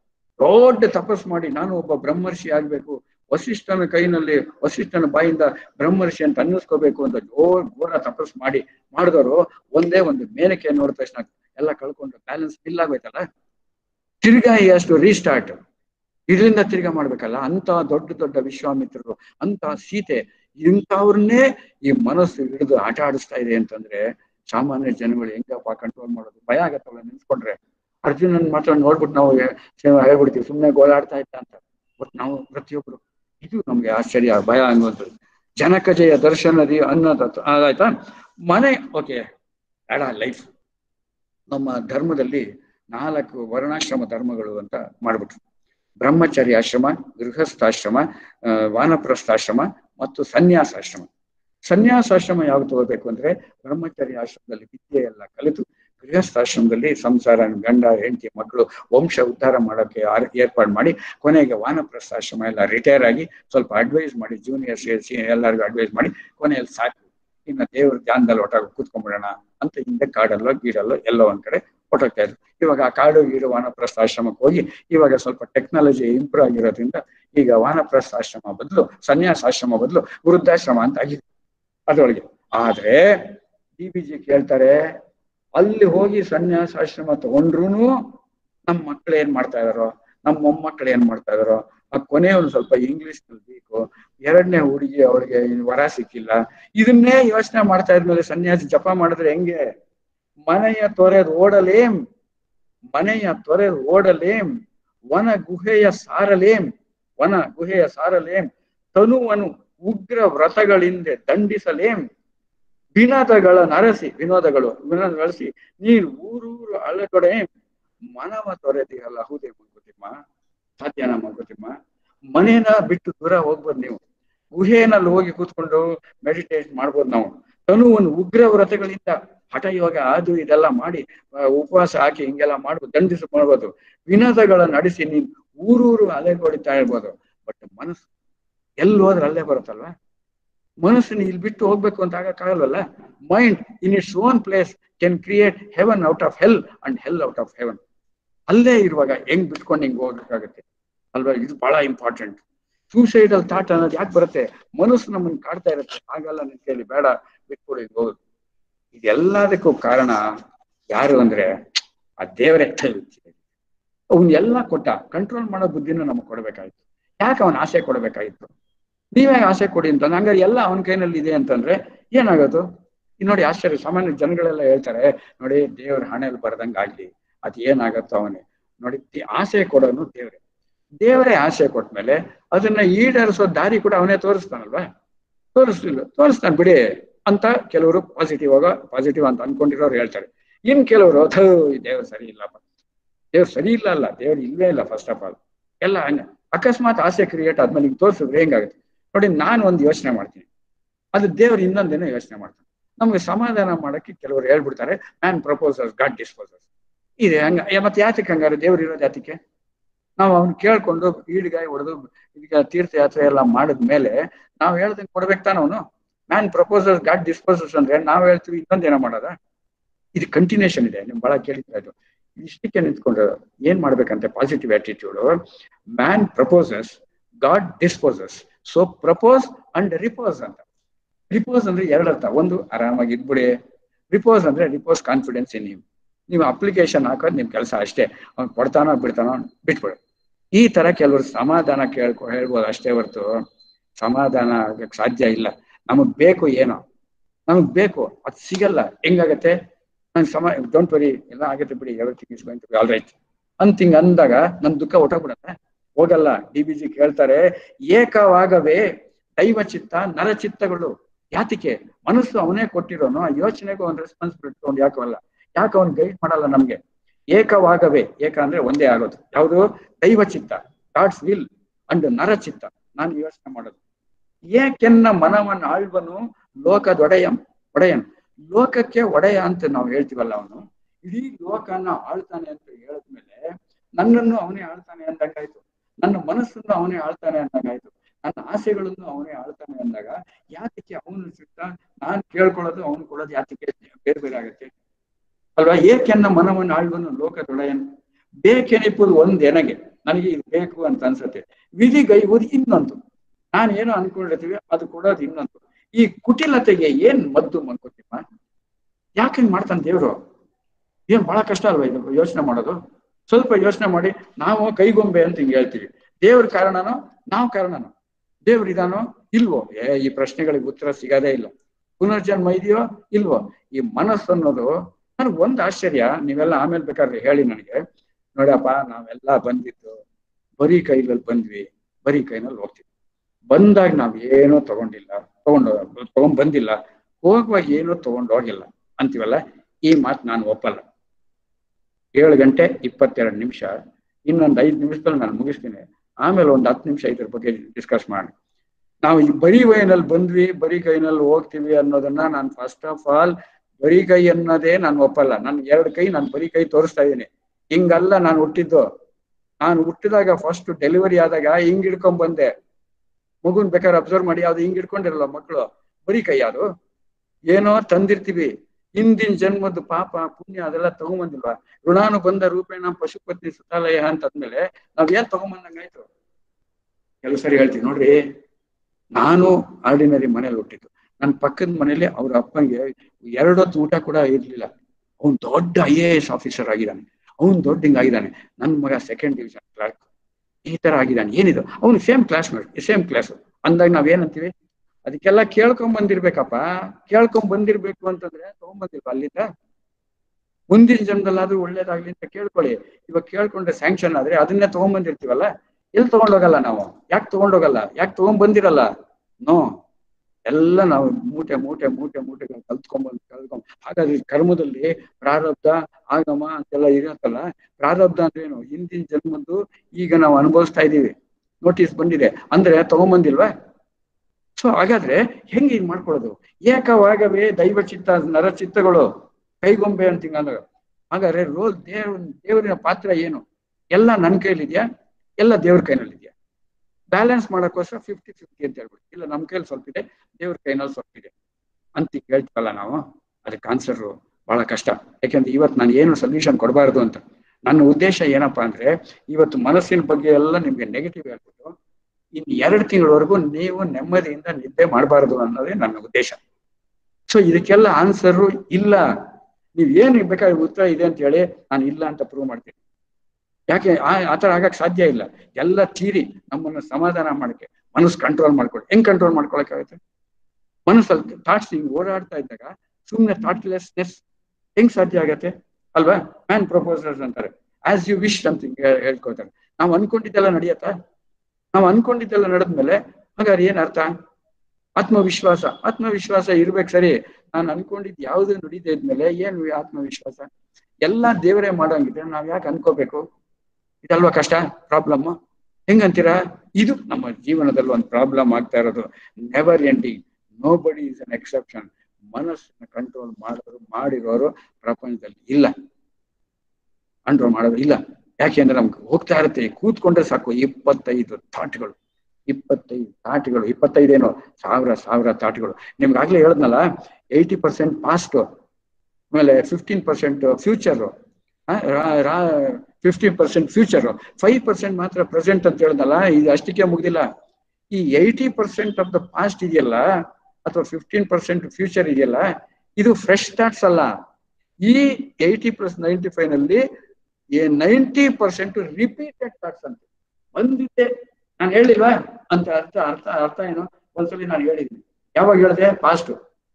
ದೊಡ್ಡ ತಪಸ್ ಮಾಡಿ ನಾನು ಒಬ್ಬ ಬ್ರಹ್ಮರ್ಷಿ ಆಗ್ಬೇಕು, ವಸಿಷ್ಠನ ಕೈನಲ್ಲಿ ವಸಿಷ್ಠನ ಬಾಯಿಂದ ಬ್ರಹ್ಮರ್ಷಿ ಅಂತ ಅನ್ನಿಸ್ಕೋಬೇಕು ಅಂತ ಜೋರ್ ಘೋರ ತಪಸ್ ಮಾಡಿ ಮಾಡಿದವರು ಒಂದೇ ಒಂದು ಮೇನಕೆ ನೋಡಿದ ತಕ್ಷಣ ಎಲ್ಲ ಕಳ್ಕೊಂಡು ಬ್ಯಾಲೆನ್ಸ್ ಇಲ್ಲ ಆಗೋಯ್ತಲ್ಲ. ತಿರ್ಗಾ ಅಷ್ಟು ರೀಸ್ಟಾರ್ಟ್, ಇದರಿಂದ ತಿರ್ಗಾ ಮಾಡ್ಬೇಕಲ್ಲ. ಅಂತ ದೊಡ್ಡ ದೊಡ್ಡ ವಿಶ್ವಾಮಿತ್ರರು, ಅಂತ ಸೀತೆ, ಇಂಥವ್ರನ್ನೇ ಈ ಮನಸ್ಸು ಹಿಡಿದು ಆಟ ಆಡಿಸ್ತಾ ಇದೆ ಅಂತಂದ್ರೆ ಸಾಮಾನ್ಯ ಜನಗಳು ಹೆಂಗಪ್ಪ ಕಂಟ್ರೋಲ್ ಮಾಡೋದು? ಭಯ ಆಗತ್ತಲ್ಲ ನಿಂತ್ಕೊಂಡ್ರೆ. ಅರ್ಜುನನ್ ಮಾತ್ರ ನೋಡ್ಬಿಟ್ಟು ನಾವು ಹೇಳ್ಬಿಡ್ತೀವಿ ಸುಮ್ಮನೆ ಗೋಳಾಡ್ತಾ ಇದ್ದ ಅಂತ. ಬಟ್ ನಾವು ಪ್ರತಿಯೊಬ್ರು ಇದು ನಮ್ಗೆ ಆಶ್ಚರ್ಯ, ಭಯ ಅನ್ನುವಂಥದ್ದು. ಜನಕ ಜಯ ದರ್ಶನದಿ ಅನ್ನೋದ ಆಯ್ತಾ. ಮನೆ ಓಕೆ ಬೇಡ, ಲೈಫ್. ನಮ್ಮ ಧರ್ಮದಲ್ಲಿ ನಾಲ್ಕು ವರ್ಣಾಶ್ರಮ ಧರ್ಮಗಳು ಅಂತ ಮಾಡ್ಬಿಟ್ರು. ಬ್ರಹ್ಮಚರ್ಯ ಆಶ್ರಮ, ಗೃಹಸ್ಥಾಶ್ರಮ, ವಾನಪ್ರಸ್ಥಾಶ್ರಮ ಮತ್ತು ಸನ್ಯಾಸಾಶ್ರಮ. ಸನ್ಯಾಸಾಶ್ರಮ ಯಾವ್ದು ತಗೋಬೇಕು ಅಂದ್ರೆ ಬ್ರಹ್ಮಚರ್ಯ ಆಶ್ರಮದಲ್ಲಿ ವಿದ್ಯೆ ಎಲ್ಲ ಕಲಿತು, ಗೃಹಸ್ಥಾಶ್ರಮದಲ್ಲಿ ಸಂಸಾರ, ಗಂಡ ಹೆಂಡತಿ ಮಕ್ಕಳು ವಂಶ ಉದ್ಧಾರ ಮಾಡೋಕೆ ಏರ್ಪಾಡು ಮಾಡಿ, ಕೊನೆಗೆ ವಾನಪ್ರಸ್ಥಾಶ್ರಮ ಎಲ್ಲ ರಿಟೈರ್ ಆಗಿ ಸ್ವಲ್ಪ ಅಡ್ವೈಸ್ ಮಾಡಿ, ಜೂನಿಯರ್ಸ್ ಎಲ್ಲರಿಗೂ ಅಡ್ವೈಸ್ ಮಾಡಿ, ಕೊನೆಯಲ್ಲಿ ಸಾಕು ಇನ್ನು ದೇವ್ರ ಧ್ಯಾನದಲ್ಲಿ ಒಟ್ಟಾಗ ಕೂತ್ಕೊಂಡ್ಬಿಡೋಣ ಅಂತ ಹಿಂದೆ ಕಾಡಲ್ಲೋ ಗೀಡಲ್ಲೋ ಎಲ್ಲೋ ಒಂದ್ ಕಡೆ ಹೊಟ್ಟೋಗ್ತಾ ಇದ್ರು. ಇವಾಗ ಆ ಕಾಡು ಗೀಡು ವಾನಪ್ರಸ್ಥ ಆಶ್ರಮಕ್ಕೆ ಹೋಗಿ ಇವಾಗ ಸ್ವಲ್ಪ ಟೆಕ್ನಾಲಜಿ ಇಂಪ್ರೂವ್ ಆಗಿರೋದ್ರಿಂದ ಈಗ ವಾನಪ್ರಸ್ಥ ಆಶ್ರಮ ಬದಲು ಸನ್ಯಾಸಾಶ್ರಮ ಬದಲು ವೃದ್ಧಾಶ್ರಮ ಅಂತ ಆಗಿದೆ ಅದ್ರೊಳಗೆ. ಆದ್ರೆ ಡಿ ಬಿ ಜಿ ಕೇಳ್ತಾರೆ, ಅಲ್ಲಿ ಹೋಗಿ ಸನ್ಯಾಸಾಶ್ರಮ ತಗೊಂಡ್ರು ನಮ್ಮ ಮಕ್ಳು ಏನ್ ಮಾಡ್ತಾ ಇದಾರೋ, ನಮ್ಮ ಮೊಮ್ಮಕ್ಳು ಏನ್ ಮಾಡ್ತಾ ಇದಾರೋ, ಆ ಕೊನೆ ಒಂದು ಸ್ವಲ್ಪ ಇಂಗ್ಲಿಷ್ ನಲ್ಲಿ ಬೇಕು, ಎರಡನೇ ಹುಡುಗಿ ಅವಳಿಗೆ ವರ ಸಿಕ್ಕಿಲ್ಲ, ಇದನ್ನೇ ಯೋಚನೆ ಮಾಡ್ತಾ ಇದ್ಮೇಲೆ ಸನ್ಯಾಸಿ ಜಪ ಮಾಡಿದ್ರೆ ಹೆಂಗೆ? ಮನೆಯ ತೊರೆದ್ ಓಡಲೇಂ, ಮನೆಯ ತೊರೆದ್ ಓಡಲೇಂ, ವನ ಗುಹೆಯ ಸಾರಲೇಂ, ವನ ಗುಹೆಯ ಸಾರಲೇಂ, ತನುವನು ಉಗ್ರ ವ್ರತಗಳಿಂದ ದಂಡಿಸಲೇಂ, ವಿನೋದಗಳ ನರಸಿ ವಿನೋದಗಳು ವಿನೋದ ನಡೆಸಿ ನೀರು ಊರೂರು ಅಳಗಡೆ ಮನವ ತೊರೆದಿರಲ್ಲ. ಹೌದೇ ಮಂಕುತಿಮ್ಮ? ಸಾಧ್ಯನ ಮಂಕುತಿಮ್ಮ? ಮನೇನ ಬಿಟ್ಟು ದೂರ ಹೋಗ್ಬೋದು ನೀವು, ಗುಹೆನಲ್ಲಿ ಹೋಗಿ ಕೂತ್ಕೊಂಡು ಮೆಡಿಟೇಟ್ ಮಾಡ್ಬೋದು ನಾವು. ತನುವನ್ನು ಉಗ್ರ ವ್ರತಗಳಿಂದ ಹಠ ಯೋಗ ಅದು ಇದೆಲ್ಲ ಮಾಡಿ ಉಪವಾಸ ಹಾಕಿ ಹಿಂಗೆಲ್ಲ ಮಾಡ್ಬೋದು, ದಂಡಿಸಿ ಮಾಡ್ಬೋದು, ವಿನೋದಗಳ ನಡೆಸಿ ನೀನ್ ಊರೂರು ಅಲೆಗೊಡಿತಾ ಇರ್ಬೋದು. ಬಟ್ ಮನಸ್ಸು ಎಲ್ಲಿ ಹೋದ್ರೆ ಅಲ್ಲೇ ಬರುತ್ತಲ್ವಾ? ಮನಸ್ಸನ್ನು ಇಲ್ಲಿ ಬಿಟ್ಟು ಹೋಗ್ಬೇಕು ಅಂತ ಆಗಕ್ಕಾಗಲ್ವಲ್ಲ. Mind in its own place can create heaven out of hell and hell out of heaven. ಅಲ್ಲೇ ಇರುವಾಗ ಹೆಂಗ್ ಬಿಟ್ಕೊಂಡು ಹಿಂಗ್ ಹೋಗ್ಬೇಕಾಗತ್ತೆ ಅಲ್ವಾ? ಇದು ಬಹಳ ಇಂಪಾರ್ಟೆಂಟ್. ಸೂಸೈಡಲ್ ಥಾಟ್ ಅನ್ನೋದು ಯಾಕೆ ಬರುತ್ತೆ? ಮನಸ್ಸು ನಮ್ಮನ್ನು ಕಾಡ್ತಾ ಇರುತ್ತೆ. ಹಾಗಲ್ಲ ನಿನ್ ಕೈಲಿ ಬೇಡ, ಬಿಟ್ಕೊಡಿ ಹೋಗುದು. ಇದೆಲ್ಲದಕ್ಕೂ ಕಾರಣ ಯಾರು ಅಂದ್ರೆ ಆ ದೇವರೇ. ಅವ್ನ್ ಎಲ್ಲ ಕೊಟ್ಟ, ಕಂಟ್ರೋಲ್ ಮಾಡೋ ಬುದ್ಧಿನೂ ನಮಗ್ ಕೊಡ್ಬೇಕಾಯ್ತು. ಯಾಕೆ ಅವನ್ ಆಸೆ ಕೊಡ್ಬೇಕಾಗಿತ್ತು? ನೀವೇ ಆಸೆ ಕೊಡಿ ಅಂತ. ಹಂಗಾರೆ ಎಲ್ಲ ಅವನ ಕೈನಲ್ಲಿ ಇದೆ ಅಂತಂದ್ರೆ ಏನಾಗೋದು? ಈಗ ನೋಡಿ ಆಶ್ಚರ್ಯ, ಸಾಮಾನ್ಯ ಜನಗಳೆಲ್ಲ ಹೇಳ್ತಾರೆ ನೋಡಿ ದೇವ್ರ ಹಣೆಯಲ್ಲಿ ಬರ್ದಂಗ ಆಗ್ಲಿ, ಅದ್ ಏನಾಗತ್ತೋ ಅವನೇ ನೋಡಿ. ಆಸೆ ಕೊಡೋನು ದೇವ್ರೆ. ದೇವರೇ ಆಸೆ ಕೊಟ್ಮೇಲೆ ಅದನ್ನ ಈಡೇರಿಸೋ ದಾರಿ ಕೂಡ ಅವನೇ ತೋರಿಸ್ತಾನಲ್ವಾ? ತೋರಿಸ್ಲಿಲ್ಲ, ತೋರಿಸ್ತಾನೆ ಬಿಡಿ ಅಂತ ಕೆಲವರು ಪಾಸಿಟಿವ್ ಆಗ ಪಾಸಿಟಿವ್ ಅಂತ ಅನ್ಕೊಂಡಿರೋರು ಹೇಳ್ತಾರೆ. ಇನ್ ಕೆಲವರು ಥೂ ದೇವ್ರು ಸರಿ ಇಲ್ಲಪ್ಪ, ದೇವ್ರು ಸರಿ ಇಲ್ಲ ಅಲ್ಲ, ದೇವ್ರು ಇಲ್ವೇ ಇಲ್ಲ ಫಸ್ಟ್ ಆಫ್ ಆಲ್ ಎಲ್ಲ ಹಂಗ. ಅಕಸ್ಮಾತ್ ಆಸೆ ಕ್ರಿಯೇಟ್ ಆದ್ಮೇಲೆ ಈಗ ತೋರಿಸಿದ್ರೆ ಹೆಂಗಾಗುತ್ತೆ ನೋಡಿ. ನಾನು ಒಂದು ಯೋಚನೆ ಮಾಡ್ತೀನಿ, ಅದು ದೇವ್ರು ಇನ್ನೊಂದೇನೋ ಯೋಚನೆ ಮಾಡ್ತಾನೆ. ನಮ್ಗೆ ಸಮಾಧಾನ ಮಾಡಕ್ಕೆ ಕೆಲವರು ಹೇಳ್ಬಿಡ್ತಾರೆ ಮ್ಯಾನ್ ಪ್ರಪೋಸಸ್ ಗಾಡ್ ಡಿಸ್ಪೋಸಸ್. ಇದೆ ಹಂಗ. ಮತ್ತೆ ಯಾತಕ್ಕೆ ಹಂಗಾರೆ ದೇವ್ರು ಇರೋದು ಯಾತಕ್ಕೆ? ನಾವು ಅವ್ನು ಕೇಳ್ಕೊಂಡು ಈಡ್ಗಾಯಿ ಹೊಡೆದು ಈಗ ತೀರ್ಥಯಾತ್ರೆ ಎಲ್ಲ ಮಾಡಿದ್ಮೇಲೆ ನಾವು ಹೇಳ್ದಂಗೆ ಕೊಡ್ಬೇಕು ತಾನ ಅವನು. ಮ್ಯಾನ್ ಪ್ರಪೋಸಸ್ ಗಾಡ್ ಡಿಸ್ಪೋಸಸ್ ಅಂದ್ರೆ ನಾವು ಹೇಳ್ತೀವಿ ಇನ್ನೊಂದೇನೋ ಮಾಡೋದ? ಇದು ಕಂಟಿನ್ಯೂಷನ್ ಇದೆ. ನಿಮ್ ಬಹಳ ಕೇಳಿತಾ ಇದ್ದು ಇಷ್ಟಕ್ಕೆ ನಿಂತ್ಕೊಂಡು ಏನ್ ಮಾಡ್ಬೇಕಂತೆ positive attitude. Man proposes God disposes. So propose and repose ಅಂತ. ರಿಪೋಸ್ ಅಂದ್ರೆ ಎರಡರ್ಥ. ಒಂದು ಆರಾಮಾಗಿ ಇದ್ಬಿಡಿ, ರಿಪೋಸ್ ಅಂದ್ರೆ ರಿಪೋಸ್ ಕಾನ್ಫಿಡೆನ್ಸ್ ಇನ್ ನೀವು. ನೀವು ಅಪ್ಲಿಕೇಶನ್ ಹಾಕೋದು ನಿಮ್ ಕೆಲಸ ಅಷ್ಟೇ. ಅವ್ನು ಕೊಡ್ತಾನೋ ಬಿಡ್ತಾನೋ ಬಿಟ್ಬಿಡು. ಈ ತರ ಕೆಲವರು ಸಮಾಧಾನ ಕೇಳ್ಕೊ ಹೇಳ್ಬೋದು ಅಷ್ಟೇ ಹೊರ್ತು ಸಮಾಧಾನ ಆಗಕ್ಕೆ ಸಾಧ್ಯ ಇಲ್ಲ. ನಮಗ್ ಬೇಕು ಏನೋ, ನಮಗ್ ಬೇಕು ಅದು ಸಿಗಲ್ಲ. ಹೆಂಗಾಗತ್ತೆ? ನನ್ ಸಮ ಡೋಂಟ್ ವರಿ ಎಲ್ಲ ಆಗತ್ತೆ ಬಿಡಿ, everything is going to be all right ಅಂತ ಹಿಂಗ ಅಂದಾಗ ನನ್ ದುಃಖ ಹೊಟ್ಟೋಗ್ಬಿಡತ್ತೆ? ಹೋಗಲ್ಲ. ಡಿ ಬಿ ಜಿ ಕೇಳ್ತಾರೆ, ಏಕವಾಗವೇ ದೈವ ಚಿತ್ತ ನರಚಿತ್ತಗಳು. ಯಾತಿಕೆ? ಮನಸ್ಸು ಅವನೇ ಕೊಟ್ಟಿರೋನು, ಆ ಯೋಚನೆಗೂ ಅವ್ನ ರೆಸ್ಪಾನ್ಸಿಬಿಲಿಟಿ ಅವ್ನು ಯಾಕವಲ್ಲ, ಯಾಕೆ ಅವ್ನು ಗೈಡ್ ಮಾಡಲ್ಲ ನಮ್ಗೆ? ಏಕವಾಗವೇ, ಏಕ ಅಂದ್ರೆ ಒಂದೇ ಆಗೋದು ಯಾವುದು? ದೈವ ಚಿತ್ತ, ಗಾಡ್ಸ್ ವಿಲ್, ಅಂಡ್ ನರಚಿತ್ತ, ನಾನು ಯೋಚನೆ ಮಾಡೋದು. ಏಕೆನ್ನ ಮನವನ್ನು ಆಳ್ವನು ಲೋಕದೊಡೆಯಂ ಒಡೆಯನ್. ಲೋಕಕ್ಕೆ ಒಡೆಯ ಅಂತ ನಾವು ಹೇಳ್ತೀವಲ್ಲ, ಅವನು ಇಡೀ ಲೋಕನ ಆಳ್ತಾನೆ ಅಂತ ಹೇಳಿದ್ಮೇಲೆ ನನ್ನನ್ನು ಅವನೇ ಆಳ್ತಾನೆ ಅಂದಂಗಾಯ್ತು, ನನ್ನ ಮನಸ್ಸನ್ನು ಅವನೇ ಆಳ್ತಾನೆ ಅಂದಂಗಾಯ್ತು, ನನ್ನ ಆಸೆಗಳನ್ನು ಅವನೇ ಆಳ್ತಾನೆ ಅಂದಾಗ ಯಾತಕ್ಕೆ ಅವನು ಸಿಟ್ಟ ನಾನ್ ಕೇಳ್ಕೊಳ್ಳೋದು ಅವನು ಕೊಡೋದು ಯಾತಕ್ಕೆ ಬೇರೆ ಬೇರೆ ಆಗತ್ತೆ ಅಲ್ವಾ? ಏಕೆನ್ನ ಮನವನ್ನು ಆಳ್ವನು ಲೋಕದೊಡೆಯನ್. ಬೇಕೆನಿಪ್ಪುದು ಒಂದ್ ಎನಗೆ, ನನಗೆ ಇದು ಬೇಕು ಅಂತ ಅನ್ಸತ್ತೆ. ವಿಧಿಗೈವುದು ಇನ್ನೊಂದು, ನಾನು ಏನೋ ಅನ್ಕೊಂಡಿರ್ತೀವಿ ಅದು ಕೊಡೋದು ಇನ್ನೊಂದು. ಈ ಕುಟಿಲತೆಗೆ ಏನ್ ಮದ್ದು ಮಂಕೋತಿಮ್ಮ? ಯಾಕೆ ಹಿಂಗ್ ಮಾಡ್ತಾನೆ ದೇವ್ರು? ಏನ್ ಬಹಳ ಕಷ್ಟ ಅಲ್ವಾ ಇದು ಯೋಚನೆ ಮಾಡೋದು? ಸ್ವಲ್ಪ ಯೋಚನೆ ಮಾಡಿ. ನಾವು ಕೈಗೊಂಬೆ ಅಂತ ಹಿಂಗ್ ಹೇಳ್ತೀವಿ. ದೇವ್ರ ಕಾರಣನೋ ನಾವು ಕಾರಣನೋ? ದೇವ್ರ ಇದಾನೋ ಇಲ್ವೋ? ಏ ಈ ಪ್ರಶ್ನೆಗಳಿಗೆ ಉತ್ತರ ಸಿಗದೇ ಇಲ್ಲ. ಪುನರ್ಜನ್ಮ ಇದೆಯೋ ಇಲ್ವೋ? ಈ ಮನಸ್ಸು ಅನ್ನೋದು ನನಗೆ ಒಂದ್ ಆಶ್ಚರ್ಯ. ನೀವೆಲ್ಲ ಆಮೇಲೆ ಬೇಕಾದ್ರೆ ಹೇಳಿ ನನಗೆ. ನೋಡಪ್ಪ, ನಾವೆಲ್ಲ ಬಂದಿದ್ದು ಬರೀ ಕೈನಲ್ಲಿ ಬಂದ್ವಿ, ಬರೀ ಕೈನಲ್ಲಿ ಹೋಗ್ತೀವಿ. ಬಂದಾಗ ನಾವ್ ಏನೋ ತಗೊಂಡಿಲ್ಲ, ತಗೊಂಡು ತಗೊಂಡ್ ಬಂದಿಲ್ಲ, ಹೋಗುವಾಗ ಏನೋ ತಗೊಂಡು ಹೋಗಿಲ್ಲ ಅಂತೀವಲ್ಲ. ಈ ಮಾತು ನಾನು ಒಪ್ಪಲ್ಲ. ಏಳು ಗಂಟೆ ಇಪ್ಪತ್ತೆರಡು ನಿಮಿಷ, ಇನ್ನೊಂದು ಐದು ನಿಮಿಷದಲ್ಲಿ ನಾನು ಮುಗಿಸ್ತೀನಿ. ಆಮೇಲೆ ಒಂದು ಹತ್ತು ನಿಮಿಷ ಇದ್ರ ಬಗ್ಗೆ ಡಿಸ್ಕಸ್ ಮಾಡಿ. ನಾವು ಈ ಬರೀ ವೈನಲ್ಲಿ ಬಂದ್ವಿ, ಬರೀ ಕೈನಲ್ಲಿ ಹೋಗ್ತೀವಿ ಅನ್ನೋದನ್ನ ನಾನು ಫಸ್ಟ್ ಆಫ್ ಆಲ್ ಬರೀ ಕೈ ಅನ್ನೋದೇ ನಾನು ಒಪ್ಪಲ್ಲ. ನಾನು ಎರಡು ಕೈ ನಾನು ಬರೀ ಕೈ ತೋರಿಸ್ತಾ ಇದ್ದೀನಿ. ಹಿಂಗಲ್ಲ ನಾನು ಹುಟ್ಟಿದ್ದು. ನಾನು ಹುಟ್ಟಿದಾಗ ಫಸ್ಟ್ ಡೆಲಿವರಿ ಆದಾಗ ಹಿಂಗ್ ಹಿಡ್ಕೊಂಡ್ ಬಂದೆ. ಮಗುನ್ ಬೇಕಾದ್ರೆ ಅಬ್ಸರ್ವ್ ಮಾಡಿ, ಯಾವ್ದು ಹಿಂಗ್ ಹಿಡ್ಕೊಂಡಿರಲ್ಲ ಮಕ್ಕಳು, ಬರೀ ಕೈ. ಅದು ಏನೋ ತಂದಿರ್ತೀವಿ, ಹಿಂದಿನ ಜನ್ಮದ ಪಾಪ ಪುಣ್ಯ ಅದೆಲ್ಲ ತಗೊಂಬಂದಿಲ್ವಾ? ಋಣಾನುಬಂಧ ರೂಪೇಣ ಪಶುಪತಿ ಸುತಾಲಯ ಅಂತಂದ್ಮೇಲೆ ನಾವ್ ಏನ್ ತಗೊಂಬಂದಂಗಾಯ್ತು? ಕೆಲವು ಸರಿ ಹೇಳ್ತೀವಿ ನೋಡ್ರಿ, ನಾನು ಆರ್ಡಿನರಿ ಮನೇಲಿ ಹುಟ್ಟಿದ್ದು, ನನ್ನ ಪಕ್ಕದ ಮನೇಲಿ ಅವ್ರ ಅಪ್ಪಂಗೆ ಎರಡೊತ್ತು ಊಟ ಕೂಡ ಇರ್ಲಿಲ್ಲ. ಅವ್ನ್ ದೊಡ್ಡ ಐ ಎ ಎಸ್ ಆಫೀಸರ್ ಆಗಿದ್ದಾನೆ, ಅವ್ನ್ ದೊಡ್ಡ ಹಿಂಗಾಗಿದ್ದಾನೆ. ನನ್ ಮಗ ಸೆಕೆಂಡ್ ಡಿವಿಷನ್ ಕ್ಲಾರ್ಕ್, ಈ ತರ ಆಗಿದ್ದಾನೆ. ಏನಿದು? ಅವ್ನು same classmate, same class ಅಂದಾಗ ನಾವ್ ಏನಂತೀವಿ? ಅದಕ್ಕೆಲ್ಲ ಕೇಳ್ಕೊಂಡ್ ಬಂದಿರ್ಬೇಕಪ್ಪ. ಕೇಳ್ಕೊಂಡ್ ಬಂದಿರ್ಬೇಕು ಅಂತಂದ್ರೆ ತಗೊಂಡ್ಬಂದಿಲ್ವಾ ಅಲ್ಲಿಂದ? ಮುಂದಿನ ಜನ್ಮದಲ್ಲಾದ್ರೂ ಒಳ್ಳೇದಾಗ್ಲಿ ಅಂತ ಕೇಳ್ಕೊಳ್ಳಿ. ಇವಾಗ ಕೇಳ್ಕೊಂಡ್ರೆ ಸ್ಯಾಂಕ್ಷನ್ ಆದ್ರೆ ಅದನ್ನೇ ತಗೊಂಡ್ಬಂದಿರ್ತೀವಲ್ಲ, ಎಲ್ಲಿ ತಗೊಂಡೋಗಲ್ಲ ನಾವು? ಯಾಕೆ ತಗೊಂಡೋಗಲ್ಲ? ಯಾಕೆ ತಗೊಂಡ್ ಬಂದಿರಲ್ಲ? ನೋ, ಎಲ್ಲ ನಾವು ಮೂಟೆ ಮೂಟೆ ಮೂಟೆ ಮೂಟೆಗಳು ಕಲ್ತ್ಕೊಂಡ್ಬಂದು ಕಲ್ತ್ಕೊಂಡ್ ಹಾಗಾದ್ರೆ ಕರ್ಮದಲ್ಲಿ ಪ್ರಾರಬ್ಧ ಆಗಮ ಅಂತೆಲ್ಲ ಇರತ್ತಲ್ಲ. ಪ್ರಾರಬ್ಧ ಅಂದ್ರೆ ಏನು? ಹಿಂದಿನ ಜನ್ಮದ್ದು ಈಗ ನಾವು ಅನುಭವಿಸ್ತಾ ಇದೀವಿ, ನೋಟಿಸ್ ಬಂದಿದೆ ಅಂದ್ರೆ ತಗೊಂಬಂದಿಲ್ವಾ? ಸೊ ಹಾಗಾದ್ರೆ ಹೆಂಗೆ ಹಿಂಗ್ ಮಾಡ್ಕೊಳ್ಳೋದು? ಏಕವಾಗವೇ ದೈವ ಚಿತ್ತ ನರ ಚಿತ್ತಗಳು ಕೈಗೊಂಬೆ ಅಂತ ಹಿಂಗ ಅಂದಾಗ, ಹಾಗಾದ್ರೆ ರೋಲ್ ದೇವ್ ದೇವರಿನ ಪಾತ್ರ ಏನು? ಎಲ್ಲ ನನ್ನ ಕೈಲಿದ್ಯಾ? ಎಲ್ಲ ದೇವ್ರ ಕೈನಲ್ಲಿದ್ಯಾ? ಬ್ಯಾಲೆನ್ಸ್ ಮಾಡೋಕ್ಕೋಸ್ಕರ ಫಿಫ್ಟಿ ಫಿಫ್ಟಿ ಅಂತ ಹೇಳ್ಬಿಟ್ಟು, ಇಲ್ಲ ನಮ್ ಕೈಲಿ ಸ್ವಲ್ಪ ಇದೆ, ದೇವ್ರ ಕೈನಲ್ಲಿ ಸ್ವಲ್ಪ ಇದೆ ಅಂತ ಹೇಳ್ತೀವಲ್ಲ ನಾವು. ಅದಕ್ಕೆ ಆನ್ಸರ್ ಬಹಳ ಕಷ್ಟ. ಯಾಕಂದ್ರೆ ಇವತ್ತು ನಾನು ಏನು ಸೊಲ್ಯೂಷನ್ ಕೊಡಬಾರ್ದು ಅಂತ ನನ್ನ ಉದ್ದೇಶ ಏನಪ್ಪಾ ಅಂದ್ರೆ, ಇವತ್ತು ಮನಸ್ಸಿನ ಬಗ್ಗೆ ಎಲ್ಲ ನಿಮ್ಗೆ ನೆಗೆಟಿವ್ ಹೇಳ್ಬಿಟ್ಟು ಇನ್ ಎರಡು ತಿಂಗಳವರೆಗೂ ನೀವು ನೆಮ್ಮದಿಯಿಂದ ನಿದ್ದೆ ಮಾಡಬಾರದು ಅನ್ನೋದೇ ನನ್ನ ಉದ್ದೇಶ. ಸೊ ಇದಕ್ಕೆಲ್ಲ ಆನ್ಸರು ಇಲ್ಲ. ನೀವ್ ಏನ್ ಬೇಕಾದ್ರೆ ಉತ್ತರ ಇದೆ ಅಂತ ಹೇಳಿ ನಾನು ಇಲ್ಲ ಅಂತ ಪ್ರೂವ್ ಮಾಡ್ತೀನಿ. ಯಾಕೆ ಆ ಆತರ ಆಗಕ್ ಸಾಧ್ಯ ಇಲ್ಲ. ಎಲ್ಲ ತೀರಿ ನಮ್ಮನ್ನ ಸಮಾಧಾನ ಮಾಡಕ್ಕೆ ಮನಸ್ಸು ಕಂಟ್ರೋಲ್ ಮಾಡ್ಕೊಳ್ಳಿ. ಹೆಂಗ್ ಕಂಟ್ರೋಲ್ ಮಾಡ್ಕೊಳಕ್ಕಾಗತ್ತೆ? ಮನಸ್ಸಲ್ಲಿ ಥಾಟ್ಸ್ ಹಿಂಗ್ ಓಡಾಡ್ತಾ ಇದ್ದಾಗ ಸುಮ್ನೆ ಥಾಟ್ಲೆಸ್ನೆಸ್ ಹೆಂಗ್ ಸಾಧ್ಯ ಆಗತ್ತೆ ಅಲ್ವಾ? ಮ್ಯಾನ್ ಪ್ರಪೋಸರ್ಸ್ ಅಂತಾರೆ, ಆಸ್ ಯು ವಿಶ್ ಅಂತ ಹೇಳ್ಕೊಳ್ತಾರೆ. ನಾವು ಅನ್ಕೊಂಡಿದ್ದೆಲ್ಲ ನಡೆಯತ್ತಾ? ನಾವು ಅನ್ಕೊಂಡಿದ್ದೆಲ್ಲ ನಡೆದ್ಮೇಲೆ ಹಾಗಾದ್ರೆ ಏನ್ ಅರ್ಥ? ಆತ್ಮವಿಶ್ವಾಸ. ಆತ್ಮವಿಶ್ವಾಸ ಇರ್ಬೇಕು ಸರಿ, ನಾನು ಅನ್ಕೊಂಡಿದ್ ಯಾವ್ದು ನುಡಿದೇ ಇದ್ಮೇಲೆ ಏನು ಆತ್ಮವಿಶ್ವಾಸ? ಎಲ್ಲಾ ದೇವರೇ ಮಾಡಂಗಿದ್ರೆ ನಾವ್ ಯಾಕೆ ಅನ್ಕೋಬೇಕು? ಇದಲ್ವಾ ಕಷ್ಟ, ಪ್ರಾಬ್ಲಮ್? ಹೆಂಗಂತೀರಾ? ಇದು ನಮ್ಮ ಜೀವನದಲ್ಲಿ ಒಂದು ಪ್ರಾಬ್ಲಮ್ ಆಗ್ತಾ ಇರೋದು. Never ending, nobody is an exception. ಮನಸ್ಸನ್ನ ಕಂಟ್ರೋಲ್ ಮಾಡೋರು ಮಾಡಿರೋರು ಪ್ರಪಂಚದಲ್ಲಿ ಇಲ್ಲ, ಕಂಟ್ರೋಲ್ ಮಾಡೋದು ಇಲ್ಲ. ಯಾಕೆಂದ್ರೆ ನಮ್ಗೆ ಹೋಗ್ತಾ ಇರುತ್ತೆ, ಕೂತ್ಕೊಂಡ್ರೆ ಸಾಕು ಇಪ್ಪತ್ತೈದು ಥಾಟ್ಗಳು, ಇಪ್ಪತ್ತೈದು ಥಾಟ್ಗಳು, ಇಪ್ಪತ್ತೈದೇನೋ ಸಾವಿರ ಸಾವಿರ ಥಾಟ್ಗಳು. ನಿಮ್ಗಾಗ್ಲೇ ಹೇಳದ್ನಲ್ಲ, ಏಯ್ಟಿ ಪರ್ಸೆಂಟ್ ಪಾಸ್ಟ್, ಆಮೇಲೆ fifteen percent future, fifteen percent future, five percent ಮಾತ್ರ ಪ್ರೆಸೆಂಟ್ ಅಂತ ಹೇಳಿದ್ನಲ್ಲ. ಇದು ಅಷ್ಟಕ್ಕೆ ಮುಗ್ದಿಲ್ಲ. ಈ eighty percent of the past ಇದೆಯಲ್ಲ, ಅಥವಾ ಫಿಫ್ಟೀನ್ ಪರ್ಸೆಂಟ್ ಫ್ಯೂಚರ್ ಇದೆಯಲ್ಲ, ಇದು ಫ್ರೆಶ್ ಥಾಟ್ಸ್ ಅಲ್ಲ. ಈ ಏಯ್ಟಿ ಪ್ಲಸ್ ನೈಂಟಿ ಫೈವ್ ನಲ್ಲಿ ನೈಂಟಿ ಪರ್ಸೆಂಟ್ ರಿಪೀಟೆಡ್ ಥಾಟ್ಸ್ ಅಂತ ಬಂದಿದ್ದೆ. ನಾನು ಹೇಳಿಲ್ವಾ ಅಂತ ಅರ್ಥ ಅರ್ಥ ಅರ್ಥ ಏನು? ಒಂದ್ಸಲಿ ನಾನು ಹೇಳಿದ್ದೀನಿ. ಯಾವಾಗ ಹೇಳಿದೆ? ಪಾಸ್ಟ್.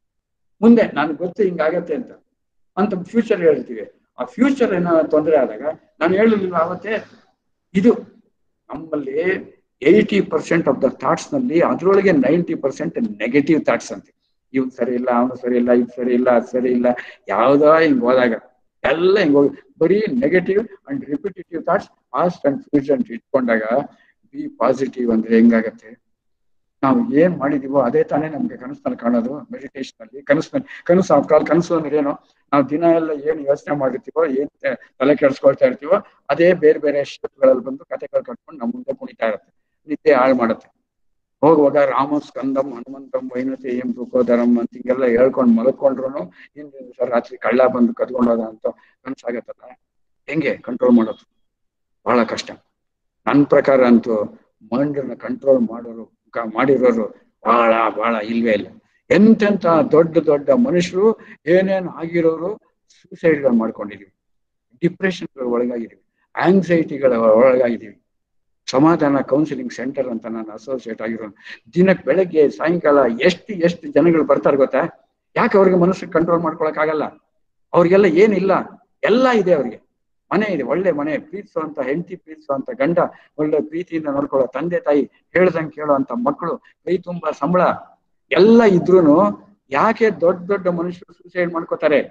ಮುಂದೆ ನಾನು ಗೊತ್ತು ಹಿಂಗಾಗತ್ತೆ ಅಂತ ಅಂತ ಫ್ಯೂಚರ್ ಹೇಳ್ತೀವಿ. ಆ ಫ್ಯೂಚರ್ ಏನೋ ತೊಂದರೆ ಆದಾಗ ನಾನು ಹೇಳಿರ್ಲಿಲ್ಲ ಅವತ್ತೇ. ಇದು ನಮ್ಮಲ್ಲಿ eighty percent of the thoughts ನಲ್ಲಿ ಅದ್ರೊಳಗೆ ನೈಂಟಿ ಪರ್ಸೆಂಟ್ ನೆಗೆಟಿವ್ ಥಾಟ್ಸ್ ಅಂತ. ಇವ್ನು ಸರಿ ಇಲ್ಲ, ಅವನು ಸರಿ ಇಲ್ಲ, ಇದು ಸರಿ ಇಲ್ಲ, ಅದು ಸರಿ ಇಲ್ಲ, ಯಾವ್ದೋ ಹಿಂಗ್ ಹೋದಾಗ ಎಲ್ಲ ಹಿಂಗ್ ಹೋಗಿ ಬರೀ negative and repetitive thoughts past and future ಇಟ್ಕೊಂಡಾಗ ಬಿ ಪಾಸಿಟಿವ್ ಅಂದ್ರೆ ಹೆಂಗಾಗತ್ತೆ? ನಾವು ಏನ್ ಮಾಡಿದೀವೋ ಅದೇ ತಾನೇ ನಮ್ಗೆ ಕನಸಲ್ಲಿ ಕಾಣೋದು. ಮೆಡಿಟೇಷನ್ ಅಲ್ಲಿ ಕನಸಿನಲ್ಲಿ ಕನಸು ಆಫ್ಟರ್ ಆಲ್ ಕನಸು ಅಂದ್ರೆ ಏನು? ನಾವು ದಿನ ಎಲ್ಲ ಏನ್ ಯೋಚನೆ ಮಾಡಿರ್ತೀವೋ, ಏನ್ ತಲೆ ಕೆಡ್ಸ್ಕೊಳ್ತಾ ಇರ್ತೀವೋ ಅದೇ ಬೇರೆ ಬೇರೆ ಶೇಪ್ಗಳಲ್ಲಿ ಬಂದು ಕಥೆಗಳು ಕಟ್ಕೊಂಡು ನಮ್ಮ ಮುಂದೆ ಕುಣಿತಾ ಇರುತ್ತೆ, ನಿದ್ದೆ ಹಾಳು ಮಾಡುತ್ತೆ. ಹೋಗುವಾಗ ರಾಮ ಸ್ಕಂದಂ ಹನುಮಂತಂ ವೈನತೆ ಎಂ ರುಕೋದರಂ ಅಂತ ಹಿಂಗೆಲ್ಲ ಹೇಳ್ಕೊಂಡು ಮಲ್ಕೊಂಡ್ರು ಹಿಂದಿನ ದಿವಸ ರಾತ್ರಿ ಕಳ್ಳ ಬಂದು ಕದ್ಕೊಂಡೋದ ಅಂತ ಕನಸಾಗತ್ತಲ್ಲ. ಹೆಂಗೆ ಕಂಟ್ರೋಲ್ ಮಾಡೋದು? ಬಹಳ ಕಷ್ಟ. ನನ್ನ ಪ್ರಕಾರ ಅಂತೂ ಮೈಂಡನ್ನ ಕಂಟ್ರೋಲ್ ಮಾಡೋರು ಮಾಡಿರೋರು ಬಹಳ ಬಹಳ ಇಲ್ವೇ ಇಲ್ಲ. ಎಂತೆಂತ ದೊಡ್ಡ ದೊಡ್ಡ ಮನುಷ್ಯರು ಏನೇನ್ ಆಗಿರೋರು ಸೂಸೈಡ್ಗಳು ಮಾಡ್ಕೊಂಡಿದೀವಿ, ಡಿಪ್ರೆಷನ್ಗಳ ಒಳಗಾಗಿದ್ದೀವಿ, ಆಂಗ್ಸೈಟಿಗಳ ಒಳಗಾಗಿದ್ದೀವಿ. ಸಮಾಧಾನ ಕೌನ್ಸಿಲಿಂಗ್ ಸೆಂಟರ್ ಅಂತ ನಾನು ಅಸೋಸಿಯೇಟ್ ಆಗಿರೋನು. ದಿನಕ್ಕೆ ಬೆಳಗ್ಗೆ ಸಾಯಂಕಾಲ ಎಷ್ಟು ಎಷ್ಟು ಜನಗಳು ಬರ್ತಾರೆ ಗೊತ್ತಾ? ಯಾಕೆ ಅವ್ರಿಗೆ ಮನಸ್ಸಿಗೆ ಕಂಟ್ರೋಲ್ ಮಾಡ್ಕೊಳಕ್ ಆಗಲ್ಲ? ಅವ್ರಿಗೆಲ್ಲ ಏನಿಲ್ಲ, ಎಲ್ಲ ಇದೆ ಅವ್ರಿಗೆ. ಮನೆ ಇದೆ, ಒಳ್ಳೆ ಮನೆ, ಪ್ರೀತಿಸುವಂತ ಹೆಂಡತಿ, ಪ್ರೀತಿಸುವಂತ ಗಂಡ, ಒಳ್ಳೆ ಪ್ರೀತಿಯಿಂದ ನೋಡ್ಕೊಳ್ಳೋ ತಂದೆ ತಾಯಿ, ಹೇಳ್ದಂಗೆ ಕೇಳುವಂತ ಮಕ್ಕಳು, ಕೈ ತುಂಬಾ ಸಂಬಳ ಎಲ್ಲ ಇದ್ರೂನು ಯಾಕೆ ದೊಡ್ಡ ದೊಡ್ಡ ಮನುಷ್ಯರು ಸೂಸೈಡ್ ಮಾಡ್ಕೋತಾರೆ?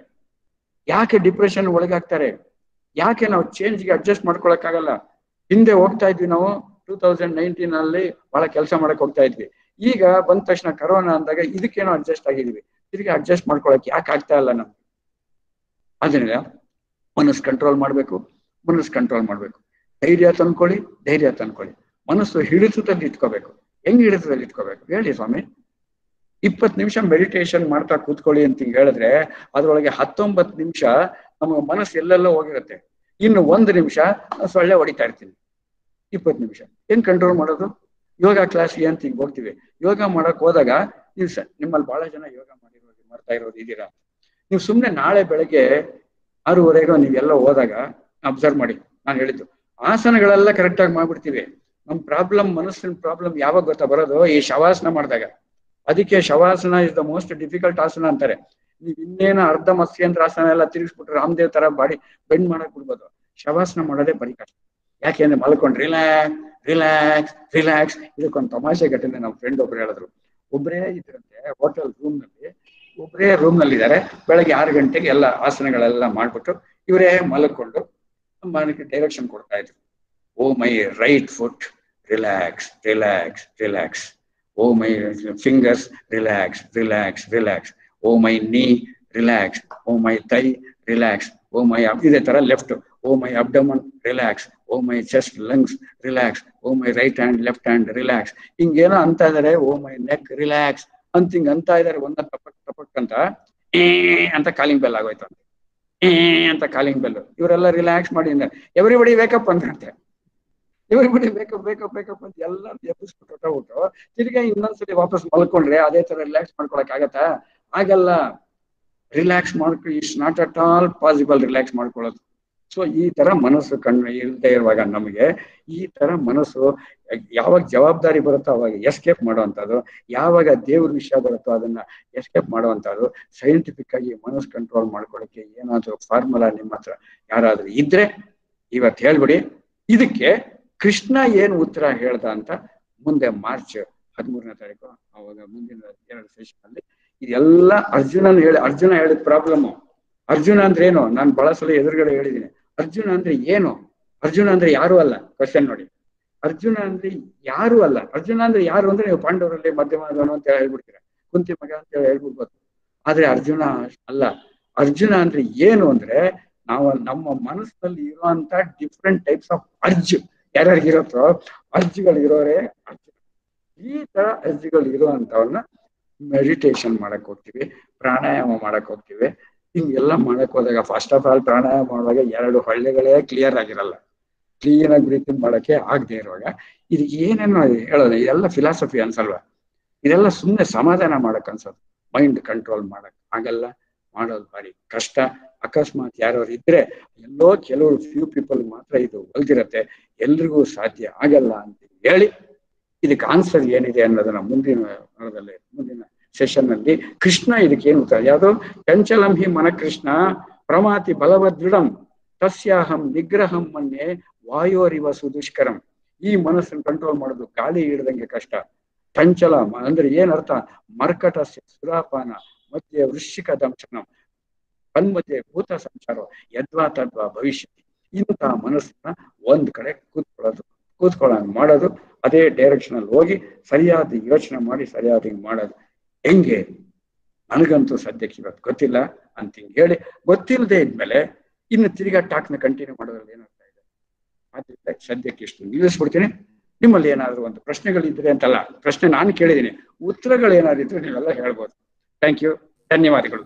ಯಾಕೆ ಡಿಪ್ರೆಷನ್ ಒಳಗಾಗ್ತಾರೆ? ಯಾಕೆ ನಾವು ಚೇಂಜ್ಗೆ ಅಡ್ಜಸ್ಟ್ ಮಾಡ್ಕೊಳಕ್ ಆಗಲ್ಲ? ಹಿಂದೆ ಹೋಗ್ತಾ ಇದ್ವಿ ನಾವು, ಟೂ ತೌಸಂಡ್ ನೈನ್ಟೀನ್ ಅಲ್ಲಿ ಬಹಳ ಕೆಲಸ ಮಾಡಕ್ ಹೋಗ್ತಾ ಇದ್ವಿ. ಈಗ ಬಂದ ತಕ್ಷಣ ಕರೋನಾ ಅಂದಾಗ ಇದಕ್ಕೇನೋ ಅಡ್ಜಸ್ಟ್ ಆಗಿದೀವಿ, ತಿರ್ಗಿ ಅಡ್ಜಸ್ಟ್ ಮಾಡ್ಕೊಳಕ್ ಯಾಕೆ ಆಗ್ತಾ ಇಲ್ಲ ನಮ್ಗೆ? ಅದನ್ನ ಮನಸ್ಸು ಕಂಟ್ರೋಲ್ ಮಾಡ್ಬೇಕು, ಮನಸ್ಸು ಕಂಟ್ರೋಲ್ ಮಾಡ್ಬೇಕು. ಧೈರ್ಯ ತಂದ್ಕೊಳ್ಳಿ, ಧೈರ್ಯ ತಂದ್ಕೊಳ್ಳಿ. ಮನಸ್ಸು ಹಿಡಿತದಲ್ಲಿ ಇಟ್ಕೋಬೇಕು. ಹೆಂಗ್ ಹಿಡಿತದಲ್ಲಿ ಇಟ್ಕೋಬೇಕು ಹೇಳಿ ಸ್ವಾಮಿ? ಇಪ್ಪತ್ತು ನಿಮಿಷ ಮೆಡಿಟೇಷನ್ ಮಾಡ್ತಾ ಕೂತ್ಕೊಳ್ಳಿ ಅಂತ ಹೇಳಿದ್ರೆ ಅದ್ರೊಳಗೆ ಹತ್ತೊಂಬತ್ತು ನಿಮಿಷ ನಮಗೆ ಮನಸ್ಸು ಎಲ್ಲೆಲ್ಲ ಹೋಗಿರುತ್ತೆ. ಇನ್ನು ಒಂದು ನಿಮಿಷ ಸೊಳ್ಳೆ ಹೊಡಿತಾ ಇರ್ತೀನಿ. ಇಪ್ಪತ್ತು ನಿಮಿಷ ಹೆಂಗ್ ಕಂಟ್ರೋಲ್ ಮಾಡೋದು? ಯೋಗ ಕ್ಲಾಸ್ಗೆ ಅಂತ ಹಿಂಗ್ ಹೋಗ್ತೀವಿ. ಯೋಗ ಮಾಡಕ್ ಹೋದಾಗ ನೀವು ಸ ನಿಮ್ಮಲ್ಲಿ ಬಹಳ ಜನ ಯೋಗ ಮಾಡಿರೋದು ಮಾಡ್ತಾ ಇರೋದು ಇದೀರಾ. ನೀವು ಸುಮ್ನೆ ನಾಳೆ ಬೆಳಗ್ಗೆ ಆರೂವರೆಗೂ ನೀವೆಲ್ಲ ಹೋದಾಗ ಅಬ್ಸರ್ವ್ ಮಾಡಿ, ನಾನು ಹೇಳಿದ್ದು ಆಸನಗಳೆಲ್ಲ ಕರೆಕ್ಟ್ ಆಗಿ ಮಾಡ್ಬಿಡ್ತೀವಿ. ನಮ್ ಪ್ರಾಬ್ಲಮ್, ಮನಸ್ಸಿನ ಪ್ರಾಬ್ಲಮ್ ಯಾವಾಗ ಗೊತ್ತಾ ಬರೋದು? ಈ ಶವಾಸನ ಮಾಡಿದಾಗ. ಅದಕ್ಕೆ shavasana is the most difficult asana ಅಂತಾರೆ. ನೀವ್ ಇನ್ನೇನು ಅರ್ಧ ಮತ್ಸ್ಯೇಂದ್ರ ಆಸನ ಎಲ್ಲ ತಿರುಗಿಸ್ಬಿಟ್ರೆ ರಾಮದೇವ್ ತರ ಬಾಡಿ ಬೆಂಡ್ ಮಾಡಕ್ ಬಿಡ್ಬೋದು. ಶವಾಸನ ಮಾಡೋದೇ ಬರೀ ಕಷ್ಟ. ಯಾಕೆಂದ್ರೆ ಮಲ್ಕೊಂಡು ರಿಲ್ಯಾಕ್ಸ್ ರಿಲ್ಯಾಕ್ಸ್ ರಿಲ್ಯಾಕ್ಸ್. ಇದಕ್ಕೊಂದು ತಮಾಷೆ ಘಟನೆ ನಮ್ಮ ಫ್ರೆಂಡ್ ಒಬ್ರು ಹೇಳಿದ್ರು. ಒಬ್ಬರೇ ಇದ್ರಂತೆ ಹೋಟೆಲ್ ರೂಮ್ ನಲ್ಲಿ, ಒಬ್ಬರೇ ರೂಮ್ ನಲ್ಲಿ ಇದ್ದಾರೆ. ಬೆಳಗ್ಗೆ ಆರು ಗಂಟೆಗೆ ಎಲ್ಲ ಆಸನಗಳೆಲ್ಲ ಮಾಡ್ಬಿಟ್ಟು ಇವರೇ ಮಲ್ಕೊಂಡು ಮನಕ್ಕೆ ಡೈರೆಕ್ಷನ್ ಕೊಡ್ತಾ ಇದ್ರು. Oh my right foot relax relax relax. Oh my fingers relax relax relax. Oh my knee relax. Oh my thigh relax. Oh my ಇದೇ ತರ left. Oh my abdomen relax. Oh my chest lungs relax. Oh my right hand left hand relax. ಹಿಂಗೇನೋ ಅಂತ ಇದಾರೆ. ಓ ಮೈ neck relax ಅಂತ ಹಿಂಗ್ ಅಂತ ಇದಾರೆ. ಒಂದ ತಪಕ್ ತಪಕ್ ಅಂತ ಏ ಅಂತ ಕಾಲಿಂಗ್ ಬೆಲ್ ಆಗೋಯ್ತು ಅಂತ ಏ ಅಂತ ಕಾಲಿಂಗ್ ಬೆಲ್. ಇವರೆಲ್ಲ ರಿಲ್ಯಾಕ್ಸ್ ಮಾಡಿ ಎವ್ರಿಬಡಿ ವೇಕಪ್ ಅಂತೆ. ಎವ್ರಿಬಡಿ ವೇಕಪ್ ವೇಕಪ್ ವೇಕಪ್ ಅಂತ ಎಲ್ಲ ಎಬ್ಬಿಸ್ಬಿಟ್ಟು ಹೊಟ್ಟೋಗ್ಬಿಟ್ಟು ತಿರ್ಗಾ ಇನ್ನೊಂದ್ಸತಿ ವಾಪಸ್ ಮಲ್ಕೊಂಡ್ರೆ ಅದೇ ತರ ರಿಲ್ಯಾಕ್ಸ್ ಮಾಡ್ಕೊಳಕ್ ಆಗತ್ತಾ? ಆಗಲ್ಲ. ರಿಲ್ಯಾಕ್ಸ್ ಮಾಡ್ಕೊ it's not at all possible relax ಮಾಡ್ಕೊಳ್ಳೋದು. ಸೊ ಈ ತರ ಮನಸ್ಸು ಕಣ್ಣು ಇಲ್ಲದೆ ಇರುವಾಗ ನಮಗೆ ಈ ತರ ಮನಸ್ಸು ಯಾವಾಗ ಜವಾಬ್ದಾರಿ ಬರುತ್ತೋ ಅವಾಗ ಎಸ್ಕೇಪ್ ಮಾಡುವಂಥದ್ದು, ಯಾವಾಗ ದೇವ್ರ ವಿಷಯ ಬರುತ್ತೋ ಅದನ್ನ ಎಸ್ಕೇಪ್ ಮಾಡುವಂಥದ್ದು. ಸೈಂಟಿಫಿಕ್ ಆಗಿ ಮನಸ್ಸು ಕಂಟ್ರೋಲ್ ಮಾಡ್ಕೊಳ್ಳೋಕೆ ಏನಾದ್ರು ಫಾರ್ಮುಲಾ ನಿಮ್ಮ ಹತ್ರ ಯಾರಾದ್ರೂ ಇದ್ರೆ ಇವತ್ತು ಹೇಳ್ಬಿಡಿ. ಇದಕ್ಕೆ ಕೃಷ್ಣ ಏನು ಉತ್ತರ ಹೇಳ್ದ ಅಂತ ಮುಂದೆ ಮಾರ್ಚ್ ಹದಿಮೂರನೇ ತಾರೀಕು ಅವಾಗ ಮುಂದಿನ ಎರಡು ಸೆಷನ್ ಅಲ್ಲಿ ಇದೆಲ್ಲ ಅರ್ಜುನನ್ ಹೇಳಿ ಅರ್ಜುನ ಹೇಳಿದ ಪ್ರಾಬ್ಲಮ್. ಅರ್ಜುನ ಅಂದ್ರೆ ಏನು? ನಾನು ಬಹಳ ಸಲ ಎದುರುಗಡೆ ಹೇಳಿದ್ದೀನಿ. ಅರ್ಜುನ ಅಂದ್ರೆ ಏನು? ಅರ್ಜುನ ಅಂದ್ರೆ ಯಾರು ಅಲ್ಲ. ಕ್ವಶನ್ ನೋಡಿ. ಅರ್ಜುನ ಅಂದ್ರೆ ಯಾರು ಅಲ್ಲ. ಅರ್ಜುನ ಅಂದ್ರೆ ಯಾರು ಅಂದ್ರೆ ನೀವು ಪಾಂಡವರಲ್ಲಿ ಮಧ್ಯಮದವನು ಅಂತ ಹೇಳ್ಬಿಡ್ತೀರಾ, ಕುಂತಿ ಮಗ ಅಂತ ಹೇಳಿ ಹೇಳ್ಬಿಡ್ಬೋದು. ಆದ್ರೆ ಅರ್ಜುನ ಅಲ್ಲ. ಅರ್ಜುನ ಅಂದ್ರೆ ಏನು ಅಂದ್ರೆ ನಾವು ನಮ್ಮ ಮನಸ್ಸಿನಲ್ಲಿ ಇರುವಂತ ಡಿಫ್ರೆಂಟ್ ಟೈಪ್ಸ್ ಆಫ್ ಅರ್ಜ್ ಯಾರ್ಯಾರಿಗಿರುತ್ತೋ ಅರ್ಜ್ಗಳಿರೋರೇ ಅರ್ಜುನ. ಈ ತರ ಅರ್ಜ್ಗಳು ಇರುವಂತವನ್ನ ಮೆಡಿಟೇಷನ್ ಮಾಡಕ್ ಹೋಗ್ತೀವಿ, ಪ್ರಾಣಾಯಾಮ ಮಾಡಕ್ ಹೋಗ್ತೀವಿ. ಹಿಂಗೆಲ್ಲ ಮಾಡಕ್ ಹೋದಾಗ ಫಸ್ಟ್ ಆಫ್ ಆಲ್ ಪ್ರಾಣಾಯಾಮ ಮಾಡುವಾಗ ಎರಡು ಹೊಳ್ಳೆಗಳೇ ಕ್ಲಿಯರ್ ಆಗಿರಲ್ಲ. ಕ್ಲೀನ್ ಆಗಿ ಬ್ರೀತಿಂಗ್ ಮಾಡಕ್ಕೆ ಆಗದೆ ಇರುವಾಗ ಇದು ಏನೇನೋ ಹೇಳೋದು ಇದೆಲ್ಲ ಫಿಲಾಸಫಿ ಅನ್ಸಲ್ವಾ? ಇದೆಲ್ಲ ಸುಮ್ಮನೆ ಸಮಾಧಾನ ಮಾಡಕ್ ಅನ್ಸೋದು. ಮೈಂಡ್ ಕಂಟ್ರೋಲ್ ಮಾಡಕ್ ಆಗಲ್ಲ, ಮಾಡೋದು ಭಾರಿ ಕಷ್ಟ. ಅಕಸ್ಮಾತ್ ಯಾರು ಇದ್ರೆ ಎಲ್ಲೋ ಕೆಲವರು ಫ್ಯೂ ಪೀಪಲ್ ಮಾತ್ರ ಇದು ಒಲ್ದಿರತ್ತೆ, ಎಲ್ರಿಗೂ ಸಾಧ್ಯ ಆಗಲ್ಲ ಅಂತ ಹೇಳಿ ಇದಕ್ಕೆ ಆನ್ಸರ್ ಏನಿದೆ ಅನ್ನೋದನ್ನ ಮುಂದಿನ ವಾರದಲ್ಲಿ ಮುಂದಿನ ಸೆಷನ್ ನಲ್ಲಿ ಕೃಷ್ಣ ಇದಕ್ಕೆ ಏನು ಉತ್ತರ ಯಾವುದು? ಚಂಚಲಂ ಹಿ ಮನ ಕೃಷ್ಣ ಪ್ರಮಾತಿ ಬಲವದೃಢಂ ತಸ್ಯಾಹಂ ನಿಗ್ರಹಂ ಮನ್ಯೆ ವಾಯೋರಿವ ಸುದುಷ್ಕರಂ. ಈ ಮನಸ್ಸನ್ನು ಕಂಟ್ರೋಲ್ ಮಾಡೋದು ಗಾಳಿ ಹಿಡ್ದಂಗೆ ಕಷ್ಟ. ಚಂಚಲ ಅಂದ್ರೆ ಏನರ್ಥ? ಮರ್ಕಟ ಸುರಾಪಾನ ಮಧ್ಯೆ ವೃಶ್ಚಿಕ ದಂಶನಂ ತನ್ಮಧ್ಯೆ ಭೂತ ಸಂಚಾರ ಯದ್ವಾ ತದ್ವಾ ಭವಿಷ್ಯ. ಇಂತಹ ಮನಸ್ಸನ್ನ ಒಂದ್ ಕಡೆ ಕೂತ್ಕೊಳ್ಳೋದು ಕೂತ್ಕೊಳ್ಳೋಂಗ್ ಮಾಡೋದು, ಅದೇ ಡೈರೆಕ್ಷನ್ ಅಲ್ಲಿ ಹೋಗಿ ಸರಿಯಾದ ಯೋಚನೆ ಮಾಡಿ ಸರಿಯಾದ ಮಾಡೋದು. ಹೆಂಗೆ? ನನಗಂತೂ ಸದ್ಯಕ್ಕೆ ಇವತ್ತು ಗೊತ್ತಿಲ್ಲ ಅಂತ ಹಿಂಗ್ ಹೇಳಿ ಗೊತ್ತಿಲ್ಲದೆ ಇದ್ಮೇಲೆ ಇನ್ನು ತಿರ್ಗಾ ಟಾಕ್ನ ಕಂಟಿನ್ಯೂ ಮಾಡೋದ್ರಲ್ಲಿ ಏನಾಗ್ತಾ ಇದೆ? ಆದ್ರಿಂದ ಸದ್ಯಕ್ಕೆ ಇಷ್ಟು ನಿಲ್ಲಿಸ್ಬಿಡ್ತೀನಿ. ನಿಮ್ಮಲ್ಲಿ ಏನಾದ್ರು ಒಂದು ಪ್ರಶ್ನೆಗಳಿದ್ರೆ ಅಂತಲ್ಲ, ಪ್ರಶ್ನೆ ನಾನು ಕೇಳಿದ್ದೀನಿ, ಉತ್ತರಗಳು ಏನಾದ್ರು ಇದ್ರೆ ನೀವೆಲ್ಲ ಹೇಳ್ಬೋದು. ಥ್ಯಾಂಕ್ ಯು, ಧನ್ಯವಾದಗಳು.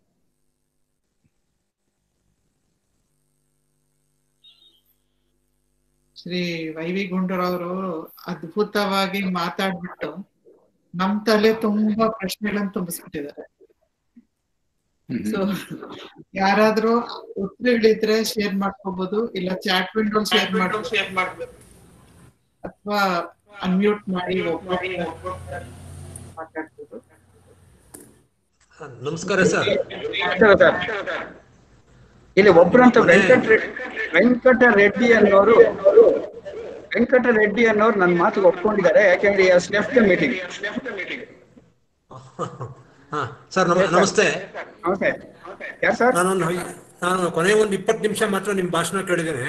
ಶ್ರೀ ವೈ ವಿ ಗುಂಡೂರವರು ಅದ್ಭುತವಾಗಿ ಮಾತಾಡ್ಬಿಟ್ಟು ನಮ್ ತಲೆ ತುಂಬಾ ಪ್ರಶ್ನೆಗಳನ್ನು ತುಂಬಿಸ್ಬಿಟ್ಟಿದ್ದಾರೆ. ಸೊ ಯಾರಾದ್ರೂ ಉತ್ತರಗಳಿದ್ರೆ ಶೇರ್ ಮಾಡ್ಕೋಬಹುದು, ಇಲ್ಲ ಚಾಟ್ ವಿಂಡೋ ಶೇರ್ ಮಾಡಿ ಶೇರ್ ಮಾಡ್ಬೋದು, ಅಥವಾ ಅನ್ಮ್ಯೂಟ್ ಮಾಡಿ ಮಾತಾಡ್ಬೋದು. ನಮಸ್ಕಾರ ಸರ್. ಇಲ್ಲಿ ಒಬ್ರಂತ ವೆಂಕಟ ವೆಂಕಟ ರೆಡ್ಡಿ ಅನ್ನೋರು ವೆಂಕಟ ರೆಡ್ಡಿ ಅನ್ನೋರು ನನ್ನ ಮಾತಿಗೆ ಒಪ್ಕೊಂಡಿದ್ದಾರೆ. ಯಾಕೆಂದ್ರೆ ಲೆಫ್ಟ್ ಮೀಟಿಂಗ್. ಹಾ ಸರ್ ನಮಸ್ತೆ. ನಮಸ್ತೆ. ಯಾರು ಸರ್? ನಾನು ನಾನು ಕೊನೆಗೆ ಒಂದು ಇಪ್ಪತ್ತು ನಿಮಿಷ ಮಾತ್ರ ನಿಮ್ ಭಾಷಣ ಕೇಳಿದ್ದೇನೆ.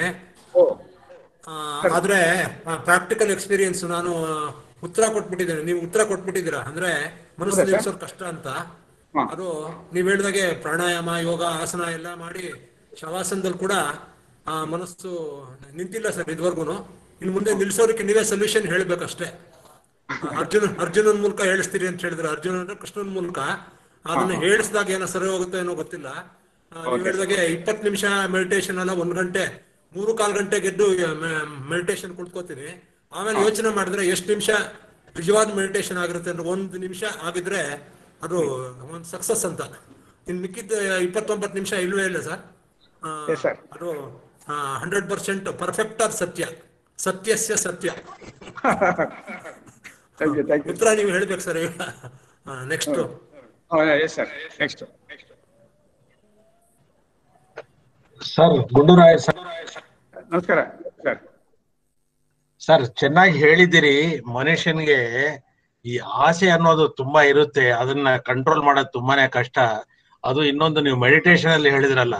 ಆದ್ರೆ ಪ್ರಾಕ್ಟಿಕಲ್ ಎಕ್ಸ್ಪೀರಿಯನ್ಸ್ ನಾನು ಉತ್ತರ ಕೊಟ್ಬಿಟ್ಟಿದ್ದೇನೆ. ನೀವು ಉತ್ತರ ಕೊಟ್ಬಿಟ್ಟಿದ್ದೀರಾ. ಅಂದ್ರೆ ಮನಸ್ಸು ನಿಲ್ಸೋದು ಕಷ್ಟ ಅಂತ. ಅದು ನೀವ್ ಹೇಳಿದಾಗೆ ಪ್ರಾಣಾಯಾಮ ಯೋಗ ಆಸನ ಎಲ್ಲ ಮಾಡಿ ಶವಾಸನದಲ್ಲಿ ಕೂಡ ಆ ಮನಸ್ಸು ನಿಂತಿಲ್ಲ ಸರ್ ಇದುವರೆಗೂ. ಇನ್ನು ಮುಂದೆ ನಿಲ್ಸೋದಕ್ಕೆ ನೀವೇ ಸೊಲ್ಯೂಷನ್ ಹೇಳ್ಬೇಕಷ್ಟೇ. ಅರ್ಜುನ ಅರ್ಜುನನ್ ಮೂಲಕ ಹೇಳಿಸ್ತೀರಿ ಅಂತ ಹೇಳಿದ್ರೆ, ಅರ್ಜುನ ಅಂದ್ರೆ ಕೃಷ್ಣನ್ ಮೂಲಕ ಅದನ್ನ ಹೇಳಿಸಿದಾಗ ಏನೋ ಸರಿ ಹೋಗುತ್ತೆ ಏನೋ ಗೊತ್ತಿಲ್ಲ. ನೀವು ಹೇಳಿದಾಗೆ ಇಪ್ಪತ್ತು ನಿಮಿಷ ಮೆಡಿಟೇಷನ್ ಅಲ್ಲ ಒಂದ್ ಗಂಟೆ ಮೂರು ಕಾಲ್ ಗಂಟೆ ಗೆದ್ದು ಮೆಡಿಟೇಷನ್ ಕುತ್ಕೋತೀನಿ. ಆಮೇಲೆ ಯೋಚನೆ ಮಾಡಿದ್ರೆ ಎಷ್ಟು ನಿಮಿಷ ನಿಜವಾದ ಮೆಡಿಟೇಷನ್ ಆಗಿರುತ್ತೆ ಅಂದ್ರೆ ಒಂದು ನಿಮಿಷ ಆಗಿದ್ರೆ ಅದು ಒಂದು ಸಕ್ಸಸ್ ಅಂತ. ಇನ್ ಮಿಕ್ಕಿದ ಇಪ್ಪತ್ತೊಂಬತ್ತು ನಿಮಿಷ ಇಲ್ವೇ ಇಲ್ಲ ಸರ್. ಅದು ಹಂಡ್ರೆಡ್ ಪರ್ಸೆಂಟ್ ಪರ್ಫೆಕ್ಟ್ ಆದ ಸತ್ಯ, ಸತ್ಯಸ್ಯ ಸತ್ಯ. ಉತ್ತರ ನೀವು ಹೇಳ್ಬೇಕು ಸರ್. ಈಗ next next sir Gundurao sir, ನಮಸ್ಕಾರ ಸರ್. ಸರ್ ಚೆನ್ನಾಗಿ ಹೇಳಿದಿರಿ. ಮನುಷ್ಯನಿಗೆ ಈ ಆಸೆ ಅನ್ನೋದು ತುಂಬಾ ಇರುತ್ತೆ, ಅದನ್ನ ಕಂಟ್ರೋಲ್ ಮಾಡೋದು ತುಂಬಾನೇ ಕಷ್ಟ. ಅದು ಇನ್ನೊಂದು ನೀವು ಮೆಡಿಟೇಷನ್ ಅಲ್ಲಿ ಹೇಳಿದ್ರಲ್ಲ,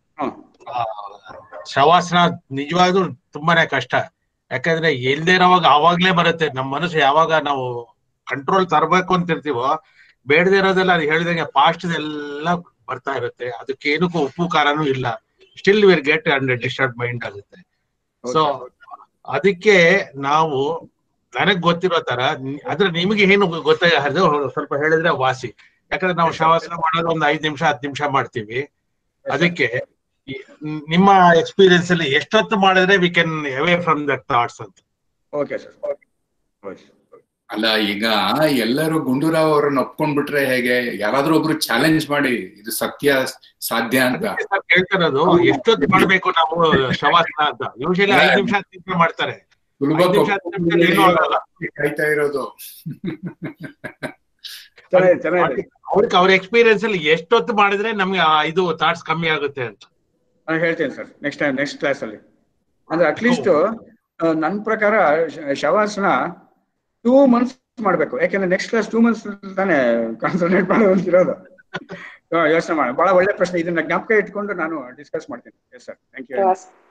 ಶವಾಸನ ನಿಜವಾಗ್ಲೂ ತುಂಬಾನೇ ಕಷ್ಟ. ಯಾಕಂದ್ರೆ ಎಲ್ದೇ ಇರೋವಾಗ ಆವಾಗ್ಲೇ ಬರುತ್ತೆ. ನಮ್ಮ ಮನಸ್ಸು ಯಾವಾಗ ನಾವು ಕಂಟ್ರೋಲ್ ತರಬೇಕು ಅಂತಿರ್ತೀವೋ, ಬೇಡದೇ ಇರೋದೆಲ್ಲ ಅದು ಹೇಳಿದಂಗೆ ಪಾಸ್ಟ್ ಎಲ್ಲ ಬರ್ತಾ ಇರುತ್ತೆ. ಅದಕ್ಕೆ ಏನಕ್ಕೂ ಉಪ್ಪು ಖಾರನೂ ಇಲ್ಲ. Still will get and disturb mind ಆಗುತ್ತೆ. ಸೊ ಅದಕ್ಕೆ ನಾವು ನನಗ್ ಗೊತ್ತಿರೋ ತರ, ಆದ್ರೆ ನಿಮಗೆ ಏನು ಗೊತ್ತಾಗ ಸ್ವಲ್ಪ ಹೇಳಿದ್ರೆ ವಾಸಿ. ಯಾಕಂದ್ರೆ ನಾವು ಶವಾಸನ ಮಾಡೋದು ಒಂದು ಐದ್ ನಿಮಿಷ ಹತ್ತು ನಿಮಿಷ ಮಾಡ್ತೀವಿ. ಅದಕ್ಕೆ ನಿಮ್ಮ ಎಕ್ಸ್ಪೀರಿಯನ್ಸ್ ಅಲ್ಲಿ ಎಷ್ಟೊತ್ತು ಮಾಡಿದ್ರೆ we can away from that thoughts ಅಂತ. Okay sir. ಅಲ್ಲ, ಈಗ ಎಲ್ಲರೂ ಗುಂಡೂರಾವ್ ಅವರನ್ನ ಒಪ್ಕೊಂಡ್ಬಿಟ್ರೆ ಹೇಗೆ? ಯಾರಾದ್ರೂ ಒಬ್ರು ಚಾಲೆಂಜ್ ಮಾಡಿ ಇದು ಸತ್ಯ ಸಾಧ್ಯ ಅಂತ ಹೇಳ್ತಾರದು. ಎಷ್ಟೊತ್ತು ಮಾಡ್ಬೇಕು ನಾವು ಶವಾಸನ ಅಂತ? ಯೂಶಲಿ ಐದ್ ನಿಮಿಷ ಹತ್ತು ನಿಮಿಷ ಮಾಡ್ತಾರೆ. ಕಾಯ್ತಾ ಇರೋದು ಅವ್ರಿಗೆ ಅವ್ರ ಎಕ್ಸ್ಪೀರಿಯನ್ಸ್ ಅಲ್ಲಿ ಎಷ್ಟೊತ್ತು ಮಾಡಿದ್ರೆ ನಮ್ಗೆ ಇದು ಥಾಟ್ಸ್ ಕಮ್ಮಿ ಆಗುತ್ತೆ ಅಂತ ನಾನು ಹೇಳ್ತೇನೆ sir next time next class ಅಲ್ಲಿ. ಅಂದ್ರೆ ಅಟ್ಲೀಸ್ಟ್ ನನ್ನ ಪ್ರಕಾರ ಶವಾಸನ ಟೂ ಮಂತ್ಸ್ ಮಾಡ್ಬೇಕು. ಯಾಕೆಂದ್ರೆ ನೆಕ್ಸ್ಟ್ ಕ್ಲಾಸ್ ಟೂ ಮಂತ್ಸ್ ತಾನೇ ಕಾನ್ಸಂಟ್ರೇಟ್ ಮಾಡೋದಿರೋದು. ಯೋಚನೆ ಮಾಡಿ, ಬಹಳ ಒಳ್ಳೆ ಪ್ರಶ್ನೆ. ಇದನ್ನ ಜ್ಞಾಪಕ ಇಟ್ಕೊಂಡು ನಾನು ಡಿಸ್ಕಸ್ ಮಾಡ್ತೀನಿ. Yes sir, thank you.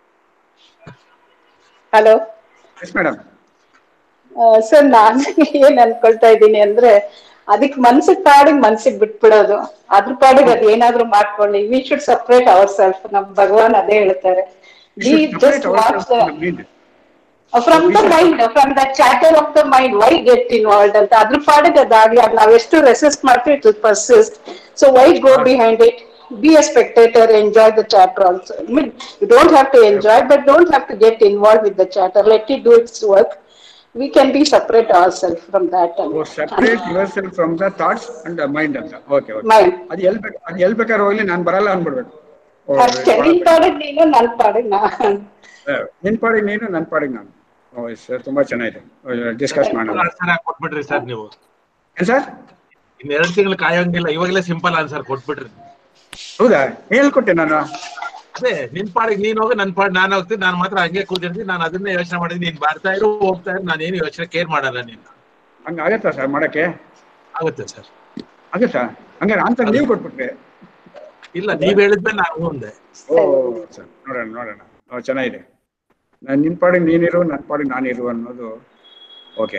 Hello yes madam. Sir, ನಾನು ಏನ್ ಅನ್ಕೊಳ್ತಾ ಇದ್ದೀನಿ ಅಂದ್ರೆ, ಅದಕ್ ಮನ್ಸಿಗೆ ಪಾಡಿಗೆ ಮನ್ಸಿಗೆ ಬಿಟ್ಬಿಡೋದು, ಅದ್ರ ಪಾಡಿಗೆ ಅದ್ ಏನಾದ್ರು ಮಾಡ್ಕೊಳ್ಳಿ. We should separate our self. ನಮ್ ಭಗವಾನ್ ಅದೇ ಹೇಳ್ತಾರೆ, we just watch from the mind, from the chatter of the mind, why get involved ಅಂತ. ಅದ್ರ ಪಾಡಿಗೆ ಅದಾಗ್ಲಿ, ಅದ್ ನಾವ್ ಎಷ್ಟು ರೆಸಿಸ್ಟ್ ಮಾಡ್ತೀವಿ it will persist. So why go behind it? Be a spectator, enjoy the chatter also. I mean, you don't have to enjoy, but don't have to get involved with the chatter. Let it do its work. We can be separate ourselves from that. And, oh, separate and, yourself from the thoughts and the mind ಅಂತ. Okay, okay. Mind. ಅದು ಎಲ್ಲಿ ಬೇಕು ಅದು ಎಲ್ಲಿ ಬೇಕಾದ್ರೆ ಹೋಗ್ಲಿ, ನಾನು ಬರಲ್ಲ ಅನ್ಬಿಡ್ಬೇಕು. ಅಷ್ಟೇ, ನಿನ್ ಪಾಡಿಗೆ ನೀನು, ನನ್ನ ಪಾಡಿಗೆ ನಾನು. ನಿನ್ ಪಾಡಿಗೆ ನೀನು, ನನ್ನ ಪಾಡಿಗೆ ನಾನು. ಓ ಸರ್, ತುಂಬಾ ಚೆನ್ನಾಗಿದೆ. ಡಿಸ್ಕಸ್ ಮಾಡೋಣ. ಆನ್ಸರ್ ಕೊಟ್ಬಿಡ್ರಿ ಸರ್ ನೀವು. ಏನ್ ಸರ್? ಇನ್ನೆರಡು ತಿಂಗಳು ಕಾಯೋಂಗಿಲ್ಲ, ಇವಾಗಲೇ ಸಿಂಪಲ್ ಆನ್ಸರ್ ಕೊಟ್ಬಿಡ್ರಿ. ಹೌದಾ? ಹೇಳ್ಕೊಟ್ಟೆ ನಾನು. ಅದೇ ನಿನ್ ಪಾಡಿಗೆ ನೀನ್ ಹೋಗಿ, ನನ್ ಪಾಡಿಗೆ ನಾನು ಹೋಗ್ತೀನಿ. ನಾನು ಮಾತ್ರ ಹಂಗೆ ಕೂತಿರ್ತೀನಿ. ನಾನು ಅದನ್ನೇ ಯೋಚನೆ ಮಾಡಿದ್ದೀನಿ. ನೀನ್ ಬರ್ತಾ ಇರು, ಹೋಗ್ತಾ ಇರು, ನಾನೇನು ಯೋಚನೆ ಕೇರ್ ಮಾಡಲ್ಲ. ನೀನ್ ಹಂಗ ಆಗತ್ತಾ ಸರ್ ಮಾಡಕ್ಕೆ? ಆಗುತ್ತೆ ಸರ್. ಆಗತ್ತಾ? ಹಂಗಾರೆ ಆನ್ಸರ್ ನೀವು ಕೊಟ್ಬಿಟ್ರೆ? ಇಲ್ಲ, ನೀವ್ ಹೇಳಿದ್ಮೇಲೆ ನಾನು ಮುಂದೆ. ಓ ಸರ್, ನೋಡೋಣ ನೋಡೋಣ. ಚೆನ್ನಾಗಿದೆ. ನಾನು ನಿನ್ ಪಾಡಿಗೆ ನೀನಿರು, ನನ್ನ ಪಾಡಿಗೆ ನಾನಿರು ಅನ್ನೋದು. ಓಕೆ.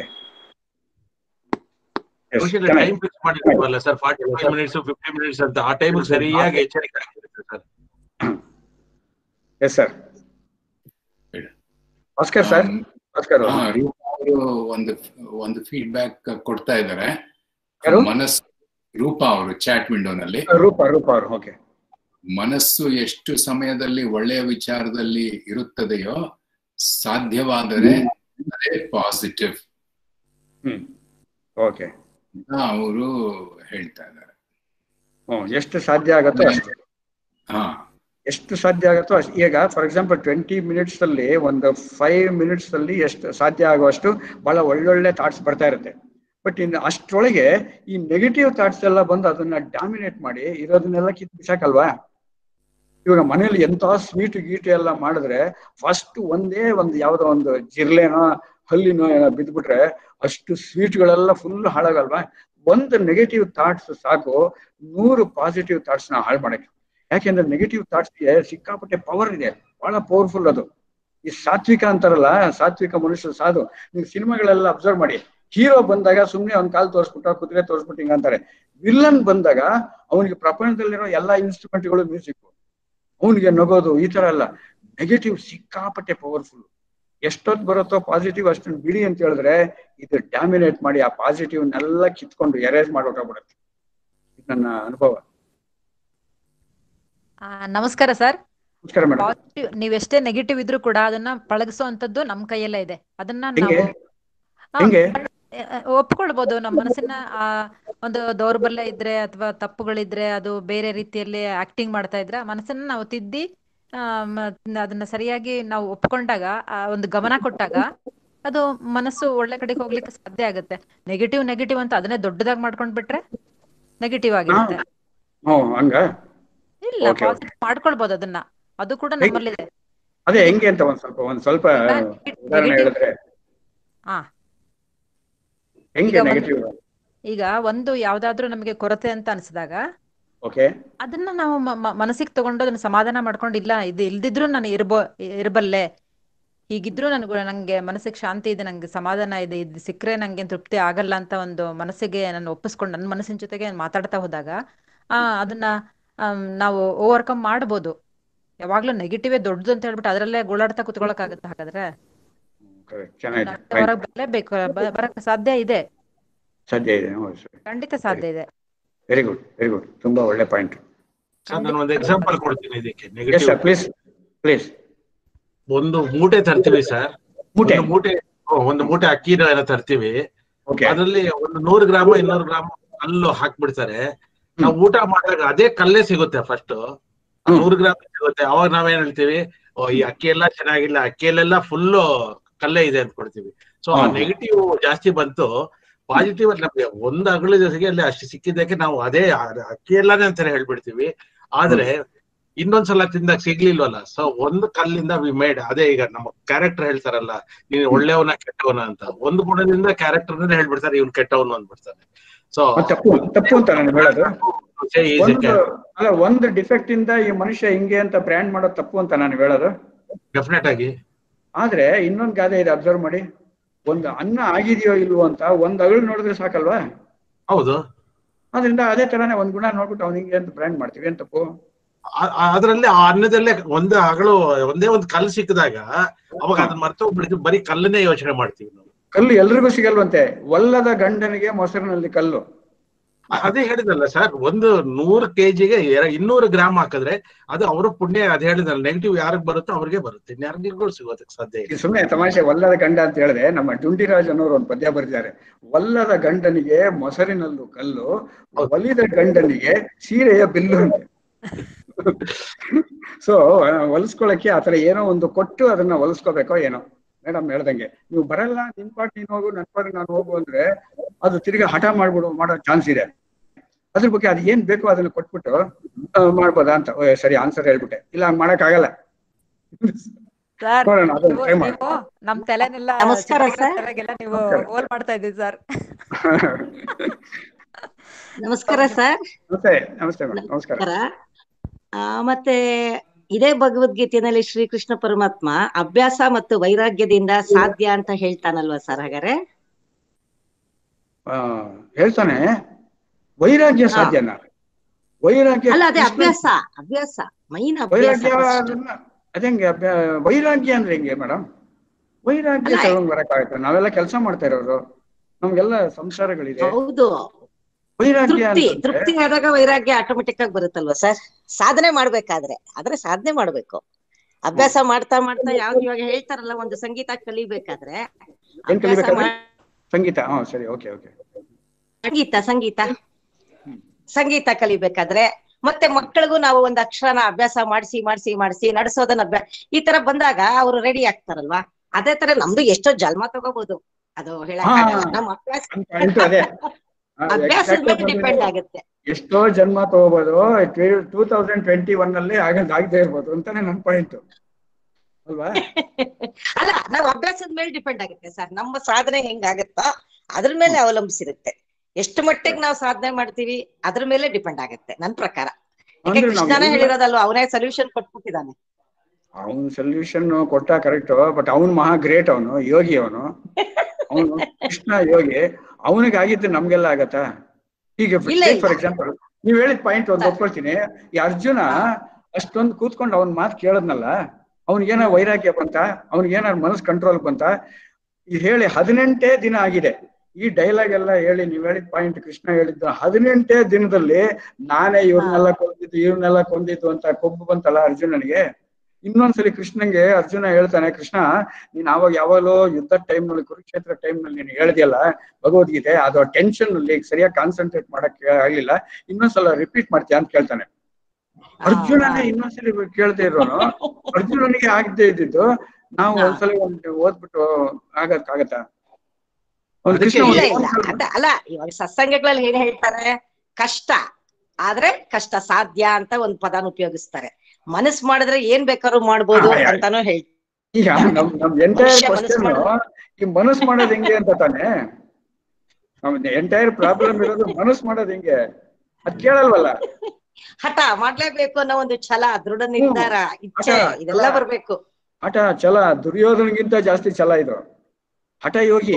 ಟೈಮ್ ಫಿಕ್ಸ್ ಮಾಡಿರ್ತೀವಲ್ಲ sir, forty five minutes fifty minutes ಅಂತ. ಆ ಟೈಮ್ ಸರಿಯಾಗಿ ಎಚ್ಚರಿಕೆ ಆಗಿರುತ್ತೆ ಸರ್. Yes sir. ನಮಸ್ಕಾರ ಸರ್. ನಮಸ್ಕಾರ. ಅವರು ಒಂದು ಒಂದು ಫೀಡ್ಬ್ಯಾಕ್ ಕೊಡ್ತಾ ಇದ್ದಾರೆ. ಮನಸ್ಸು, ರೂಪ ಅವರು ಚಾಟ್ ವಿಂಡೋನಲ್ಲಿ. ರೂಪ ರೂಪ ಅವರು. ಓಕೆ. ಮನಸ್ಸು ಎಷ್ಟು ಸಮಯದಲ್ಲಿ ಒಳ್ಳೆಯ ವಿಚಾರದಲ್ಲಿ ಇರುತ್ತದೆಯೋ ಸಾಧ್ಯವಾದರೆ ಅದೇ ಪಾಸಿಟಿವ್. ಹ್ಮ್. ಓಕೆ. ಅವರು ಹೇಳ್ತಾ ಇದ್ದಾರೆ. ಹ್ಮ್, ಎಷ್ಟು ಸಾಧ್ಯ ಆಗತ್ತೋ ಅಷ್ಟು. ಹಾ, ಎಷ್ಟು ಸಾಧ್ಯ ಆಗತ್ತೋ ಅಷ್ಟು. ಈಗ ಫಾರ್ ಎಕ್ಸಾಂಪಲ್ ಟ್ವೆಂಟಿ ಮಿನಿಟ್ಸ್ ಅಲ್ಲಿ ಒಂದು ಫೈವ್ ಮಿನಿಟ್ಸ್ ಅಲ್ಲಿ ಎಷ್ಟು ಸಾಧ್ಯ ಆಗುವಷ್ಟು ಬಹಳ ಒಳ್ಳೊಳ್ಳೆ ಥಾಟ್ಸ್ ಬರ್ತಾ ಇರುತ್ತೆ. ಬಟ್ ಇನ್ನು ಅಷ್ಟರೊಳಗೆ ಈ ನೆಗೆಟಿವ್ ಥಾಟ್ಸ್ ಎಲ್ಲ ಬಂದು ಅದನ್ನ ಡಾಮಿನೇಟ್ ಮಾಡಿ ಇರೋದನ್ನೆಲ್ಲ ಕಿತ್ತು ಬಿಸಾಕಲ್ವಾ? ಇವಾಗ ಮನೇಲಿ ಎಂತ ಸ್ವೀಟ್ ಗೀಟು ಎಲ್ಲ ಮಾಡಿದ್ರೆ ಫಸ್ಟ್ ಒಂದೇ ಒಂದು ಯಾವ್ದೋ ಒಂದು ಜಿರ್ಲೆನೋ ಹಲ್ಲಿನೋ ಏನೋ ಬಿದ್ಬಿಟ್ರೆ ಅಷ್ಟು ಸ್ವೀಟ್ಗಳೆಲ್ಲ ಫುಲ್ ಹಾಳಾಗಲ್ವಾ? ಒಂದು ನೆಗೆಟಿವ್ ಥಾಟ್ಸ್ ಸಾಕು ನೂರು ಪಾಸಿಟಿವ್ ಥಾಟ್ಸ್ ನ ಹಾಳು ಮಾಡಕ್ಕೆ. ಯಾಕೆಂದ್ರೆ ನೆಗೆಟಿವ್ ಥಾಟ್ಸ್ಗೆ ಸಿಕ್ಕಾಪಟ್ಟೆ ಪವರ್ ಇದೆ, ಬಹಳ ಪವರ್ಫುಲ್ ಅದು. ಈ ಸಾತ್ವಿಕ ಅಂತಾರಲ್ಲ, ಸಾತ್ವಿಕ ಮನುಷ್ಯರು ಸಾಧು. ನೀವು ಸಿನಿಮಾಗಳೆಲ್ಲ ಅಬ್ಸರ್ವ್ ಮಾಡಿ, ಹೀರೋ ಬಂದಾಗ ಸುಮ್ನೆ ಅವ್ನ ಕಾಲು ತೋರಿಸ್ಬಿಟ್ಟ, ಕುದುರೆ ತೋರಿಸ್ಬಿಟ್ಟು ಹಿಂಗ ಅಂತಾರೆ. ವಿಲ್ಲನ್ ಬಂದಾಗ ಅವನಿಗೆ ಪ್ರಪಂಚದಲ್ಲಿರೋ ಎಲ್ಲಾ ಇನ್ಸ್ಟ್ರೂಮೆಂಟ್ಗಳು ಮ್ಯೂಸಿಕ್, ಅವನಿಗೆ ನಗೋದು, ಈ ತರ ಎಲ್ಲ. ನೆಗೆಟಿವ್ ಸಿಕ್ಕಾಪಟ್ಟೆ ಪವರ್ಫುಲ್. ಎಷ್ಟೊತ್ತು ಬರುತ್ತೋ ಪಾಸಿಟಿವ್ ಅಷ್ಟೊಂದು ಬಿಡಿ ಅಂತ ಹೇಳಿದ್ರೆ ಇದು ಡಾಮಿನೇಟ್ ಮಾಡಿ ಆ ಪಾಸಿಟಿವ್ನೆಲ್ಲ ಕಿತ್ಕೊಂಡು ಎರೇಸ್ ಮಾಡೋಕ್ಕಾಗ್ಬಿಡುತ್ತೆ. ಇದು ನನ್ನ ಅನುಭವ. ನಮಸ್ಕಾರ ಸರ್. ನಮಸ್ಕಾರ ಮೇಡಮ್. ಪಾಸಿಟಿವ್ ನೀವೆಷ್ಟೇ ನೆಗೆಟಿವ್ ಇದ್ರೂ ಕೂಡ ಅದನ್ನ ಪಳಗಿಸುವಂತದ್ದು ನಮ್ ಕೈಯಲ್ಲೇ ಇದೆ. ಅದನ್ನ ನಾವು ಒಪ್ಕೊಳ್ಬಹುದು. ನಮ್ಮ ಮನಸ್ಸಿನ ಆ ಒಂದು ದೌರ್ಬಲ್ಯ ಇದ್ರೆ ಅಥವಾ ತಪ್ಪುಗಳಿದ್ರೆ ಅದು ಬೇರೆ ರೀತಿಯಲ್ಲಿ ಆಕ್ಟಿಂಗ್ ಮಾಡ್ತಾ ಇದ್ರೆ ಮನಸ್ಸನ್ನ ನಾವು ತಿದ್ದಿ ಆ ಅದನ್ನ ಸರಿಯಾಗಿ ನಾವು ಒಪ್ಕೊಂಡಾಗ ಆ ಒಂದು ಗಮನ ಕೊಟ್ಟಾಗ ಅದು ಮನಸ್ಸು ಒಳ್ಳೆ ಕಡೆಗೆ ಹೋಗ್ಲಿಕ್ಕೆ ಸಾಧ್ಯ ಆಗುತ್ತೆ. ನೆಗೆಟಿವ್ ನೆಗೆಟಿವ್ ಅಂತ ಅದನ್ನೇ ದೊಡ್ಡದಾಗಿ ಮಾಡ್ಕೊಂಡ್ ಬಿಟ್ರೆ ನೆಗೆಟಿವ್ ಆಗಿರುತ್ತೆ. ಇಲ್ಲ, ಪಾಸಿಟಿವ್ ಮಾಡ್ಕೊಳ್ಬಹುದು ಅದನ್ನ. ಅದು ಕೂಡ ನಮ್ಮಲ್ಲಿದೆ. ಅದೇ ಹೆಂಗೆ ಅಂತ ಒಂದ್ ಸ್ವಲ್ಪ ಒಂದ್ ಸ್ವಲ್ಪ ಉದಾಹರಣೆ ಹೇಳಿದ್ರೆ. ಹಾ, ಈಗ ಒಂದು ಯಾವ್ದಾದ್ರು ನಮಗೆ ಕೊರತೆ ಅಂತ ಅನ್ಸಿದಾಗ ಅದನ್ನ ನಾವು ಮನಸ್ಸಿಗೆ ತಗೊಂಡು ಅದನ್ನ ಸಮಾಧಾನ ಮಾಡ್ಕೊಂಡು, ಇಲ್ಲ ಇದು ಇಲ್ದಿದ್ರು ನಾನು ಇರ್ಬೋ ಇರ್ಬಲ್ಲೆ ಹೀಗಿದ್ರು ನನ್ಗೂ ನಂಗೆ ಮನಸ್ಸಿಗೆ ಶಾಂತಿ ಇದೆ, ನಂಗೆ ಸಮಾಧಾನ ಇದೆ, ಇದು ಸಿಕ್ಕರೆ ನಂಗೆ ತೃಪ್ತಿ ಆಗಲ್ಲ ಅಂತ ಒಂದು ಮನಸ್ಸಿಗೆ ನಾನು ಒಪ್ಪಿಸ್ಕೊಂಡು ನನ್ನ ಮನಸ್ಸಿನ ಜೊತೆಗೆ ಮಾತಾಡ್ತಾ ಹೋದಾಗ ಆ ಅದನ್ನ ನಾವು ಓವರ್ಕಮ್ ಮಾಡ್ಬೋದು. ಯಾವಾಗ್ಲೂ ನೆಗೆಟಿವ್ ದೊಡ್ಡದು ಅಂತ ಹೇಳ್ಬಿಟ್ಟು ಅದ್ರಲ್ಲೇ ಗೋಳಾಡ್ತಾ ಕುತ್ಕೊಳಕ್ ಆಗುತ್ತೆ. ಹಾಗಾದ್ರೆ ಹೊರಗೆ ಬರಲೇಬೇಕು, ಬರಕ್ ಸಾಧ್ಯ ಇದೆ. ಸಾಧ್ಯ ಇದೆ, ಖಂಡಿತ ಸಾಧ್ಯ ಇದೆ. Very good, very good. ತುಂಬಾ ಒಳ್ಳೆ ಪಾಯಿಂಟ್. ನಾನು ಒಂದು ಎಕ್ಸಾಂಪಲ್ ಕೊಡ್ತೀನಿ ಇದಕ್ಕೆ. ನೆಗೆಟಿವ್ ಪ್ಲೀಸ್ ಪ್ಲೀಸ್ ಒಂದು ಮೂಟೆ ತರ್ತೀವಿ ಸರ್. ಮೂಟೆ ಮೂಟೆ ಒಂದು ಮೂಟೆ ಅಕ್ಕಿನ ಏನೋ ತರ್ತೀವಿ. ಅದ್ರಲ್ಲಿ ಒಂದು ನೂರು ಗ್ರಾಮ್ ಇನ್ನೂರು ಗ್ರಾಮ್ ಕಲ್ಲು ಹಾಕ್ಬಿಡ್ತಾರೆ. ನಾವು ಊಟ ಮಾಡಿದಾಗ ಅದೇ ಕಲ್ಲೇ ಸಿಗುತ್ತೆ. ಫಸ್ಟ್ ನೂರು ಗ್ರಾಮ್ ಸಿಗುತ್ತೆ. ಅವಾಗ ನಾವೇನ್ ಹೇಳ್ತೀವಿ, ಓ ಈ ಅಕ್ಕಿ ಎಲ್ಲಾ ಚೆನ್ನಾಗಿಲ್ಲ, ಅಕ್ಕಿಯಲ್ಲೆಲ್ಲ ಫುಲ್ ಕಲ್ಲೇ ಇದೆ ಅಂತ ಕೊಡ್ತೀವಿ. ಸೊ ಆ ನೆಗೆಟಿವ್ ಜಾಸ್ತಿ ಬಂತು. ಪಾಸಿಟಿವ್ ಅಲ್ಲಿ ನಮ್ಗೆ ಒಂದ್ ಅಗಳ ಜೊತೆಗೆ ಅಲ್ಲಿ ಅಷ್ಟು ಸಿಕ್ಕಿದ್ದಕ್ಕೆ ನಾವು ಅದೇ ಅಕ್ಕಿ ಎಲ್ಲಾನೇ ಅಂತಾನೆ ಹೇಳ್ಬಿಡ್ತೀವಿ. ಆದ್ರೆ ಇನ್ನೊಂದ್ಸಲ ತಿಂದಾಗ ಸಿಗ್ಲಿಲ್ವಲ್ಲ. ಸೊ ಒಂದು ಕಲ್ಲಿಂದ ವಿ ಮೇಡ್ ಅದೇ. ಈಗ ನಮ್ಮ ಕ್ಯಾರೆಕ್ಟರ್ ಹೇಳ್ತಾರಲ್ಲ, ನೀನ್ ಒಳ್ಳೆಯವನ ಕೆಟ್ಟವನ ಅಂತ, ಒಂದು ಗುಣದಿಂದ ಕ್ಯಾರೆಕ್ಟರ್ ಹೇಳ್ಬಿಡ್ತಾರೆ, ಇವ್ನು ಕೆಟ್ಟವನು ಅಂದ್ಬಿಡ್ತಾನೆ. ಸೊ ತಪ್ಪು ತಪ್ಪು ಅಂತ ನಾನು ಹೇಳೋದು ಅಲ್ಲ, ಒಂದು ಡಿಫೆಕ್ಟ್ ಇಂದ ಈ ಮನುಷ್ಯ ಹಿಂಗೆ ಅಂತ ಬ್ರ್ಯಾಂಡ್ ಮಾಡೋದು ತಪ್ಪು ಅಂತ ನಾನು ಹೇಳೋದು. ಡೆಫಿನೆಟ್ ಆಗಿ. ಆದ್ರೆ ಇನ್ನೊಂದ್ ಗಾದೆ ಇದೆ, ಅಬ್ಸರ್ವ್ ಮಾಡಿ. ಒಂದು ಅನ್ನ ಆಗಿದೆಯೋ ಇಲ್ವೋ ಅಂತ ಒಂದ್ ಅಗಳು ನೋಡಿದ್ರೆ ಸಾಕಲ್ವಾ? ಹೌದು. ಅದರಿಂದ ಅದೇ ತರಾನೇ ಒಂದ್ ಗುಣ ನೋಡ್ಬಿಟ್ಟು ಅವ್ನು ಹಿಂಗೆ ಅಂತ ಬ್ರ್ಯಾಂಡ್ ಮಾಡ್ತೀವಿ. ಏನ್ ತಪ್ಪು? ಅದ್ರಲ್ಲಿ ಆ ಅನ್ನದಲ್ಲೇ ಒಂದು ಅಗಳು ಒಂದೇ ಒಂದು ಕಲ್ಲು ಸಿಕ್ಕಿದಾಗ ಅವಾಗ ಅದನ್ನ ಮರ್ತೋಗ್ಬಿಡ್ತೀವಿ, ಬರೀ ಕಲ್ಲನ್ನೇ ಯೋಚನೆ ಮಾಡ್ತೀವಿ ನಾವು. ಕಲ್ಲು ಎಲ್ರಿಗೂ ಸಿಗಲ್ವಂತೆ. ಒಲ್ಲದ ಗಂಡನಿಗೆ ಮೊಸರಿನಲ್ಲಿ ಕಲ್ಲು. ಅದೇ ಹೇಳಿದಲ್ಲ ಸರ್, ಒಂದು ನೂರು ಕೆಜಿಗೆ ಇನ್ನೂರು ಗ್ರಾಮ್ ಹಾಕಿದ್ರೆ ಅದು ಅವ್ರ ಪುಣ್ಯ. ಅದ್ ಹೇಳಿದಲ್ಲ, ನೆಗೆಟಿವ್ ಯಾರಿಗ್ ಬರುತ್ತೋ ಅವ್ರಿಗೆ ಬರುತ್ತೆ, ಇನ್ಯಾರಿಗೂ ಸಿಗೋದಕ್ಕೆ ಸಾಧ್ಯ ಇಲ್ಲ. ಸುಮ್ಮನೆ ತಮಾಷೆ. ಒಲ್ಲದ ಗಂಡ ಅಂತ ಹೇಳಿದ್ರೆ ನಮ್ಮ ಡುಂಡಿರಾಜ್ ಅನ್ನೋರು ಒಂದು ಪದ್ಯ ಬರೆದಿದ್ದಾರೆ. ಒಲ್ಲದ ಗಂಡನಿಗೆ ಮೊಸರಿನಲ್ಲೂ ಕಲ್ಲು, ಒಲಿದ ಗಂಡನಿಗೆ ಸೀರೆಯ ಬಿಲ್ಲು ಅಂತ. ಸೊ ಹೊಲಿಸ್ಕೊಳಕ್ಕೆ ಆತರ ಏನೋ ಒಂದು ಕೊಟ್ಟು ಅದನ್ನ ಹೊಲಿಸ್ಕೋಬೇಕೋ ಏನೋ. ಮೇಡಮ್ ಹೇಳ್ದಂಗೆ, ನೀವು ಬರಲ್ಲ, ನಿನ್ ಪಾಟ್ ನೀನ್ ಹೋಗು, ನನ್ ಪಾಟ್ ನಾನು ಹೋಗು ಅಂದ್ರೆ ಅದು ತಿರ್ಗಿ ಹಠ ಮಾಡ್ಬಿಡು ಮಾಡೋ ಚಾನ್ಸ್ ಇದೆ. ಅದ್ರ ಬಗ್ಗೆ ಅದ್ ಏನ್ ಬೇಕೋ ಅದನ್ನ ಕೊಟ್ಬಿಟ್ಟು ಮಾಡ್ಬೋದಾ ಅಂತ. ಸರಿ, ಆನ್ಸರ್ ಹೇಳ್ಬಿಟ್ಟೆ. ಇಲ್ಲ, ಹಂಗ್ ಮಾಡಕ್ ಆಗಲ್ಲ. ನಮ್ ತಲೆನೆಲ್ಲ ನಮಸ್ಕಾರ ಸರ್. ನೀವು ಹೋಲ್ ಮಾಡ್ತಾ ಇದ್ದೀವಿ ಸರ್. ನಮಸ್ಕಾರ ಸರ್. ನಮಸ್ತೆ. ನಮಸ್ತೆ ಮೇಡಮ್. ನಮಸ್ಕಾರ. ಮತ್ತೆ ಇದೇ ಭಗವದ್ಗೀತೆಯಲ್ಲಿ ಶ್ರೀಕೃಷ್ಣ ಪರಮಾತ್ಮ ಅಭ್ಯಾಸ ಮತ್ತು ವೈರಾಗ್ಯದಿಂದ ಸಾಧ್ಯ ಅಂತ ಹೇಳ್ತಾನಲ್ವಾ ಸರ್? ಹಾಗಾದ್ರೆ ಹೇಳ್ತಾನೆ ವೈರಾಗ್ಯ ಸಾಧ್ಯನಾ? ವೈರಾಗ್ಯ ಅಲ್ಲ, ಅದೇ ಅಭ್ಯಾಸ. ಅಭ್ಯಾಸ ಮೈನ್ ಅಭ್ಯಾಸ. ಅದಂಗೆ ವೈರಾಗ್ಯ ಅಂದ್ರೆ ಹೆಂಗೆ ಮೇಡಮ್? ವೈರಾಗ್ಯ ತಗೊಂಡ್ ಬರಕ್ಕಾಗತ್ತೆ? ನಾವೆಲ್ಲ ಕೆಲಸ ಮಾಡ್ತಾ ಇರೋರು, ನಮ್ಗೆಲ್ಲ ಸಂಸಾರಗಳಿದೆ. ಹೌದು. ತೃಪ್ತಿ ತೃಪ್ತಿ ಆದಾಗ ವೈರಾಗ್ಯ ಆಟೋಮೆಟಿಕ್ ಆಗಿ ಬರುತ್ತಲ್ವಾ ಸರ್? ಸಾಧನೆ ಮಾಡ್ಬೇಕಾದ್ರೆ ಆದ್ರೆ ಸಾಧನೆ ಮಾಡ್ಬೇಕು. ಅಭ್ಯಾಸ ಮಾಡ್ತಾ ಮಾಡ್ತಾ ಯಾವ್ದು ಇವಾಗ ಹೇಳ್ತಾರಲ್ಲ, ಒಂದು ಸಂಗೀತ ಕಲಿಬೇಕಾದ್ರೆ ಸಂಗೀತ ಸರಿ ಓಕೆ ಓಕೆ ಸಂಗೀತ ಸಂಗೀತ ಸಂಗೀತ ಕಲಿಬೇಕಾದ್ರೆ ಮತ್ತೆ ಮಕ್ಕಳಿಗೂ ನಾವು ಒಂದು ಅಕ್ಷರನ ಅಭ್ಯಾಸ ಮಾಡಿಸಿ ಮಾಡಿಸಿ ಮಾಡಿಸಿ ನಡೆಸೋದನ್ನ ಅಭ್ಯಾಸ ಈ ತರ ಬಂದಾಗ ಅವರು ರೆಡಿ ಆಗ್ತಾರಲ್ವಾ? ಅದೇ ತರ ನಮ್ದು ಎಷ್ಟೋ ಜನ್ಮ ತಗೋಬಹುದು. ಅದು ಹೇಳಕ್ಕಾಗಲ್ಲ. ನಮ್ಮ ಅಭ್ಯಾಸ ಅಭ್ಯಾಸದ ಮೇಲೆ ಡಿಪೆಂಡ್ ಆಗುತ್ತೆ. ಎಷ್ಟೋ ಜನ್ಮ ತಗೋಬಹುದು. ಟೂ ತೌಸಂಡ್ ಟ್ವೆಂಟಿ ಒನ್ ಅಲ್ಲಿ ಆಗದೇ ಇರ್ಬೋದು ಅಂತಾನೆ ನನ್ ಪಾಯಿಂಟ್ ಅಲ್ವಾ? ಅಲ್ಲ, ನಾವ್ ಅಭ್ಯಾಸದ ಮೇಲೆ ಡಿಪೆಂಡ್ ಆಗುತ್ತೆ ಸರ್. ನಮ್ಮ ಸಾಧನೆ ಹೆಂಗಾಗತ್ತೋ ಅದ್ರ ಮೇಲೆ ಅವಲಂಬಿಸಿರುತ್ತೆ. ಎಷ್ಟು ಮಟ್ಟಿಗೆ ನಾವು ಸಾಧನೆ ಮಾಡ್ತೀವಿ ಅದ್ರ ಮೇಲೆ ಡಿಪೆಂಡ್ ಆಗುತ್ತೆ ನನ್ ಪ್ರಕಾರ. ಕೃಷ್ಣನೇ ಹೇಳಿರೋದಲ್ವಾ, ಅವನೇ ಸೊಲ್ಯೂಷನ್ ಕೊಟ್ಬಿಟ್ಟಿದ್ದಾನೆ. ಅವನ್ ಸೊಲ್ಯೂಷನ್ ಕೊಟ್ಟ ಕರೆಕ್ಟ್. ಬಟ್ ಅವನು ಮಹಾ ಗ್ರೇಟ್. ಅವನು ಯೋಗಿ. ಅವನು ಅವನು ಕೃಷ್ಣ ಯೋಗಿ. ಅವನಿಗೆ ಆಗಿದ್ದು ನಮ್ಗೆಲ್ಲ ಆಗತ್ತಾ? ಈಗ ಫಾರ್ ಎಕ್ಸಾಂಪಲ್ ನೀವ್ ಹೇಳಿದ ಪಾಯಿಂಟ್ ಒಂದು ಒಪ್ಕೊಳ್ತೀನಿ. ಈ ಅರ್ಜುನ ಅಷ್ಟೊಂದು ಕೂತ್ಕೊಂಡು ಅವನ್ ಮಾತು ಕೇಳದ್ನಲ್ಲ, ಅವ್ನಿಗೇನ ವೈರಾಗ್ಯ ಬಂತ, ಅವ್ನಿಗೇನಾರು ಮನಸ್ಸು ಕಂಟ್ರೋಲ್ ಬಂತ? ಇದು ಹೇಳಿ ಹದಿನೆಂಟೇ ದಿನ ಆಗಿದೆ. ಈ ಡೈಲಾಗ್ ಎಲ್ಲ ಹೇಳಿ ನೀವ್ ಹೇಳಿದ ಪಾಯಿಂಟ್ ಕೃಷ್ಣ ಹೇಳಿದ್ದು ಹದಿನೆಂಟೇ ದಿನದಲ್ಲಿ ನಾನೇ ಇವ್ರನ್ನೆಲ್ಲ ಕೊಂದಿದ್ದು ಇವ್ರನ್ನೆಲ್ಲ ಕೊಂದಿದ್ದು ಅಂತ ಕೊಬ್ಬು ಬಂತಲ್ಲ ಅರ್ಜುನನಿಗೆ. ಇನ್ನೊಂದ್ಸಲಿ ಕೃಷ್ಣನ್ಗೆ ಅರ್ಜುನ ಹೇಳ್ತಾನೆ, ಕೃಷ್ಣ ನೀನ್ ಅವಾಗ ಯಾವಾಗಲೋ ಯುದ್ಧ ಟೈಮ್ ನಲ್ಲಿ ಕುರುಕ್ಷೇತ್ರ ಟೈಮ್ ನಲ್ಲಿ ನೀನು ಹೇಳ್ದಿಯಲ್ಲ ಭಗವದ್ಗೀತೆ, ಅದು ಟೆನ್ಷನ್ ನಲ್ಲಿ ಸರಿಯಾಗಿ ಕಾನ್ಸಂಟ್ರೇಟ್ ಮಾಡಕ್ ಆಗ್ಲಿಲ್ಲ, ಇನ್ನೊಂದ್ಸಲ ರಿಪೀಟ್ ಮಾಡ್ತೀಯ ಅಂತ ಕೇಳ್ತಾನೆ. ಅರ್ಜುನನೇ ಇನ್ನೊಂದ್ಸಲಿ ಕೇಳ್ತಾ ಇರೋನು, ಅರ್ಜುನನಿಗೆ ಆಗದೆ ಇದ್ದಿದ್ದು ನಾವು ಒಂದ್ಸಲ ಒಂದು ಓದ್ಬಿಟ್ಟು ಆಗಕ್ಕಾಗತ್ತಾ? ಅಲ್ಲ, ಇವಾಗ ಸತ್ಸಂಗಗಳಲ್ಲಿ ಏನ್ ಹೇಳ್ತಾರೆ, ಕಷ್ಟ ಆದ್ರೆ ಕಷ್ಟ ಸಾಧ್ಯ ಅಂತ ಒಂದ್ ಪದಾನ ಉಪಯೋಗಿಸ್ತಾರೆ. ಮನಸ್ ಮಾಡಿದ್ರೆ ಏನ್ ಬೇಕಾದ್ರೂ ಮಾಡ್ಬೋದು ಅಂತಾನು ಹೇಳ್ತಾರೆ. ಈಗ ನಮ್ ನಮ್ ಎಂಟೈರ್ ಕ್ವಶನ್ ಈ ಮನಸ್ ಮಾಡೋದ್ ಹೆಂಗೆ ಅಂತ ತಾನೆ. ನಮ್ ಎಂಟೈರ್ ಪ್ರಾಬ್ಲಮ್ ಇರೋದು ಮನಸ್ ಮಾಡೋದ್ ಹೆಂಗೆ, ಅದ್ ಕೇಳಲ್ವಲ್ಲ. ಹಠ ಮಾಡ್ಲೇಬೇಕು ಅನ್ನೋ ಒಂದು ಛಲ, ದೃಢ ನಿರ್ಧಾರ, ಇಚ್ಛೆ, ಇದೆಲ್ಲ ಬರ್ಬೇಕು. ಹಠ ಛಲ ದುರ್ಯೋಧನಗಿಂತ ಜಾಸ್ತಿ ಛಲ ಇದು, ಹಠ ಯೋಗಿ.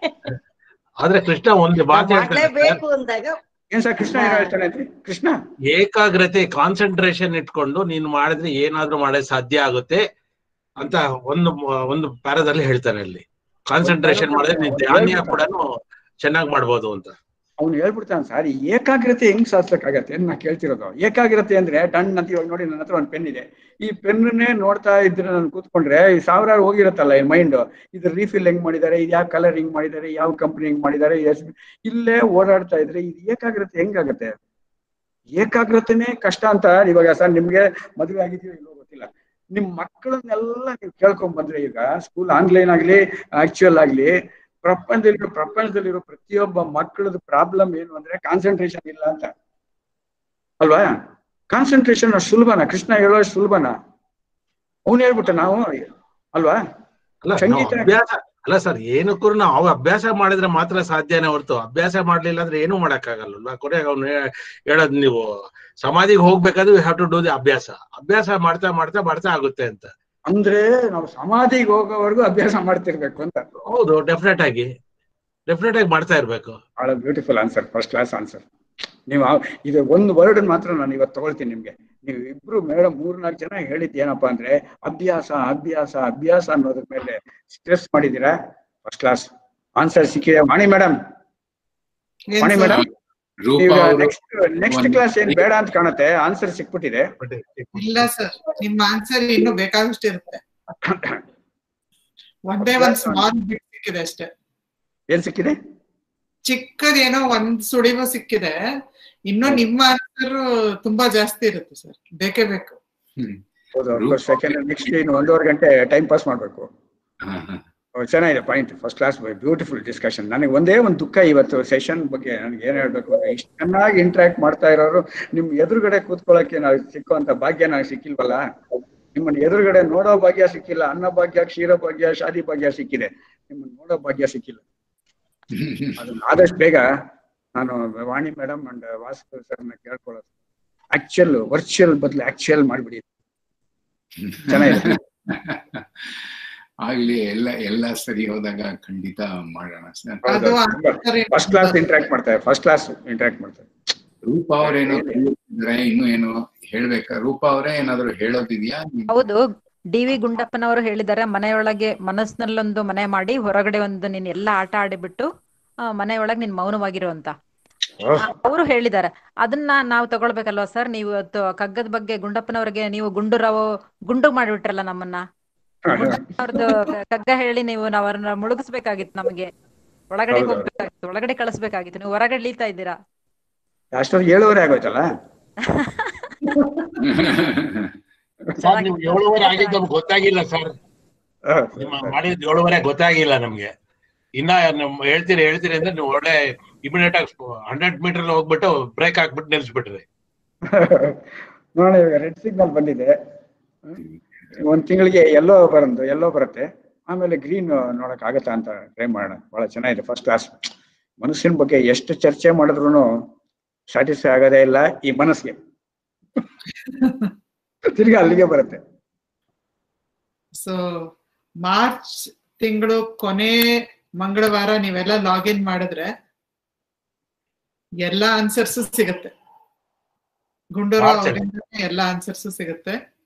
ಆದ್ರೆ ಕೃಷ್ಣ ಒಂದು ಮಾತು ಮಾಡ್ಲೇಬೇಕು ಅಂದಾಗ ಏನ್ ಸರ್ ಕೃಷ್ಣ ಏನ್ ಹೇಳ್ತಾನೆ ಅಂದ್ರೆ, ಕೃಷ್ಣ ಏಕಾಗ್ರತೆ ಕಾನ್ಸಂಟ್ರೇಷನ್ ಇಟ್ಕೊಂಡು ನೀನು ಮಾಡಿದ್ರೆ ಏನಾದ್ರೂ ಮಾಡೋದ್ ಸಾಧ್ಯ ಆಗುತ್ತೆ ಅಂತ ಒಂದು ಒಂದು ಪ್ಯಾರದಲ್ಲಿ ಹೇಳ್ತಾನೆ. ಅಲ್ಲಿ ಕಾನ್ಸಂಟ್ರೇಷನ್ ಮಾಡಿದ್ರೆ ನೀನ್ ಧ್ಯಾನ ಕೂಡ ಚೆನ್ನಾಗಿ ಮಾಡ್ಬೋದು ಅಂತ ಅವ್ನು ಹೇಳ್ಬಿಡ್ತಾನೆ. ಸರ್ ಏಕಾಗ್ರತೆ ಹೆಂಗ್ ಸಾಧಿಸಕ್ಕಾಗತ್ತೆ ಅಂತ ನಾ ಕೇಳ್ತಿರೋದು. ಏಕಾಗ್ರತೆ ಅಂದ್ರೆ ಡಣ್ ಅಂತ ಇವಾಗ ನೋಡಿ ನನ್ನ ಹತ್ರ ಒಂದು ಪೆನ್ ಇದೆ, ಈ ಪೆನ್ನೇ ನೋಡ್ತಾ ಇದ್ರೆ ನಾನು ಕೂತ್ಕೊಂಡ್ರೆ ಈ ಸಾವಿರಾರು ಹೋಗಿರತ್ತಲ್ಲ ಈ ಮೈಂಡ್, ಇದ್ರ ರೀಫಿಲ್ ಹೆಂಗ್ ಮಾಡಿದ್ದಾರೆ, ಇದು ಯಾವ ಕಲರ್ ಹಿಂಗ್ ಮಾಡಿದ್ದಾರೆ, ಯಾವ ಕಂಪ್ನಿ ಹಿಂಗ್ ಮಾಡಿದ್ದಾರೆ, ಇಲ್ಲೇ ಓಡಾಡ್ತಾ ಇದ್ರೆ ಇದು ಏಕಾಗ್ರತೆ ಹೆಂಗಾಗತ್ತೆ? ಏಕಾಗ್ರತೆನೇ ಕಷ್ಟ ಅಂತ. ಇವಾಗ ಸರ್ ನಿಮ್ಗೆ ಮದುವೆ ಆಗಿದೆಯೋ ಇಲ್ಲೋ ಗೊತ್ತಿಲ್ಲ, ನಿಮ್ ಮಕ್ಕಳನ್ನೆಲ್ಲ ನೀವು ಕೇಳ್ಕೊಂಡ್ ಬಂದ್ರೆ ಈಗ ಸ್ಕೂಲ್ ಆನ್ಲೈನ್ ಆಗ್ಲಿ ಆಕ್ಚುಯಲ್ ಆಗ್ಲಿ ಪ್ರಪಂಚದಲ್ಲಿರೋ ಪ್ರಪಂಚದಲ್ಲಿರೋ ಪ್ರತಿಯೊಬ್ಬ ಮಕ್ಕಳದ ಪ್ರಾಬ್ಲಮ್ ಏನು ಅಂದ್ರೆ ಕಾನ್ಸಂಟ್ರೇಷನ್ ಇಲ್ಲ ಅಂತ ಅಲ್ವಾ? ಕಾನ್ಸಂಟ್ರೇಷನ್ ಸುಲಭನಾ? ಕೃಷ್ಣ ಹೇಳೋ ಸುಲಭನಾ? ಅವ್ನು ಹೇಳ್ಬಿಟ್ಟ ನಾವು ಅಲ್ವಾ? ಸಂಗೀತ ಅಲ್ಲ ಸರ್, ಏನಕ್ಕೂ ನಾವು ಅಭ್ಯಾಸ ಮಾಡಿದ್ರೆ ಮಾತ್ರ ಸಾಧ್ಯನೇ ಹೊರತು ಅಭ್ಯಾಸ ಮಾಡ್ಲಿಲ್ಲ ಅಂದ್ರೆ ಏನು ಮಾಡಕ್ ಆಗಲ್ಲ. ಕೊನೆಗೆ ಅವ್ನು ಹೇಳೋದ್ ನೀವು ಸಮಾಧಿಗೆ ಹೋಗ್ಬೇಕಾದ್ರೆ we have to do the ಅಭ್ಯಾಸ. ಅಭ್ಯಾಸ ಮಾಡ್ತಾ ಮಾಡ್ತಾ ಮಾಡ್ತಾ ಆಗುತ್ತೆ ಅಂತ. ಅಂದ್ರೆ ನಾವು ಸಮಾಧಿಗೆ ಹೋಗೋವರೆಗೂ ಅಭ್ಯಾಸ ಮಾಡ್ತಿರ್ಬೇಕು ಅಂತ. ಹೌದು, ಡೆಫಿನೆಟ್ ಆಗಿ ಡೆಫಿನೆಟ್ ಆಗಿ ಮಾಡ್ತಾ ಇರ್ಬೇಕು. ಬಹಳ beautiful answer, first class answer. ನೀವು ಇದು ಒಂದು ವರ್ಡ್ ಮಾತ್ರ ನಾನು ಇವತ್ತು ತಗೊಳ್ತೀನಿ ನಿಮ್ಗೆ. ನೀವು ಇಬ್ರು ಮೇಡಮ್ ಮೂರ್ನಾಲ್ಕು ಜನ ಹೇಳಿದ್ ಏನಪ್ಪಾ ಅಂದ್ರೆ ಅಭ್ಯಾಸ ಅಭ್ಯಾಸ ಅಭ್ಯಾಸ ಅನ್ನೋದ್ರ ಮೇಲೆ ಸ್ಟ್ರೆಸ್ ಮಾಡಿದೀರಾ. ಫಸ್ಟ್ ಕ್ಲಾಸ್ ಆನ್ಸರ್ ಸಿಕ್ಕಿದೆ. Vani madam, Vani madam next next class ಏನ್ ಬೇಡ ಅಂತ ಕಾಣುತ್ತೆ, ಆನ್ಸರ್ ಸಿಕ್ಬಿಟ್ಟಿದೆ. ಇಲ್ಲ ಸರ್, ನಿಮ್ಮ ಆನ್ಸರ್ ಇನ್ನು ಬೇಕಾದಷ್ಟು ಇರುತ್ತೆ. ಒಂದೇ ಒಂದ್ ಸ್ಮಾಲ್ ಬಿಟ್ ಸಿಕ್ಕಿದೆ ಅಷ್ಟೇ. ಏನ್ ಸಿಕ್ಕಿದೆ? ಚಿಕ್ಕದೇನೋ ಒಂದ್ ಸುಳಿವು ಸಿಕ್ಕಿದೆ. ಇನ್ನು ನಿಮ್ಮ ಆನ್ಸರ್ ತುಂಬಾ ಜಾಸ್ತಿ ಇರುತ್ತೆ ಸರ್, ಬೇಕೇ ಬೇಕು. ನೆಕ್ಸ್ಟ್ ಇನ್ನು ಒಂದೂವರೆ ಗಂಟೆ ಟೈಮ್ ಪಾಸ್ ಮಾಡ್ಬೇಕು. ಚೆನ್ನಾಗಿದೆ point, first class, beautiful discussion. ನನಗೆ ಒಂದೇ ಒಂದು ದುಃಖ ಇವತ್ತು ಸೆಷನ್ ಬಗ್ಗೆ ನನಗೆ ಏನ್ ಹೇಳ್ಬೇಕು ಅಂದ್ರೆ, ಇಷ್ಟು ಚೆನ್ನಾಗಿ ಇಂಟ್ರಾಕ್ಟ್ ಮಾಡ್ತಾ ಇರೋರು ನಿಮ್ ಎದುರುಗಡೆ ಕೂತ್ಕೊಳ್ಳೋಕೆ ನಾವು ಸಿಕ್ಕುವಂತ ಭಾಗ್ಯ ನಾವು ಸಿಕ್ಕಿಲ್ವಲ್ಲ. ನಿಮ್ಮನ್ನ ಎದುರುಗಡೆ ನೋಡೋ ಭಾಗ್ಯ ಸಿಕ್ಕಿಲ್ಲ. ಅನ್ನ ಭಾಗ್ಯ, ಕ್ಷೀರ ಭಾಗ್ಯ, ಶಾದಿ ಭಾಗ್ಯ ಸಿಕ್ಕಿದೆ, ನಿಮ್ಮನ್ನ ನೋಡೋ ಭಾಗ್ಯ ಸಿಕ್ಕಿಲ್ಲ. ಅದನ್ನ ಆದಷ್ಟು ಬೇಗ ನಾನು ವಾಣಿ ಮೇಡಮ್ ಅಂಡ್ ವಾಸು ಸರ್ನ ಕೇಳ್ಕೊಳ್ಳೋದು, ಆಕ್ಚುಯಲ್ ವರ್ಚುವಲ್ ಬದಲು ಆಕ್ಚುಯಲ್ ಮಾಡ್ಬಿಡಿ. ಚೆನ್ನಾಗಿದೆ. ಆಗ್ಲಿ, ಎಲ್ಲ ಎಲ್ಲ ಸರಿ ಹೋದಾಗ ಖಂಡಿತ ಮಾಡೋಣ. ಫಸ್ಟ್ ಕ್ಲಾಸ್ ಇಂಟ್ರಾಕ್ಟ್ ಮಾಡ್ತಾರೆ, ಫಸ್ಟ್ ಕ್ಲಾಸ್ ಇಂಟ್ರಾಕ್ಟ್ ಮಾಡ್ತಾರೆ. ರೂಪಾ ಅವ್ರೇನೋ ಇನ್ನು ಏನು ಹೇಳ್ಬೇಕಾ? ರೂಪಾ ಅವರೇ ಏನಾದ್ರು ಹೇಳೋದಿದ್ಯಾ? ಹೌದು, ಡಿ ವಿ ಗುಂಡಪ್ಪನವರು ಹೇಳಿದ್ದಾರೆ, ಮನೆಯೊಳಗೆ ಮನಸ್ಸಿನಲ್ಲೊಂದು ಮನೆ ಮಾಡಿ ಹೊರಗಡೆ ಒಂದು ನೀನ್ ಎಲ್ಲಾ ಆಟ ಆಡಿಬಿಟ್ಟು ಮನೆಯೊಳಗೆ ನೀನ್ ಮೌನವಾಗಿರು ಅಂತ ಅವರು ಹೇಳಿದ್ದಾರೆ. ಅದನ್ನ ನಾವು ತಗೊಳ್ಬೇಕಲ್ವಾ ಸರ್? ನೀವು ಇವತ್ತು ಕಗ್ಗದ ಬಗ್ಗೆ ಗುಂಡಪ್ಪನವ್ರಿಗೆ ನೀವು ಗುಂಡು ರಾವ್ ಗುಂಡು ಮಾಡಿಬಿಟ್ರಲ್ಲ ನಮ್ಮನ್ನ. ಅವ್ರದ್ದು ಕಗ್ಗ ಹೇಳಿ ನೀವು ಅವ್ರನ್ನ ಮುಳುಗಿಸ್ಬೇಕಾಗಿತ್ತು, ನಮಗೆ ಒಳಗಡೆ ಹೋಗ್ಬೇಕಾಗಿತ್ತು, ಒಳಗಡೆ ಕಳಿಸ್ಬೇಕಾಗಿತ್ತು. ನೀವು ಹೊರಗಡೆ ಇಳೀತಾ ಇದ್ದೀರಾ. ಅಷ್ಟೊಂದು ಏಳುವರೆ ಆಗೋಯ್ತಲ್ಲ. ಏಳುವರೆ ಆಗಿದ್ದು ನಮ್ಗೆ ಗೊತ್ತಾಗಿಲ್ಲ ಸರ್, ಮಾಡಿದ್ ಏಳುವರೆ ಗೊತ್ತಾಗಿಲ್ಲ ನಮ್ಗೆ. ಇನ್ನ ಹೇಳ್ತೀರಿ ಹೇಳ್ತೀರಿ ಅಂದ್ರೆ ನೀವು ಒಳ್ಳೆ ಇಮಿಡಿಯೇಟ್ ಆಗಿ ಹಂಡ್ರೆಡ್ ಮೀಟರ್ ಹೋಗ್ಬಿಟ್ಟು ಬ್ರೇಕ್ ಹಾಕ್ಬಿಟ್ಟು ನಿಲ್ಸ್ಬಿಟ್ರಿ. ನೋಡಿ, ಇವಾಗ ರೆಡ್ ಸಿಗ್ನಲ್ ಬಂದಿದೆ. ಒಂದ್ ತಿಂಗಳಿಗೆ ಎಲ್ಲೋ ಬರಂದು ಎಲ್ಲೋ ಬರುತ್ತೆ, ಆಮೇಲೆ ಗ್ರೀನ್ ನೋಡಕ್ ಆಗತ್ತಾ ಅಂತ ಟ್ರೈ ಮಾಡೋಣ. ಬಹಳ ಚೆನ್ನಾಗಿದೆ, ಫಸ್ಟ್ ಕ್ಲಾಸ್. ಮನಸ್ಸಿನ ಬಗ್ಗೆ ಎಷ್ಟು ಚರ್ಚೆ ಮಾಡಿದ್ರು ಸ್ಯಾಟಿಸ್ಫೈ ಆಗೋದೇ ಇಲ್ಲ ಈ ಮನಸ್ಸಿಗೆ. ತಿರ್ಗಿ ಅಲ್ಲಿಗೆ ಬರುತ್ತೆ. ಸೊ ಮಾರ್ಚ್ ತಿಂಗಳು ಕೊನೆ ಮಂಗಳವಾರ ನೀವೆಲ್ಲ ಲಾಗಿನ್ ಮಾಡಿದ್ರೆ ಎಲ್ಲಾ ಆನ್ಸರ್ಸ್ ಸಿಗುತ್ತೆ. ಗುಂಡೂರಾವ್ ಅವರಿಂದ ಎಲ್ಲಾ ಆನ್ಸರ್ಸ್ ಸಿಗುತ್ತೆ.